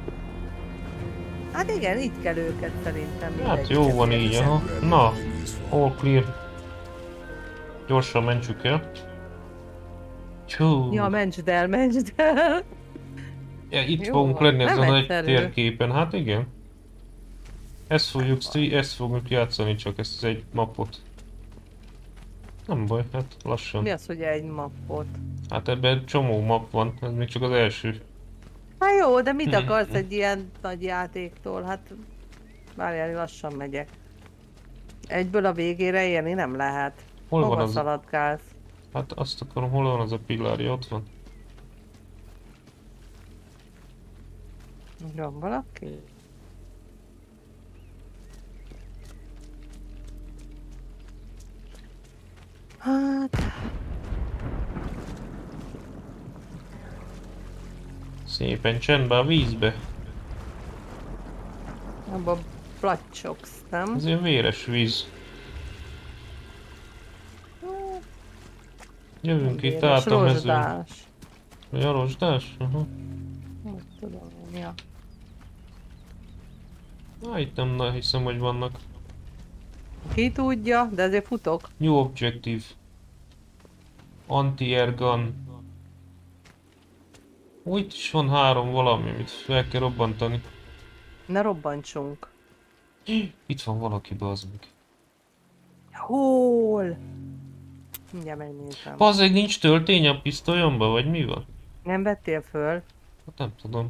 Hát igen, így kell őket szerintem. Hát mindegyiket. jó van így, aha. Na, all clear. Gyorsan mentsük el. Csú. Ja, mentsd el, mentsd el. Ja, itt Jó fogunk van, lenni nem ezen a nagy egyszerű. térképen, hát igen. Ezt fogjuk, stri- ezt fogjuk játszani, csak ezt az egy mapot. Nem baj, hát lassan. Mi az, hogy egy mappot? Hát ebben csomó map van, ez még csak az első. Hát jó, de mit Mhm. akarsz egy ilyen nagy játéktól? Hát várjál, lassan megyek. Egyből a végére érni nem lehet. Hol van Hova az? szaladgálsz? Hát azt akarom, hol van az a pillárja, ott van. Van valaki? Hát... Szépen csendbe a vízbe. abba placsogsz, nem? Ez ilyen véres víz. Jövünk itt Véres, át a mezőn. rozsdás. Vagy a rozsdás? Aha. Nem tudom, ja. Na, itt nem na, hiszem, hogy vannak. Ki tudja, de azért futok. New objective. Anti-air gun. Ó, itt is van három valami, amit fel kell robbantani. Ne robbantsunk. Itt van valaki, bazd meg. Hol? Mindjárt megnézem. Bazzeg, nincs töltény a pisztolyomba, vagy mi van? Nem vettél föl? Hát nem tudom.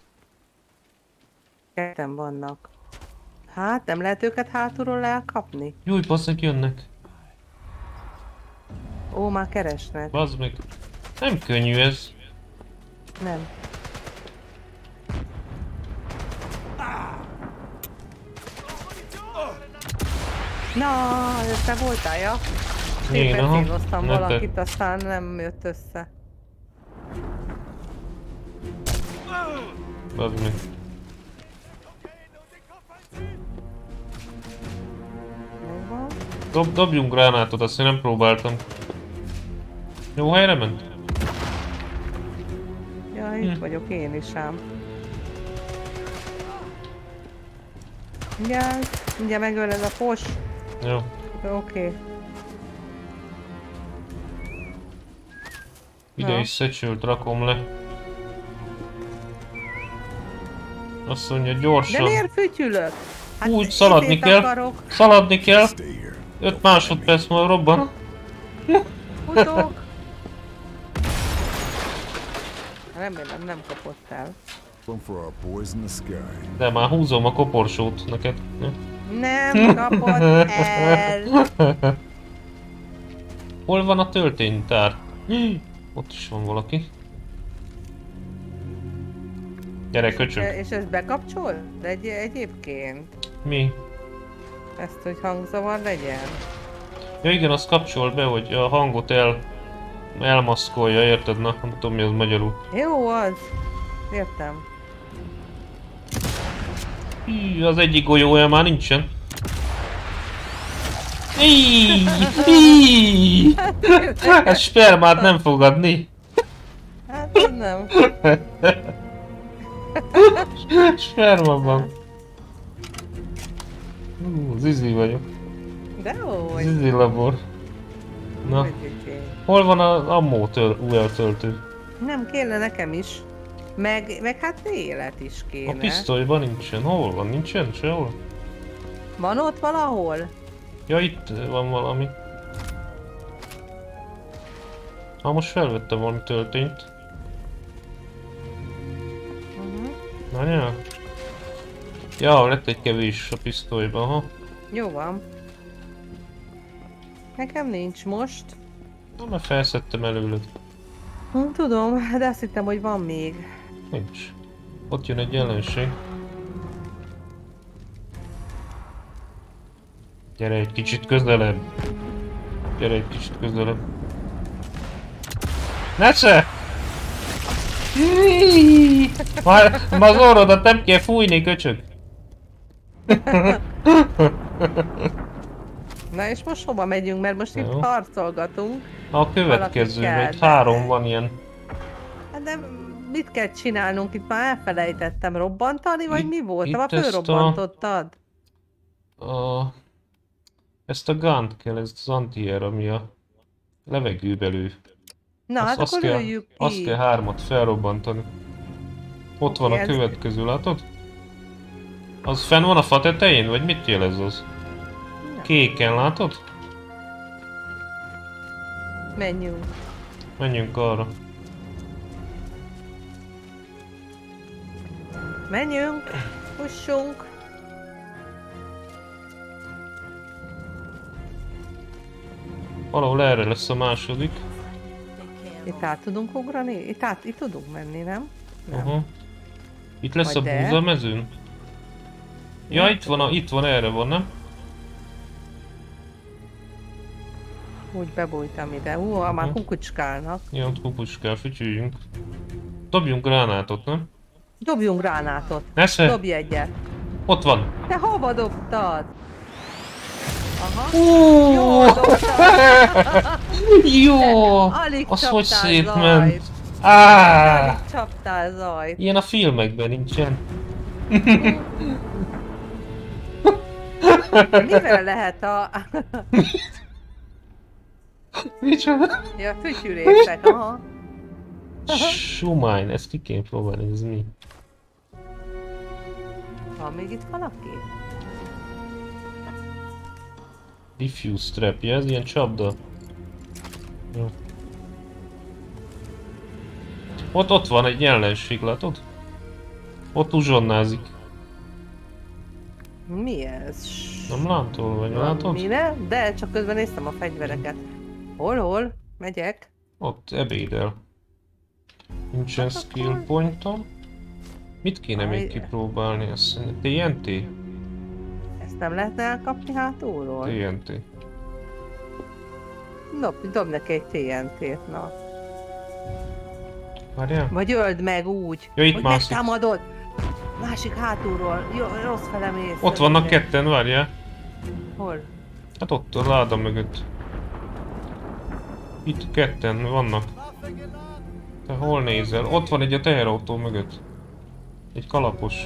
Ketten vannak. Hát, nem lehet őket hátulról elkapni? Júj, bazzeg, jönnek. Ó, már keresnek. Bazd meg. Nem könnyű ez. Nem. Na, ez te voltál, ja? Én, Szépen aha. céloztam Ne te. valakit, aztán nem jött össze. Bazd meg. Megvan. Dob, dobjunk gránátot, azt én nem próbáltam. Jó helyre ment? Ja, itt Hm. vagyok én is ám. Mindjárt, mindjárt megöled a pos. Jó. Oké. Okay. Ide Na. is szetsült rakom le. Azt mondja, De gyorsan. miért fütyülök? Hát Úgy, szaladni izét kell. akarok. Szaladni kell. Stay here. öt másodperc múlva robban. Futok! Remélem nem kapott el. One for our boys in the sky. De már húzom a koporsót neked. Nem kapott el! Hol van a tölténytár? Ott is van valaki. Gyere, köcsög. És ezt bekapcsol? Egy, egyébként? Mi? Ezt, hogy hangzavar legyen? Ja igen, azt kapcsol be, hogy a hangot el... elmaszkolja, érted? Na, nem tudom mi az magyarul. Jó az. Értem. Hí, az egyik golyója már nincsen. Hí, hí. Ez spermát nem fogadni. Hát ez nem. Sperma van. Hú, zizi vagyok. De hogy? Zizi labor. Na, hol van az ammó tör, újra töltő? Nem kéne nekem is. Meg, meg hát élet is kéne. A pisztolyban nincsen. Hol van? Nincsen sehol? Van ott valahol? Ja, itt van valami. Ha most felvettem valami töltényt. Uh-huh. Várjál? Ja, lett egy kevés a pisztolyban, ha? Jó van. Nekem nincs most. Na, mert felszedtem előled. Hm, tudom, de azt hittem, hogy van még. Nincs. Ott jön egy ellenség. Gyere egy kicsit közelebb. Gyere egy kicsit közelebb. Nesze! Már, már az orrodat nem kell fújni, köcsög. Na és most hova megyünk, mert most Jó. itt harcolgatunk. A következő, kell, egy de- három van ilyen. Hát de mit kell csinálnunk? Itt már elfelejtettem robbantani, vagy Itt- mi volt? itt Már ezt a- fölrobbantottad? A... Ezt a gánt kell, ez az anti-air, ami a levegőbelő. Na hát azt akkor kell, öljük ki. azt kell hármat felrobbantani. Ott van Oké, a ez- következő, látod? Az fenn van a fa tetején, vagy mit jelez az? Nem. Kéken, látod? Menjünk. Menjünk arra. Menjünk. Fussunk. Valahol erre lesz a második. Itt át tudunk ugrani? Itt át, itt tudunk menni, nem? Nem. Aha. Itt lesz Vagy a de? búzamezőn? Ja, Nem itt van, a, itt van, erre van, nem? Úgy bebújtam ide. Hú, már Mhm. kukucskálnak. Ja, ott kupucskál, fütyüljünk. Dobjunk gránátot, nem? Dobjunk gránátot. Nesze! Dobj egyet. Ott van! Te hova dobtad? Aha. Ó, Jól dobtad. jó! Alig Az csaptál hogy szétment! zajt. Áh! Alig csaptál zajt. Ilyen a filmekben nincsen. Mivel lehet a... Micsoda? ja, fütyülések, aha. Sumány, ezt ki kéne próbálni, ez mi? Van még itt valaki? Diffuse trap, ja, ez ilyen csapda. Jó. Ott, ott van egy ellenség, látod? Ott uzsonnázik. Mi ez? Nem látol, vagy látod? Mire? De csak közben néztem a fegyvereket. Hol, hol? Megyek. Ott ebédel. Nincsen Hát skill akkor- pointom. Mit kéne még Aj. kipróbálni? Azt mondja, té en té? Ezt nem lehetne elkapni hátulról? té en té. Dob, dob neki egy té en té-t, na. Várjál? Vagy öld meg úgy, Ja, itt hogy mászik. megtámadod. Másik hátulról. Jó, rossz fele mész. Ott vannak Ugye? ketten, várjál. Hol? Hát ott a láda mögött. Itt ketten vannak. Te hol nézel? Ott van egy a teherautó mögött. Egy kalapos.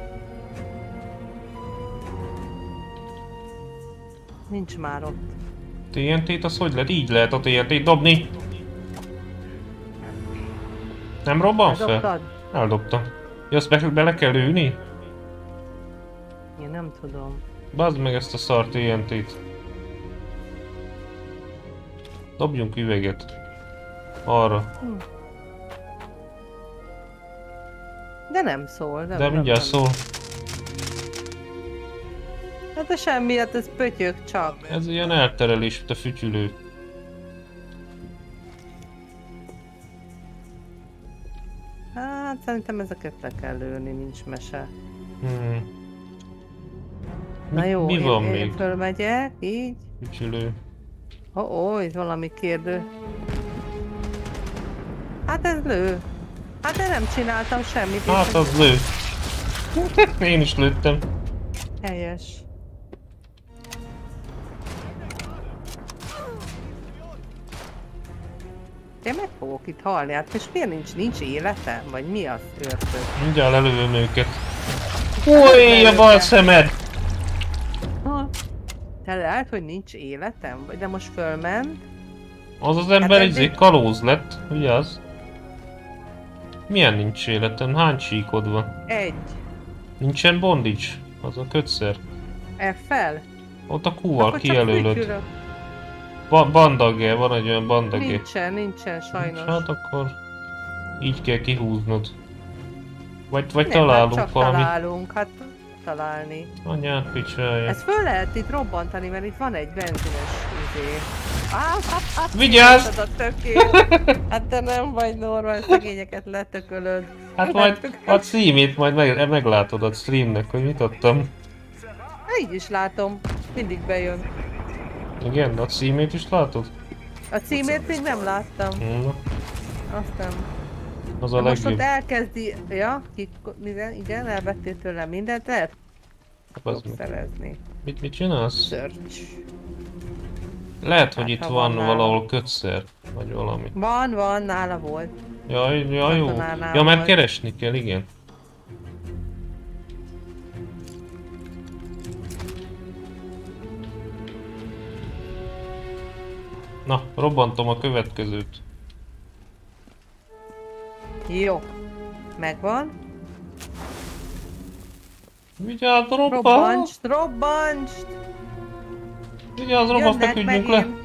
Nincs már ott. té en té-t az hogy lehet? Így lehet a té en té-t dobni. Nem robban fel? Eldobtad? Eldobtam. Ja, azt be, bele kell lőni? Én nem tudom. Bazd meg ezt a szar té en té-t. Dobjunk üveget. Arra. De nem szól. Nem, De mindjárt nem. szól. Hát de semmi, hát ez pötyök csak. Ez ilyen elterelés, mint a fütyülő. Hát szerintem ezeket le kell lőni, nincs mese. Hmm. Na jó, mi én, van én még? fölmegyek, így. Fütyülő. Ó, ó, itt valami kérdő. Hát ez lő. Hát én nem csináltam semmit. Hát én az lő. Én is lőttem. Helyes. Én meg fogok itt halni, hát és miért nincs, nincs életem? Vagy mi az őrtök? Mindjárt lelövöm őket. Új, a bal szemed! Ha. Te lehet, hogy nincs életem? Vagy de most fölment? Az az ember Hát izé eddig- kalóz lett, vigyázz. Milyen nincs életem? Hány csíkod van? Egy. Nincsen bondage? Az a kötszer. F-fel? Ott a Q-val Akkor csak kijelölöd. fütyülök. Ba bandagé, van egy olyan bandagé. Nincsen, nincsen sajnos. Hát akkor így kell kihúznod. Vagy, vagy Nem, hát találunk csak valami. találunk, hát találni. Anyát picsája. Ezt föl lehet itt robbantani, mert itt van egy benzines izé. Ah, hát, hát, Vigyázz! a tökél. Hát te nem vagy normál, szegényeket letökölöd. Hát majd a címét majd meg, meglátod a streamnek, hogy mit adtam. Így is látom, mindig bejön. Igen, a címét is látod? A címét még nem láttam, Na, azt nem. az Na a most ott legjobb. elkezdi, ja, kik, igen, igen, elvettél tőlem mindent, lehet Az fog meg. szerezni. Mit, mit csinálsz? Search. Lehet, hogy Hát, itt ha van van valahol kötszer, vagy valami. Van, van, nála volt. Jaj, jaj, jó. Katonánál Ja, mert volt. keresni kell, igen. Na, robbantom a következőt. Jó. Megvan. Vigyázz, robban! Robbancs, robbancs! Vigyázz, robban, Jönnek feküdjünk le! megint.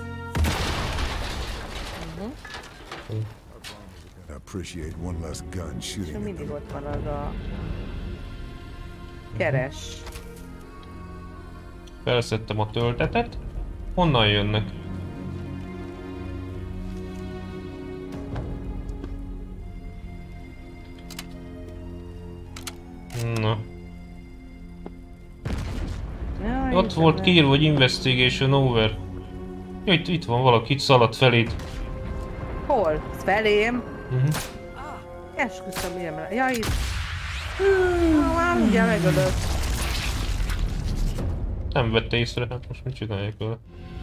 I appreciate one less gun És shooting at mindig them. ott van az a... Keres. Felszedtem a töltetet. Honnan jönnek? Na. Jaj, Ott volt Istenem. kiírva, hogy investigation over. Ja, itt, itt van valaki, itt szaladt feléd. Hol? Ez felém? Uh-huh. Esküszöm, ilyen rá. Ja, itt. Hú, már mindjárt megölök. Nem vette észre, hát most mit csinálják vele?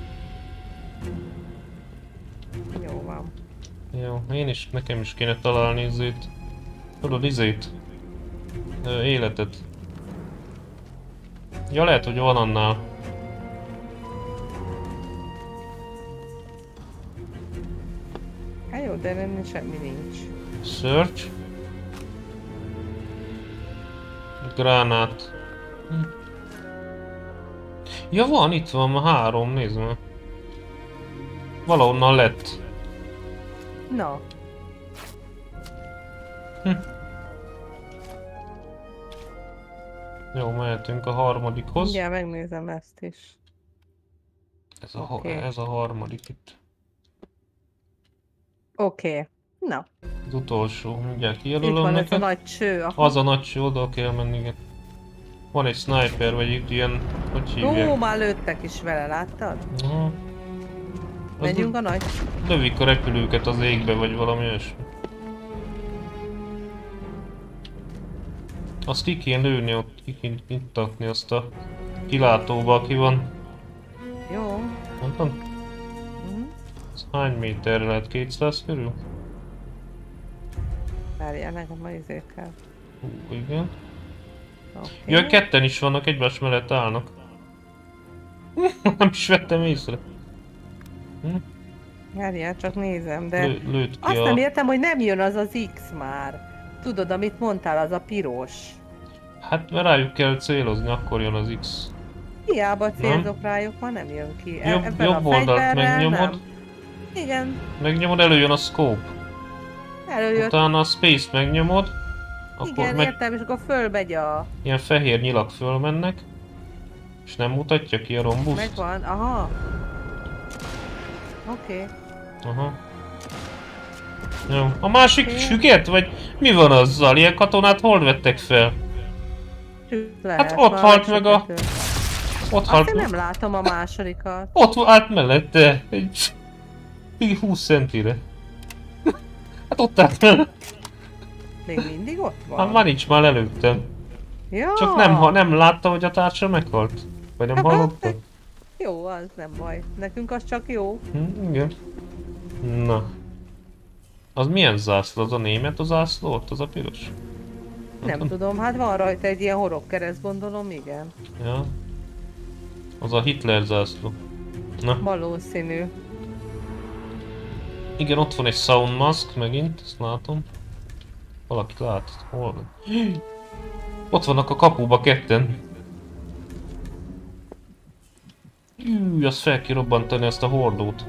Jó van. Jó, én is, nekem is kéne találni izét. Tudod, izét? Ö, életet. Ja, lehet, hogy van annál. Hát jó, de nem semmi nincs. Search. Gránát. Hm. Ja, van, itt van ma három, nézd meg. Valahonnan lett. Na. Jó, mehetünk a harmadikhoz. Mindjárt megnézem ezt is. Ez a, ha- Oké. ez a harmadik itt. Oké. Okay. Na. Az utolsó, mindjárt Itt kijelölöm van ez a neked. nagy cső. Aha. Az a nagy cső, oda kell menni, igen. Van egy sniper, vagy itt ilyen, hogy Ó, hívják? már lőttek is vele, láttad? Aha. Az Megyünk a nagy... lövik a repülőket az égbe, vagy valami olyasmi. Azt ki kéne lőni, ott ki kéne nyittatni azt a kilátóba, aki van. Jó. Mondtam? Mhm. Ez hány méterre lehet? kétszáz körül? Várjál, nekem ma izé kell. Hú, igen. Okay. Jaj, ketten is vannak, egymás mellett állnak. Nem is vettem észre. Várjál, csak nézem, de... Lő, lőtt ki Azt a... nem értem, hogy nem jön az az X már. Tudod, amit mondtál, az a piros. Hát mert rájuk kell célozni, akkor jön az X. Hiába célzok rájuk, ma nem jön ki. E- Jobb, ebben jobb a oldalt fegyverrel megnyomod. nem. Igen, Megnyomod, előjön a scope. előjött. Utána a space megnyomod. Akkor Igen, meg értem, és akkor fölmegy a... ilyen fehér nyilak fölmennek. És nem mutatja ki a rombuszt? Megvan, aha. Oké. Okay. Aha. Jó. A másik Oké. süket? Vagy mi van azzal? Ilyen katonát hol vettek fel? Lehet, Hát ott már halt meg a... süthető. Ott Azt halt én meg. nem látom a másodikat. Ott állt mellette. Egy... húsz centire. Hát ott állt mellette. Még mindig ott van? Hát már nincs, már előttem. Ja. Csak nem, ha nem látta, hogy a társa meghalt. Vagy nem hallotta? Jó, az nem baj. Nekünk az csak jó. Hm, igen. Na. Az milyen zászló? Az a német a zászló? Ott az a piros? Nem tudom, hát van rajta egy ilyen horogkereszt, gondolom, igen. Ja. Az a Hitler zászló. Na. Valószínű. Igen, ott van egy sound mask megint, ezt látom. Valaki lát? Hol van? Ott vannak a kapuba ketten. Ű, azt fel kell robbantani ezt a hordót.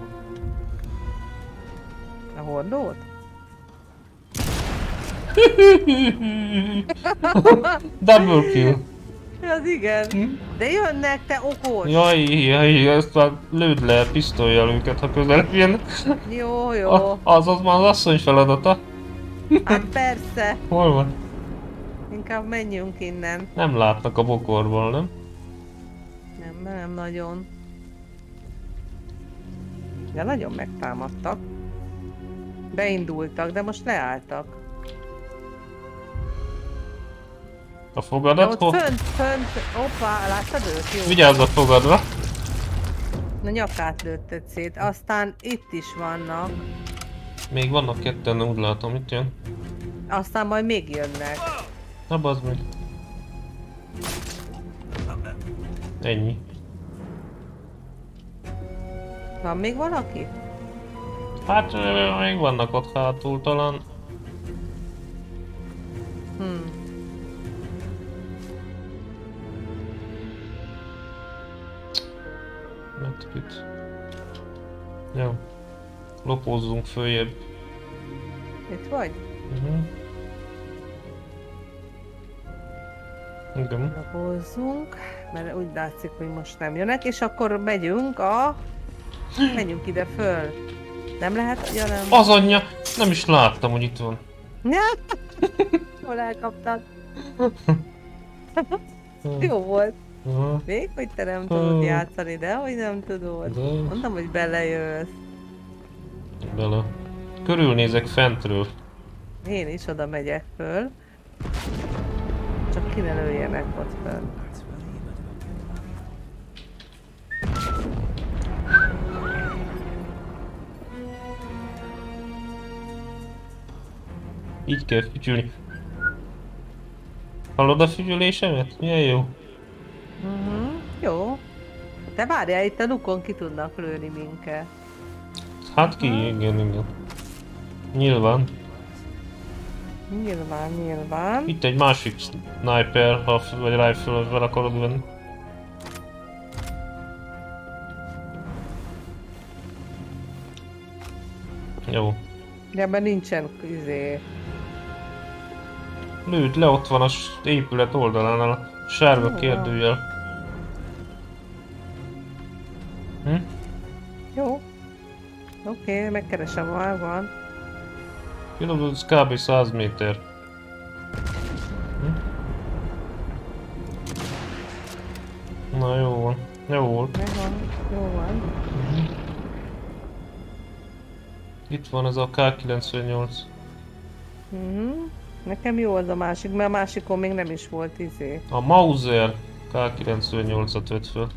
A hordót? Double kill. Az igen. De jönnek, te okos! Jaj, jaj, ezt már lőd le pisztollyal őket, ha közelebb jön. Jó, jó. A, az az már az asszony feladata. Hát persze. Hol van? Inkább menjünk innen. Nem látnak a bokorból, nem? Nem, nem nagyon. De nagyon megtámadtak. Beindultak, de most leálltak. A De fogadat? ott Ho? fönt, fönt, hoppá, láttad őt? Jó. Vigyázz a fogadra. A nyakát lőtted szét. Aztán itt is vannak. Még vannak ketten, úgy látom, itt jön. Aztán majd még jönnek. Na bazd meg. Ennyi. Van még valaki? Hát ö, még vannak ott hátul talán. Hmm. Medkit. Jó. Lopózzunk följebb. Itt vagy? Uh-huh. Igen. Rabozzunk, mert úgy látszik, hogy most nem jönnek, és akkor megyünk a... Menjünk ide föl. Nem lehet? Ja, nem. Az anyja! Nem is láttam, hogy itt van. Hol elkaptad? Jó volt. Aha. Még, hogy te nem tudod játszani, de hogy nem tudod. De. Mondtam, hogy belejössz. Bele. Körülnézek fentről. Én is oda megyek föl. Csak ki ne lőjenek ott föl. Így kell fütyülni. Hallod a fütyülésemet? Milyen jó. Uh-huh. Jó. Te várjál, itt a lukon ki tudnak lőni minket. Hát ki, igen, igen. Nyilván. Nyilván, nyilván. Itt egy másik sniper, ha f- vagy rifle-vel akarod venni. Jó. De ebben nincsen izé. Lőd le, ott van a s- épület oldalánál a sárga Jó, kérdőjel. Hm? Jó. Oké, okay, megkeresem, hol van. Jó, ez kb. száz méter. Hm? Na jó van. Jó volt. Megvan. Jó van. Itt van ez a ká kilencvennyolc. Uh-huh. Nekem jó az a másik, mert a másikon még nem is volt izé. A Mauser ká kilencvennyolcat vett fel.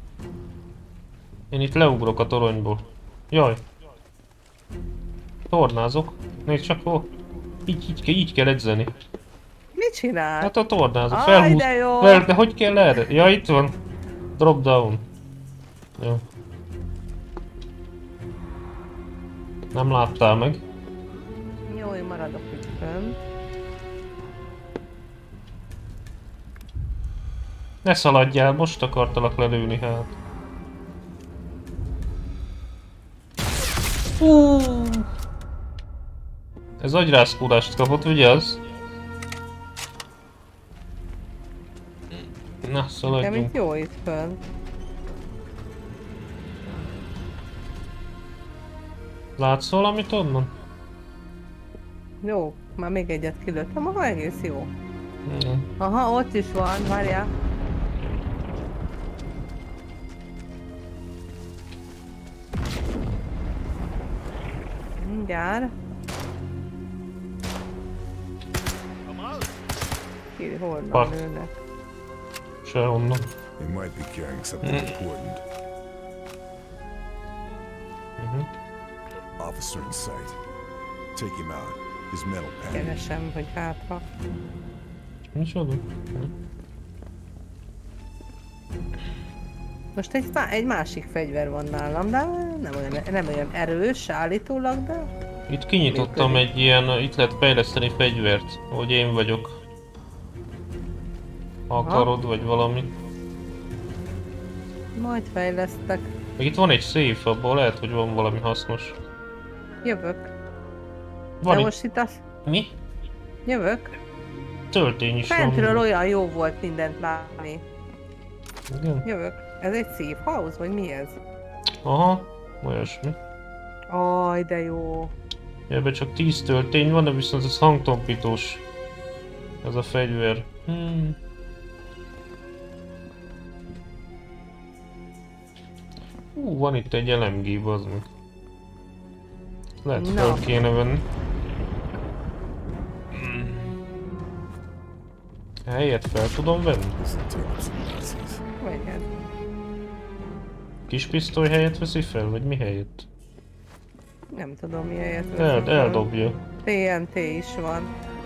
Én itt leugrok a toronyból. Jaj. Tornázok. Nézd csak hol. Így, így, kell, így kell edzeni. Mit csinál? Hát a tornázok. Aj, Felhúz. de jó. Fel, de hogy kell erre? Ja, itt van. Drop down. Jó. Nem láttál meg. Jó, én maradok itt fönt. Ne szaladjál, most akartalak lelőni hát. Fú! Ez agyrázkódást kapott, vigyázz! Na, Nekem szaladjunk. itt jó itt fönn. Látsz valamit onnan? Jó, már még egyet kilőttem, aha, egész jó. Mm. Aha, ott is van, várjál. Mindjárt. Ki, honnan Fuck. lőnek? Sehonnan. They might be carrying something important. Mhm. Officer in sight. Take him out. His metal pattern. Keresem, hogy hátra. Micsoda? Most egy, má- egy másik fegyver van nálam, de nem olyan, nem olyan erős állítólag, de... Itt kinyitottam Működik. egy ilyen, itt lehet fejleszteni fegyvert, hogy én vagyok. Ha Aha. akarod, vagy valami. Majd fejlesztek. Meg itt van egy safe, abból lehet, hogy van valami hasznos. Jövök. Van De itt... most itt az... Mi? Jövök. Töltény is Fentről van. olyan jó volt mindent látni. Igen. Jövök. Ez egy safe house, vagy mi ez? Aha, olyasmi. Aj, de jó. Ebben csak tíz töltény van, de viszont ez hangtompítós. Ez a fegyver. Hmm. Hú, van itt egy el em gé, bazd meg. Lehet fel Na. kéne venni. Hmm. Helyet fel tudom venni? This'll take up some Nazis. Vagy Kis pisztoly helyett veszi fel, vagy mi helyett? nem tudom mi helyet El, veszem fel. eldobja. té en té is van.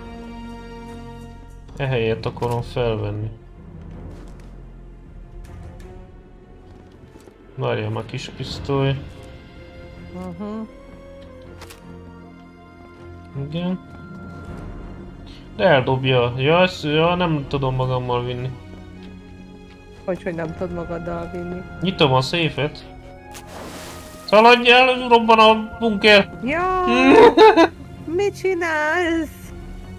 E helyett akarom felvenni. Várjál már, kis pisztoly. Uh-huh. Igen. De eldobja. Ja, ezt, ja, nem tudom magammal vinni. Hogy, hogy nem tudod magaddal vinni. Nyitom a széfet. Szaladj el, robban a bunker! Ja! Mit csinálsz?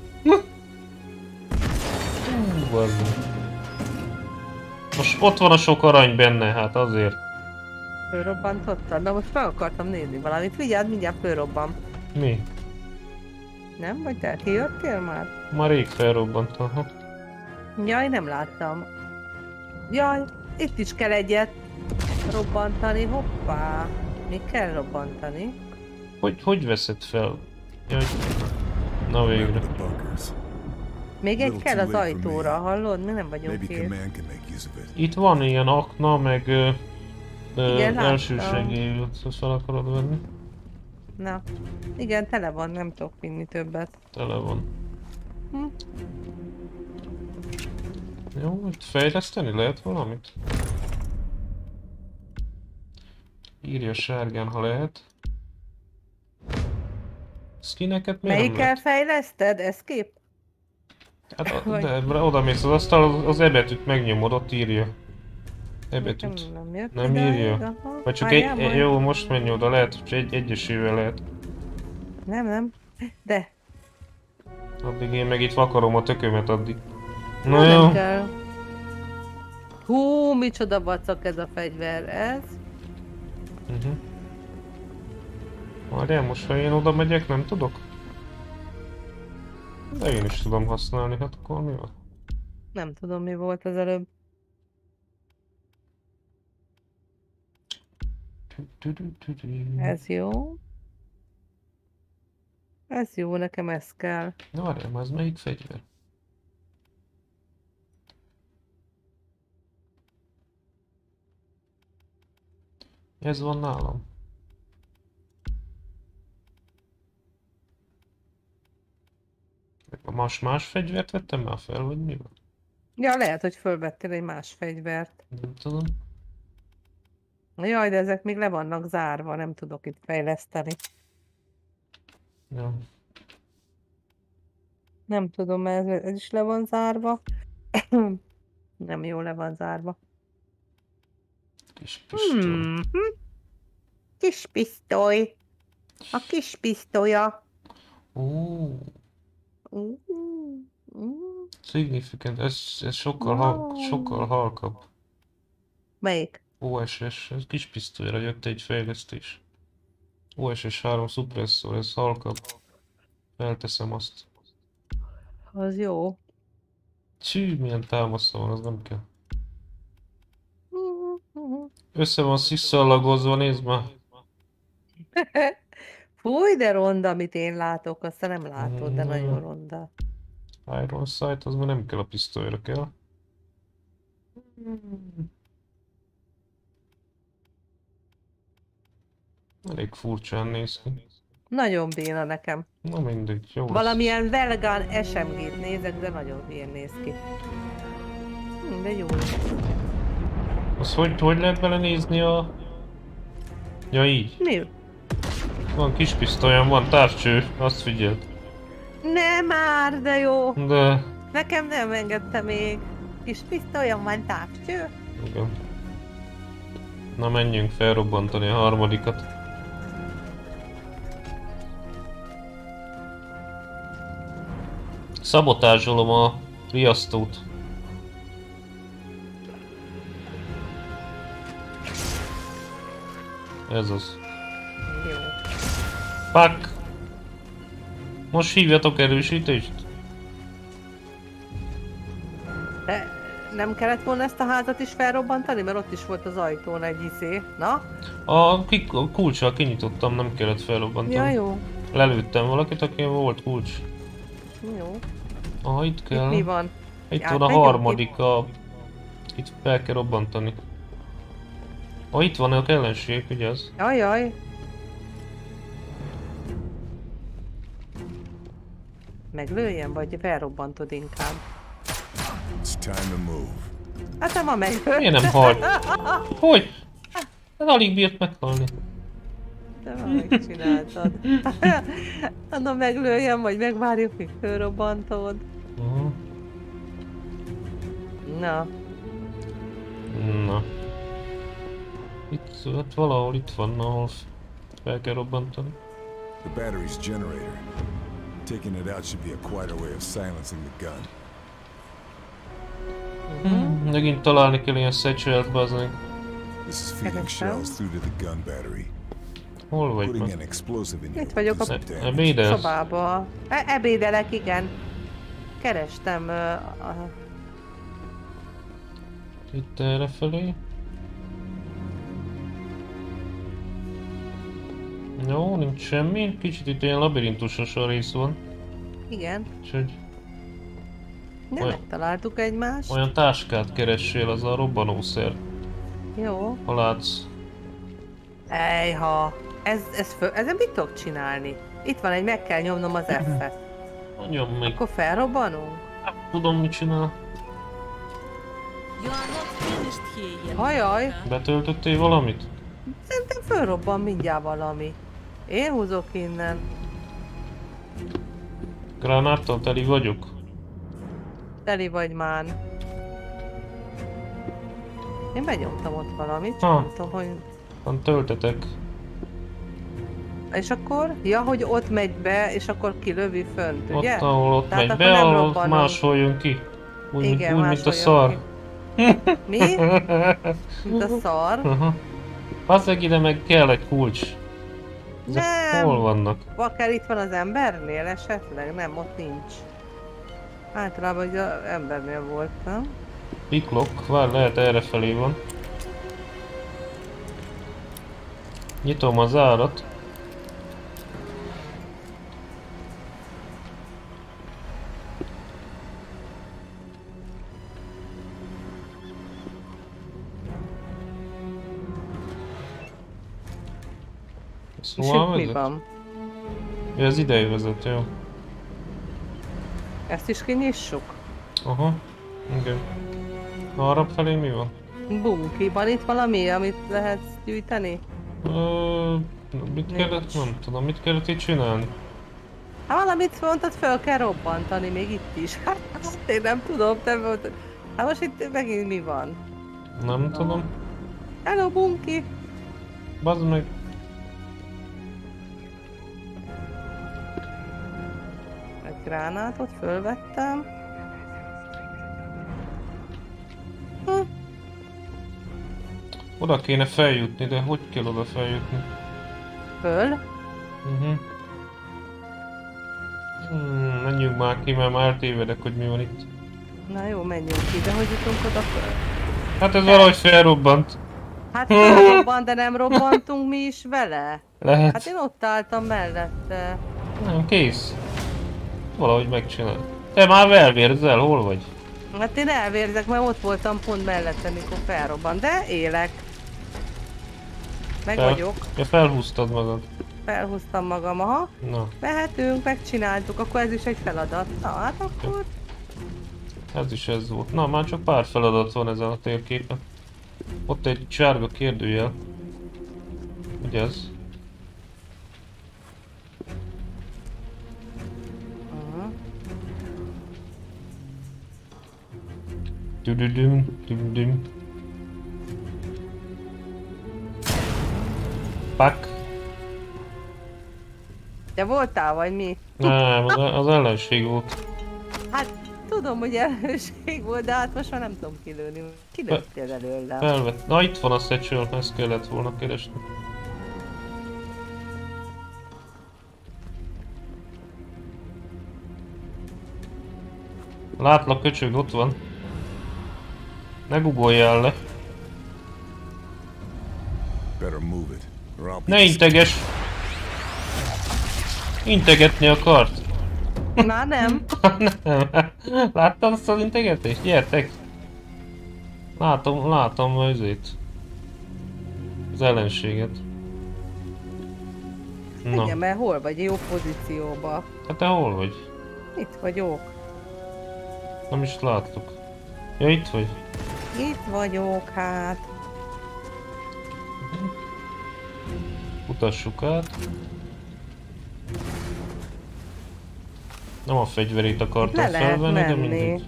Hú, bazd meg. Most ott van a sok arany benne, hát azért. Fölrobbantottad? Na most meg akartam nézni valamit. Vigyázz, mindjárt fölrobban. Mi? Nem? Vagy te kijöttél már? Már rég felrobbant, aha. Jaj, nem láttam. Jaj, itt is kell egyet robbantani. Hoppá! Még kell robbantani. Hogy, hogy veszed fel? Jaj. Na végre. The bunkers. Még egy Little kell too az late for me. ajtóra, hallod? Mi nem vagyunk Maybe kész. command can make use of it. Itt van ilyen akna, meg ö, ö, Igen, láttam. első segély, azt fel akarod venni? Na, igen, tele van, nem tudok vinni többet. Tele van. Hm. Jó, itt fejleszteni lehet valamit? Írja sárgán, ha lehet. Skineket miért nem Melyikkel lehet? fejleszted? Escape? Hát a- Vagy- de oda mész az asztal, az, az E betűt megnyomod, ott írja. E betűt. Nekem nem jött Nem ide, írja? aha. Vagy csak Várjál, egy, majd- jó, most menj oda, lehet, hogy egy, egyesével lehet. Nem, nem. De. Addig én meg itt vakarom a tökömet addig. Na, Na jó. nem kell. Hú, micsoda vacak ez a fegyver, ez. Uh-huh. Várjál, most ha én oda megyek, nem tudok? De én is tudom használni, hát akkor mi van? Nem tudom mi volt az előbb. Ez jó. Ez jó, nekem ez kell. Na várjál, már ez melyik fegyver? Ez van nálam. Más más fegyvert vettem már fel, vagy mi van? Ja, lehet, hogy fölvettél egy más fegyvert. Nem tudom. Jaj, de ezek még le vannak zárva, nem tudok itt fejleszteni. Ja. Nem tudom, ez, ez is le van zárva. Nem jó, le van zárva. Kis pisztoly. Hmm. Kis pisztoly. A kis pisztolya. Ó, Uh, uh. significant, ez, ez sokkal, hal, sokkal halkabb. Melyik? o es es, ez kis pisztolyra jött egy fejlesztés. o es es három suppressor, ez halkabb. Felteszem azt. Az jó. Csű, milyen támasza van, az nem kell. Össze van sziszallagozva, nézd már. Fúj, de ronda, amit én látok, azt te nem látod, de Mm. nagyon ronda. Iron Sight, az már nem kell a pisztolyra kell. Elég furcsán néz ki. Nagyon béna nekem. Na mindegy, jó lesz. Valamilyen Velgan es em gét nézek, de nagyon hülyén néz ki. Hm, de jó. Az hogy, hogy lehet belenézni a... Ja így. Mi? Van kis pisztolyom, van távcső, azt figyeld. Nem már, de jó. De... Nekem nem engedte még. Kis pisztolyom van, távcső. Igen. Na menjünk felrobbantani a harmadikat. Szabotázsolom a riasztót. Ez az. Jó. Pak! Most hívjatok erősítést? De nem kellett volna ezt a házat is felrobbantani, mert ott is volt az ajtón egy izé. Na? A, ki, a kulccsal kinyitottam, nem kellett felrobbantani. Ja, jó. Lelőttem valakit, aki volt kulcs. Jó. Ah, itt kell. Itt mi van? Itt Átmegyünk van a harmadik, a... Itt fel kell robbantani. Ah, itt van a ellenség, vigyázz. Ajaj. Meglőjem, vagy felrobbantod inkább? It's time to move. Hát nem a meglő. Miért nem halt? Hogy? Ez alig bírt meghalni. De valahogy csináltad. Mondom, meglőjem, vagy megvárjuk, míg felrobbantod. Aha. Na. Na. Itt, hát valahol itt van, ahol fel kell robbantani. The battery's generator. Taking it out should be a quieter way of silencing the gun. Hmm, megint találni kell ilyen satchelt, bazdmeg. This is feeding shells through to the gun battery. Hol vagy Putting ma? an explosive in here Itt vagyok will do a some E- damage. Ebédelsz? szobába. E ebédelek, igen. Kerestem uh, a... Itt errefelé. Jó, nincs semmi. Kicsit itt ilyen labirintusos a rész van. Igen. Úgyhogy Nem Olyan- megtaláltuk egymást. olyan táskát keressél, az a robbanószer. Jó. Ha látsz. Ejha. Ez, ez föl, ezen mit tudok csinálni? Itt van egy, meg kell nyomnom az F-et. Nyom még. Akkor felrobbanunk? Tudom, mit csinál. You are not finished here yet. Hajaj. Betöltöttél valamit? Szerintem felrobban mindjárt valami. Én húzok innen. Gránáttal teli vagyok. Teli vagy már. Én benyomtam ott valamit, csak Ha. nem tudom, hogy... Van töltetek. És akkor? Ja, hogy ott megy be, és akkor kilövi fönt, ugye? Ott, ahol ott Tehát megy akkor be, nem ahol robbanunk. máshol jön ki. Úgy, mint- Igen, úgy mint a máshol szar. jön Mi? Mint a szar? Aha. Bazzeg, ide meg kell egy kulcs. Ezek Nem. hol vannak? Akár itt van az embernél esetleg? Nem, ott nincs. Általában hogy az embernél volt, nem? Picklock, vár, lehet errefelé van. Nyitom az árat. Ez És hova itt mi vezet? van? Ja, ez ide vezet, jó. Ezt is kinyissuk? Aha, igen. Arra felé mi van? Bunky, van itt valami, amit lehet gyűjteni? Ö, mit kellett? Nem tudom, mit kellett itt csinálni? Hát valamit mondtad, föl kell robbantani, még itt is. Hát azt én nem tudom, te volt. Hát most itt megint mi van? Nem tudom. Hello, Bunky! Bazd meg. gránátot, fölvettem. Hm. Oda kéne feljutni, de hogy kell oda feljutni? Föl? Uh-huh. Hmm, menjünk már ki, mert már eltévedek, hogy mi van itt. Na jó, menjünk ki, de hogy jutunk oda föl? Hát ez valahogy felrobbant. Hát felrobbant, de nem robbantunk mi is vele? Lehet. Hát én ott álltam mellette. Nem, kész. Valahogy megcsinál. Te már velvérzel, hol vagy? Hát én elvérzek, mert ott voltam pont mellette, mikor felrobbant, de élek. Meg Fel... vagyok. Ja, felhúztad magad. Felhúztam magam, aha. Na, Mehetünk, megcsináltuk, akkor ez is egy feladat. Na hát akkor... ez is ez volt. Na, már csak pár feladat van ezen a térképen. Ott egy sárga kérdőjel. Ugye ez? Aha. Düdüdüm, düdüdüm. Pak. Te voltál, vagy mi? Nem, az, az ellenség volt. Hát tudom, hogy előség volt, de hát most már nem tudom kilőni. Kilőttél előlem. Felvett. Na, itt van a satchel, ezt kellett volna keresni. Látlak, köcsög, ott van. Ne guggoljál le. Better move it, or I'll be Ne integes! Integetni akart. Már nem. Nem. Láttad azt az integetést? Gyertek! Látom, látom azért. Az ellenséget. Na, Igen, mert hol vagy? Jó pozícióba. hát te hol vagy? Itt vagyok. Nem is láttuk. Ja, itt vagy. Itt vagyok, hát. Utassuk át. Nem a fegyverét akartam Le lehet felvenni, de menni. mindegy.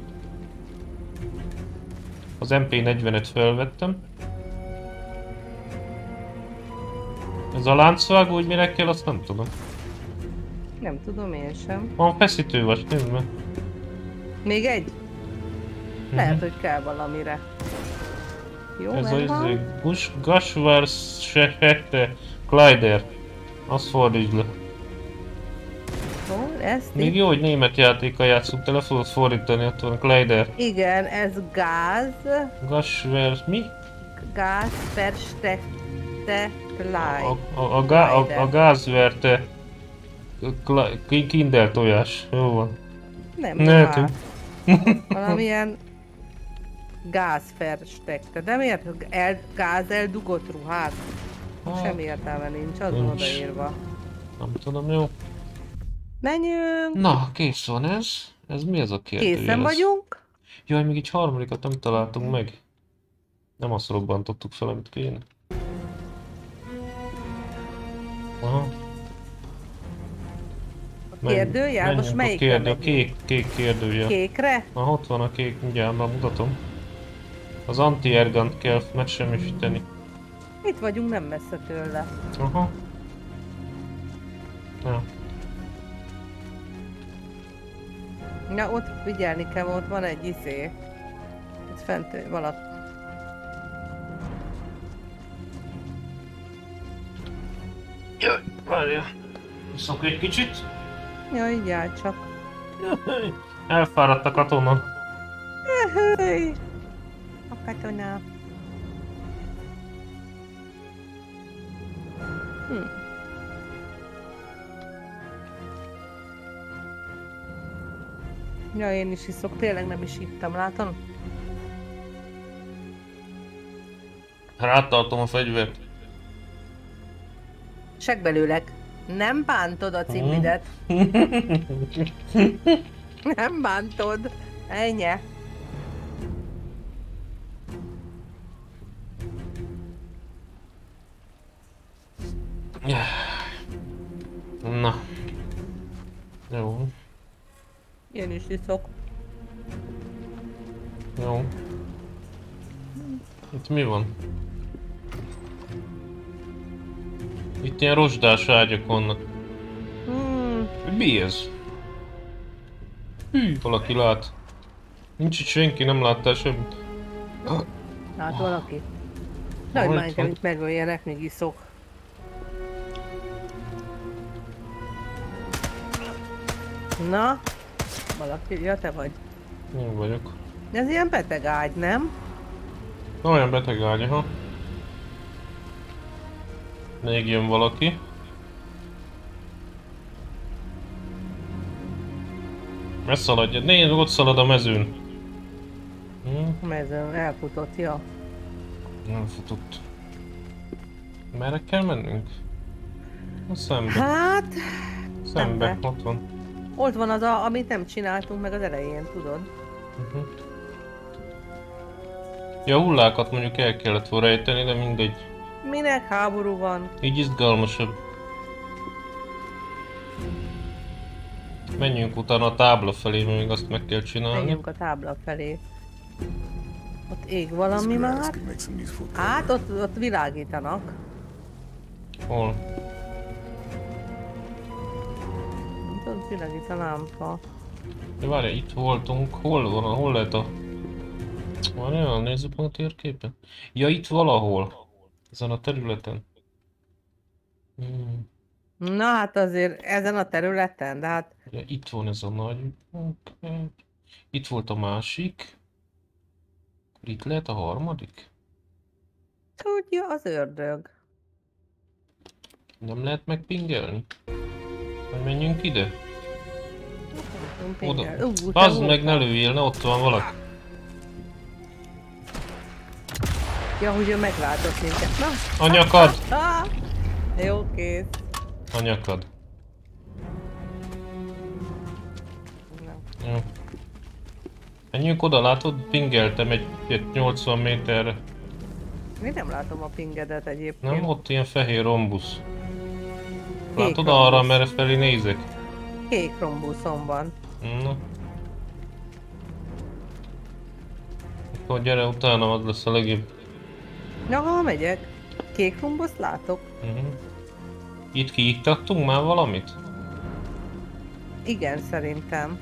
Az em pé negyvenet felvettem. Ez a láncvágó, hogy mire kell, azt nem tudom. Nem tudom én sem. Van feszítő vagy, nézd meg. Még egy? Lehet, hogy kell valamire. Jó, Ez megvan. az Gush Gushvar Shehete Kleider. Azt fordítsd le. Hol? Ezt Még itt? jó, hogy német játékkal játszunk, te le fogod fordítani, ott van Kleider. Igen, ez gáz. Gushvar... mi? Gáz verstette Klej. A, a, a, gá, a, a gázverte... Kla- Kinder tojás. Jó van. Nem, Ne, nem tu. áll. Valamilyen gázferstekte. De miért? El, gáz eldugott ruhát? Semmi értelme nincs, az van Nincs. odaírva. Nem tudom, jó. Menjünk! Na, kész van ez. Ez mi ez a kérdő? Készen vagyunk? Jaj, még egy harmadikat nem találtunk meg. Nem azt robbantottuk fel, amit kéne. Aha. A kérdőjel? Most menjünk a melyikre kérdő, a megyünk? kék, kék kérdőjel. Kékre? Na, ott van a kék, mindjárt már mutatom. Az anti-ergant kell megsemmisíteni. Itt vagyunk, nem messze tőle. Aha. Ja. Na, ott figyelni kell, ott van egy izé. Itt fent valaki. Jaj, várja. Iszok egy kicsit. Ja, így áll csak. Elfáradt a katona. Hey. A katona. Hm. Ja, én is iszok, tényleg nem is ittam, látod? Rátartom a fegyvert. Seg belőlek. Nem bántod a cimlidet. Nem bántod. Ennyi. Na. Jó. Én is iszok. Jó. Itt mi van? Itt ilyen rozsdás ágyak vannak. Hmm. Mi ez? Hű, valaki lát. Nincs itt senki, nem láttál semmit. Hát valaki. Nehogy Ahol már itt engem van. itt megöljenek, még iszok. Na? Valaki, ja te vagy. Én vagyok. Ez ilyen beteg ágy, nem? Olyan beteg ágy, ha. Még jön valaki. Ne szaladj, nézd, ott szalad a mezőn. Hm, Mezőn elfutott, ja. nem futott. Merre kell mennünk? A szembe. Hát, Szembe, szembe. ott van. ott van az, a, amit nem csináltunk meg az elején, tudod? Uh-huh. Ja, hullákat mondjuk el kellett volna rejteni, de mindegy. Minek háború van? Így izgalmasabb. Menjünk utána a tábla felé, mert még azt meg kell csinálni. Menjünk a tábla felé. Ott ég This valami grass már. could make some useful Hát cover. ott, ott világítanak. Hol? Ott világít a lámpa. De várj, itt voltunk. Hol van? Hol lehet a... Várjál, nézzük meg a térképen. Ja, itt valahol. Ezen a területen. Hmm. Na hát azért ezen a területen, de hát Ja, itt van ez a nagy... Okay. Itt volt a másik. Itt lehet a harmadik? tudja az ördög. Nem lehet megpingelni? Hogy menjünk ide? Oda. Pingel. Ú, te Az meg voltál. ne lőjél, ne, ott van valaki. Ja, hogy ő meglátott minket. Na, A nyakad! ah, jó, kész. A nyakad. Na. Jó. Menjünk oda, látod? Pingeltem egy, egy nyolcvan méterre. Én nem látom a pingedet egyébként. Nem? Ott ilyen fehér rombusz. Kék Látod, rombusz. arra merre felé nézek? Kék rombuszom van. Na. Akkor gyere utána, az lesz a legjobb. Na, ha megyek. Kék rombuszt látok. Uh-huh. Itt kiiktattunk már valamit? Igen, szerintem.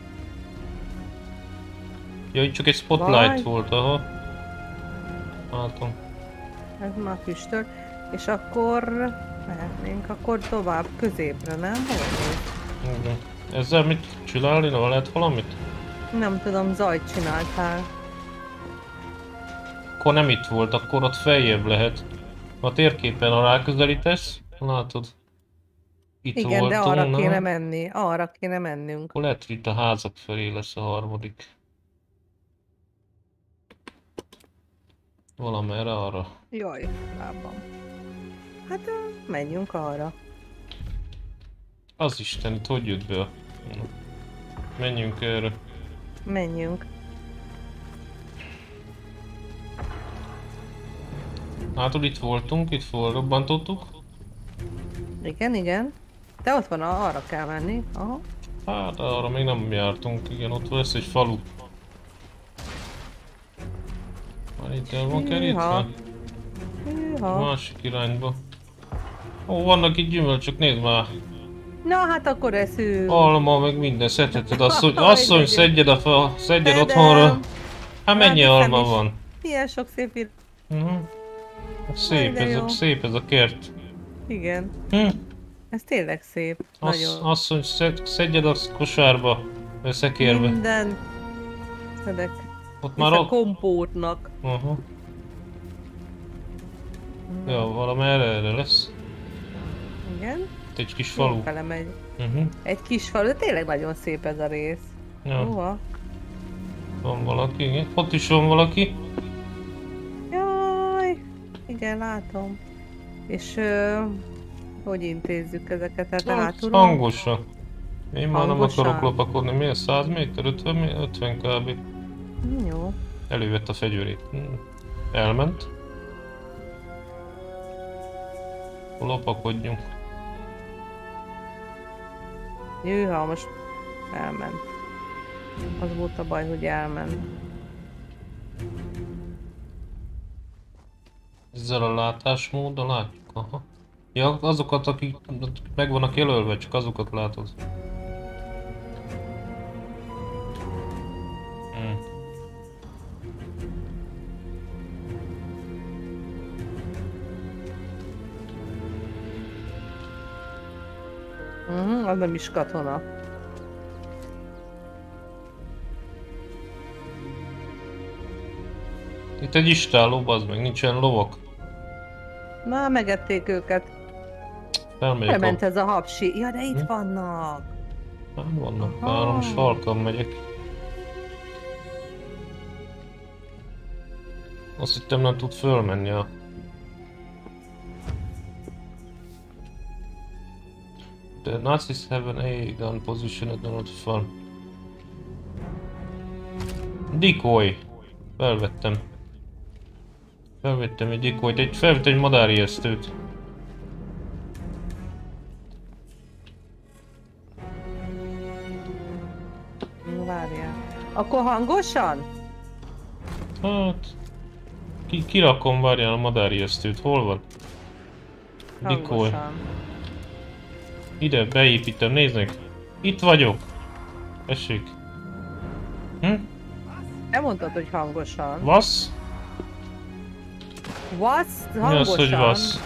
Ja, itt csak egy spotlight Vaj. volt, aha. Látom. Ez már füstöl. És akkor mehetnénk akkor tovább középre, nem? Hol néz? Igen. Ezzel mit csinálni? Na, lehet valamit? Nem tudom, zajt csináltál. Akkor nem itt volt, akkor ott feljebb lehet. A térképen, ha ráközelítesz, látod? Itt Igen, voltunk, de arra na. kéne menni. Arra kéne mennünk. Akkor lehet, hogy itt a házak felé lesz a harmadik. Valamerre arra. Jaj, lábam. Hát ö, menjünk arra. Az Isten, itt hogy jött be a... Na. Menjünk erre. Menjünk. Látod, itt voltunk, itt felrobbantottuk. Igen, igen. De ott van, a- arra kell menni. Aha. Hát arra még nem jártunk, igen, ott lesz egy falu. Már itt el van Hűha. kerítve? Hűha. Másik irányba. Ó, vannak itt gyümölcsök, nézd már! Na hát akkor eszünk. Alma, meg minden, szedheted, asszony, Aj, asszony, de jó. szedjed a fa, szedjed Szedem. otthonra. Hát mennyi Elviszem alma is. van? Milyen sok szép ir... Mhm. Szép de ez, jó. a, szép ez a kert. Igen. Hm. Ez tényleg szép. Assz, Nagyon. asszony, szed, szedjed a kosárba, vagy szekérbe. Minden. Szedek. Ott Már már a ott... kompótnak. Aha. Ja, valamerre erre lesz. Igen. Itt egy kis falu. Fele megy. Uh-huh. Egy kis falu, de tényleg nagyon szép ez a rész. Ja, Hova? van valaki, igen. Ott is van valaki. Jaj. Igen, látom. És ö, hogy intézzük ezeket? Tehát Hát, hátulról? hangosan. Én már nem Hangosan? akarok lopakodni. Mi a száz méter? ötven, mé- ötven kb. Hm, jó. Elővette a fegyverét. Hm. Elment. Lopakodjunk. Jőha, most elment. Az volt a baj, hogy elment. Ezzel a látásmóddal látjuk. Aha. Ja, azokat, akik meg vannak jelölve, csak azokat látod. Mhm, az nem is katona. Itt egy istálló, bazd meg, nincsen lovak. Na, megették őket. Felmegyek Elment a... ez a hapsi. Ja, de itt Hm? vannak. Hát vannak, Aha. már most halkan megyek. Azt hittem nem tud fölmenni a... The Nazis have an A gun positioned on the farm. Decoy! Felvettem. Felvettem egy decoyt, egy, felvettem egy madárijesztőt. Jó, várjál. Akkor hangosan? Hát... Ki, kirakom, várjál a madárijesztőt, hol van? Decoy. Hangosan. Ide, beépítem, néznek. Itt vagyok. Tessék. Hm? Nem mondtad, hogy hangosan. Vasz? Vasz? Mi az, hogy Hangosan. vasz?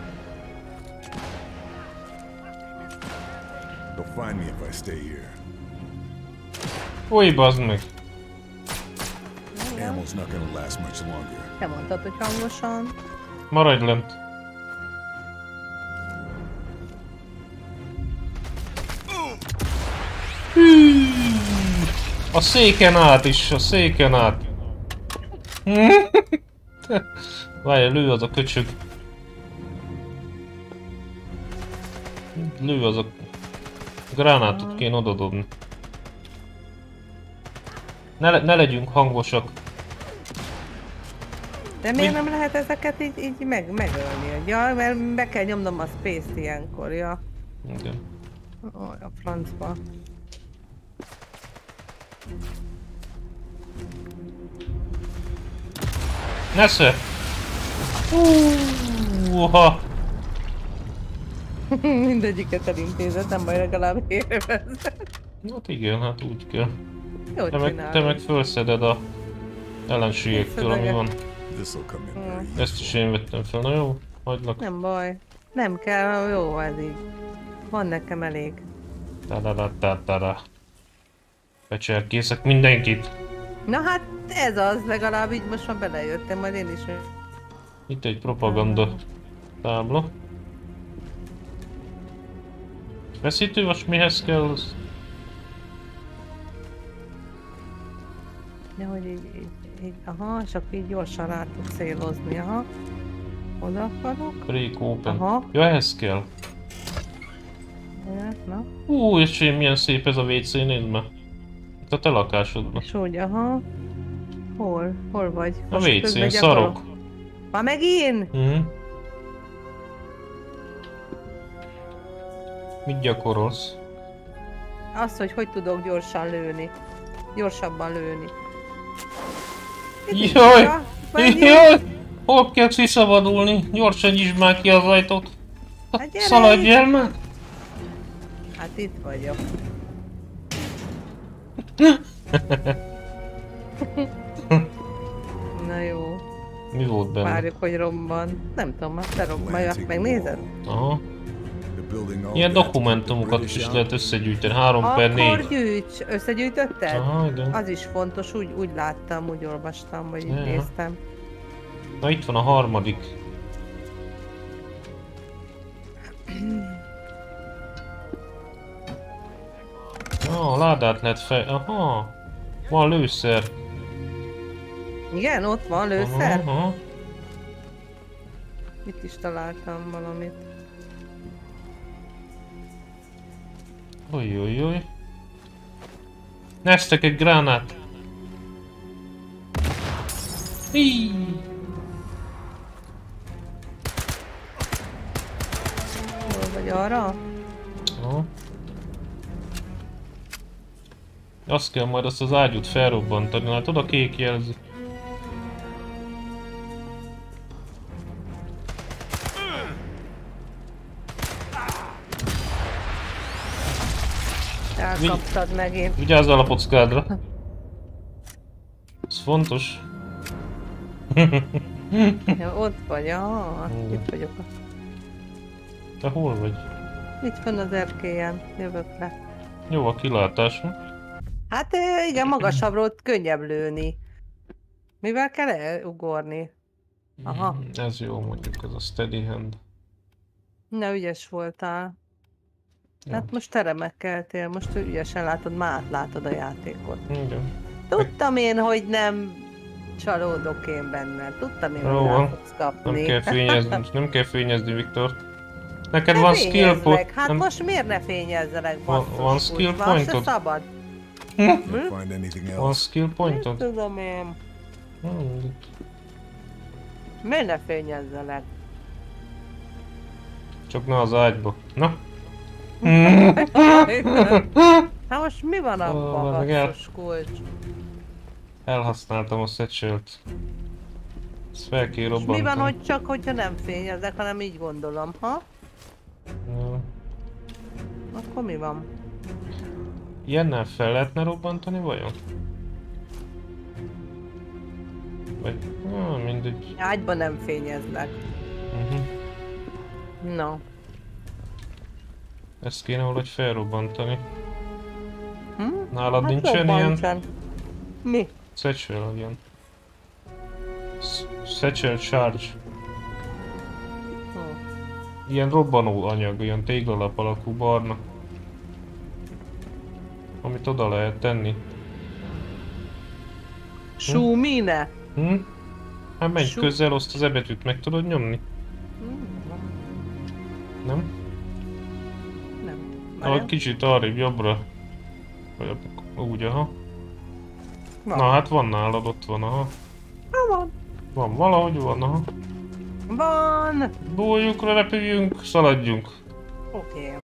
They'll find me if I stay here. Új, bazd meg. Ammo's not gonna last much longer. Te mondtad, hogy hangosan. Maradj lent. Hű. A széken át is, a széken át. Várj, lő az a köcsög. Lő az a... Gránátot kéne odadobni. Ne, le, ne legyünk hangosak. De miért nem lehet ezeket így, így meg, megölni? Ja, mert be kell nyomnom a space-t ilyenkor, ja. Igen. Ó, a francba. Nesze! Húha! Mindegyiket elintézett, nem baj, legalább élvezett. Hát igen, hát úgy kell. Jó Te meg, te csinálod. meg felszeded a ellenségektől, ami van. This'll come in very easy. Ezt is én vettem fel, na jó? Hagylak. Nem baj. Nem kell, jó ez így. Van nekem elég. Ta-da-da-ta-ta-da. Becserkészek mindenkit. Na hát ez az, legalább így most már belejöttem, majd én is. Itt egy propaganda tábla. Veszítő, most mihez kell? Az... Ja, hogy így, így, így, aha, és akkor így gyorsan rá tud célozni, aha. Oda akarok. Break open. Aha. Ja, ehhez kell. Ja, na. Ú, és én milyen szép ez a vé cé, nézd meg. Itt a te lakásodban. És úgy, aha. Hol? Hol vagy? A Most vé közben cén, gyakorol- szarok. Ma megint? Mhm. Mit gyakorolsz? Azt, hogy hogy tudok gyorsan lőni. Gyorsabban lőni. Jaj! Ja, vagy Jaj! Hol kell kiszabadulni? Gyorsan nyisd már ki az ajtót. Hát gyere Szaladj itt. el már! Hát itt vagyok. Na jó, Mi volt benne? várjuk, hogy robban. Nem tudom, hát te robbaljak, megnézed? Aha. The building all Ilyen that to keep the dokumentumokat British is out. lehet összegyűjteni, három per Akkor négy. gyűjts! Összegyűjtötted? Aha, igen. Az is fontos, úgy, úgy láttam, úgy olvastam, vagy így Ja. néztem. Na itt van a harmadik. Ah, a ládát lehet fel... Aha. Van lőszer. Igen, ott van lőszer. Aha, aha. Itt is találtam valamit. Ojjojjoj. Neztek egy gránát. Hí. Hol vagy arra? Aha. Azt kell majd azt az ágyút felrobbantani, látod a kék jelzi. Elkaptad megint. Vigyázzál a pockádra. Ez fontos. Ja, ott vagy, ah, Ó. itt vagyok. Te hol vagy? Itt fönn az erkélyen, jövök le. Jó a kilátás, mi? Hát ö, igen, magasabbról könnyebb lőni. Mivel kell elugorni? Aha. Mm, ez jó mondjuk, ez a steady hand. Na, ügyes voltál. Jó. Hát most te remekkeltél, most ügyesen látod, már átlátod a játékot. Igen. Tudtam én, hogy nem csalódok én benne. Tudtam én, Jó hogy van. rá fogsz kapni. Nem kell fényezni, nem kell fényezni, Viktor. Neked Ne van skill fényezz point. meg. Hát nem- most miért ne fényezzelek, Van- basszus? van skill kurva? Azt se pointod? szabad. Can't find anything Van else. skill Nem pointod? tudom én. Hmm, Miért ne fényezzelek? csak ne az ágyba. Na? Hát most mi van Ó, abban, meg el- basszus kulcs? Elhasználtam a satchelt. Ezt fel kell És robbantani. mi van, hogy csak hogyha nem fényezek, hanem így gondolom, ha? Ja. Akkor mi van? Ilyennel fel lehetne robbantani vajon? Vagy... Ah, mindegy. Ágyban nem fényezlek. Uh-huh. No. Ezt kéne valahogy felrobbantani. Hm? Nálad Hát nincsen jobban ilyen sem. Mi? satchel, ilyen... S- Satchel charge. Hm. Ilyen robbanó anyag, ilyen téglalap alakú barna. Amit oda lehet tenni. Súmine? Hm? Hát menj Su- közel, azt az ebetűt meg tudod nyomni? Hm, Nem? nem. Ah, Várjál. kicsit arrébb, jobbra. Vagy ak- úgy, aha. Van. Na hát van nálad, ott van, aha. Ha, van. Van, valahogy van, aha. Van. Bújjunk, repüljünk, szaladjunk. Oké.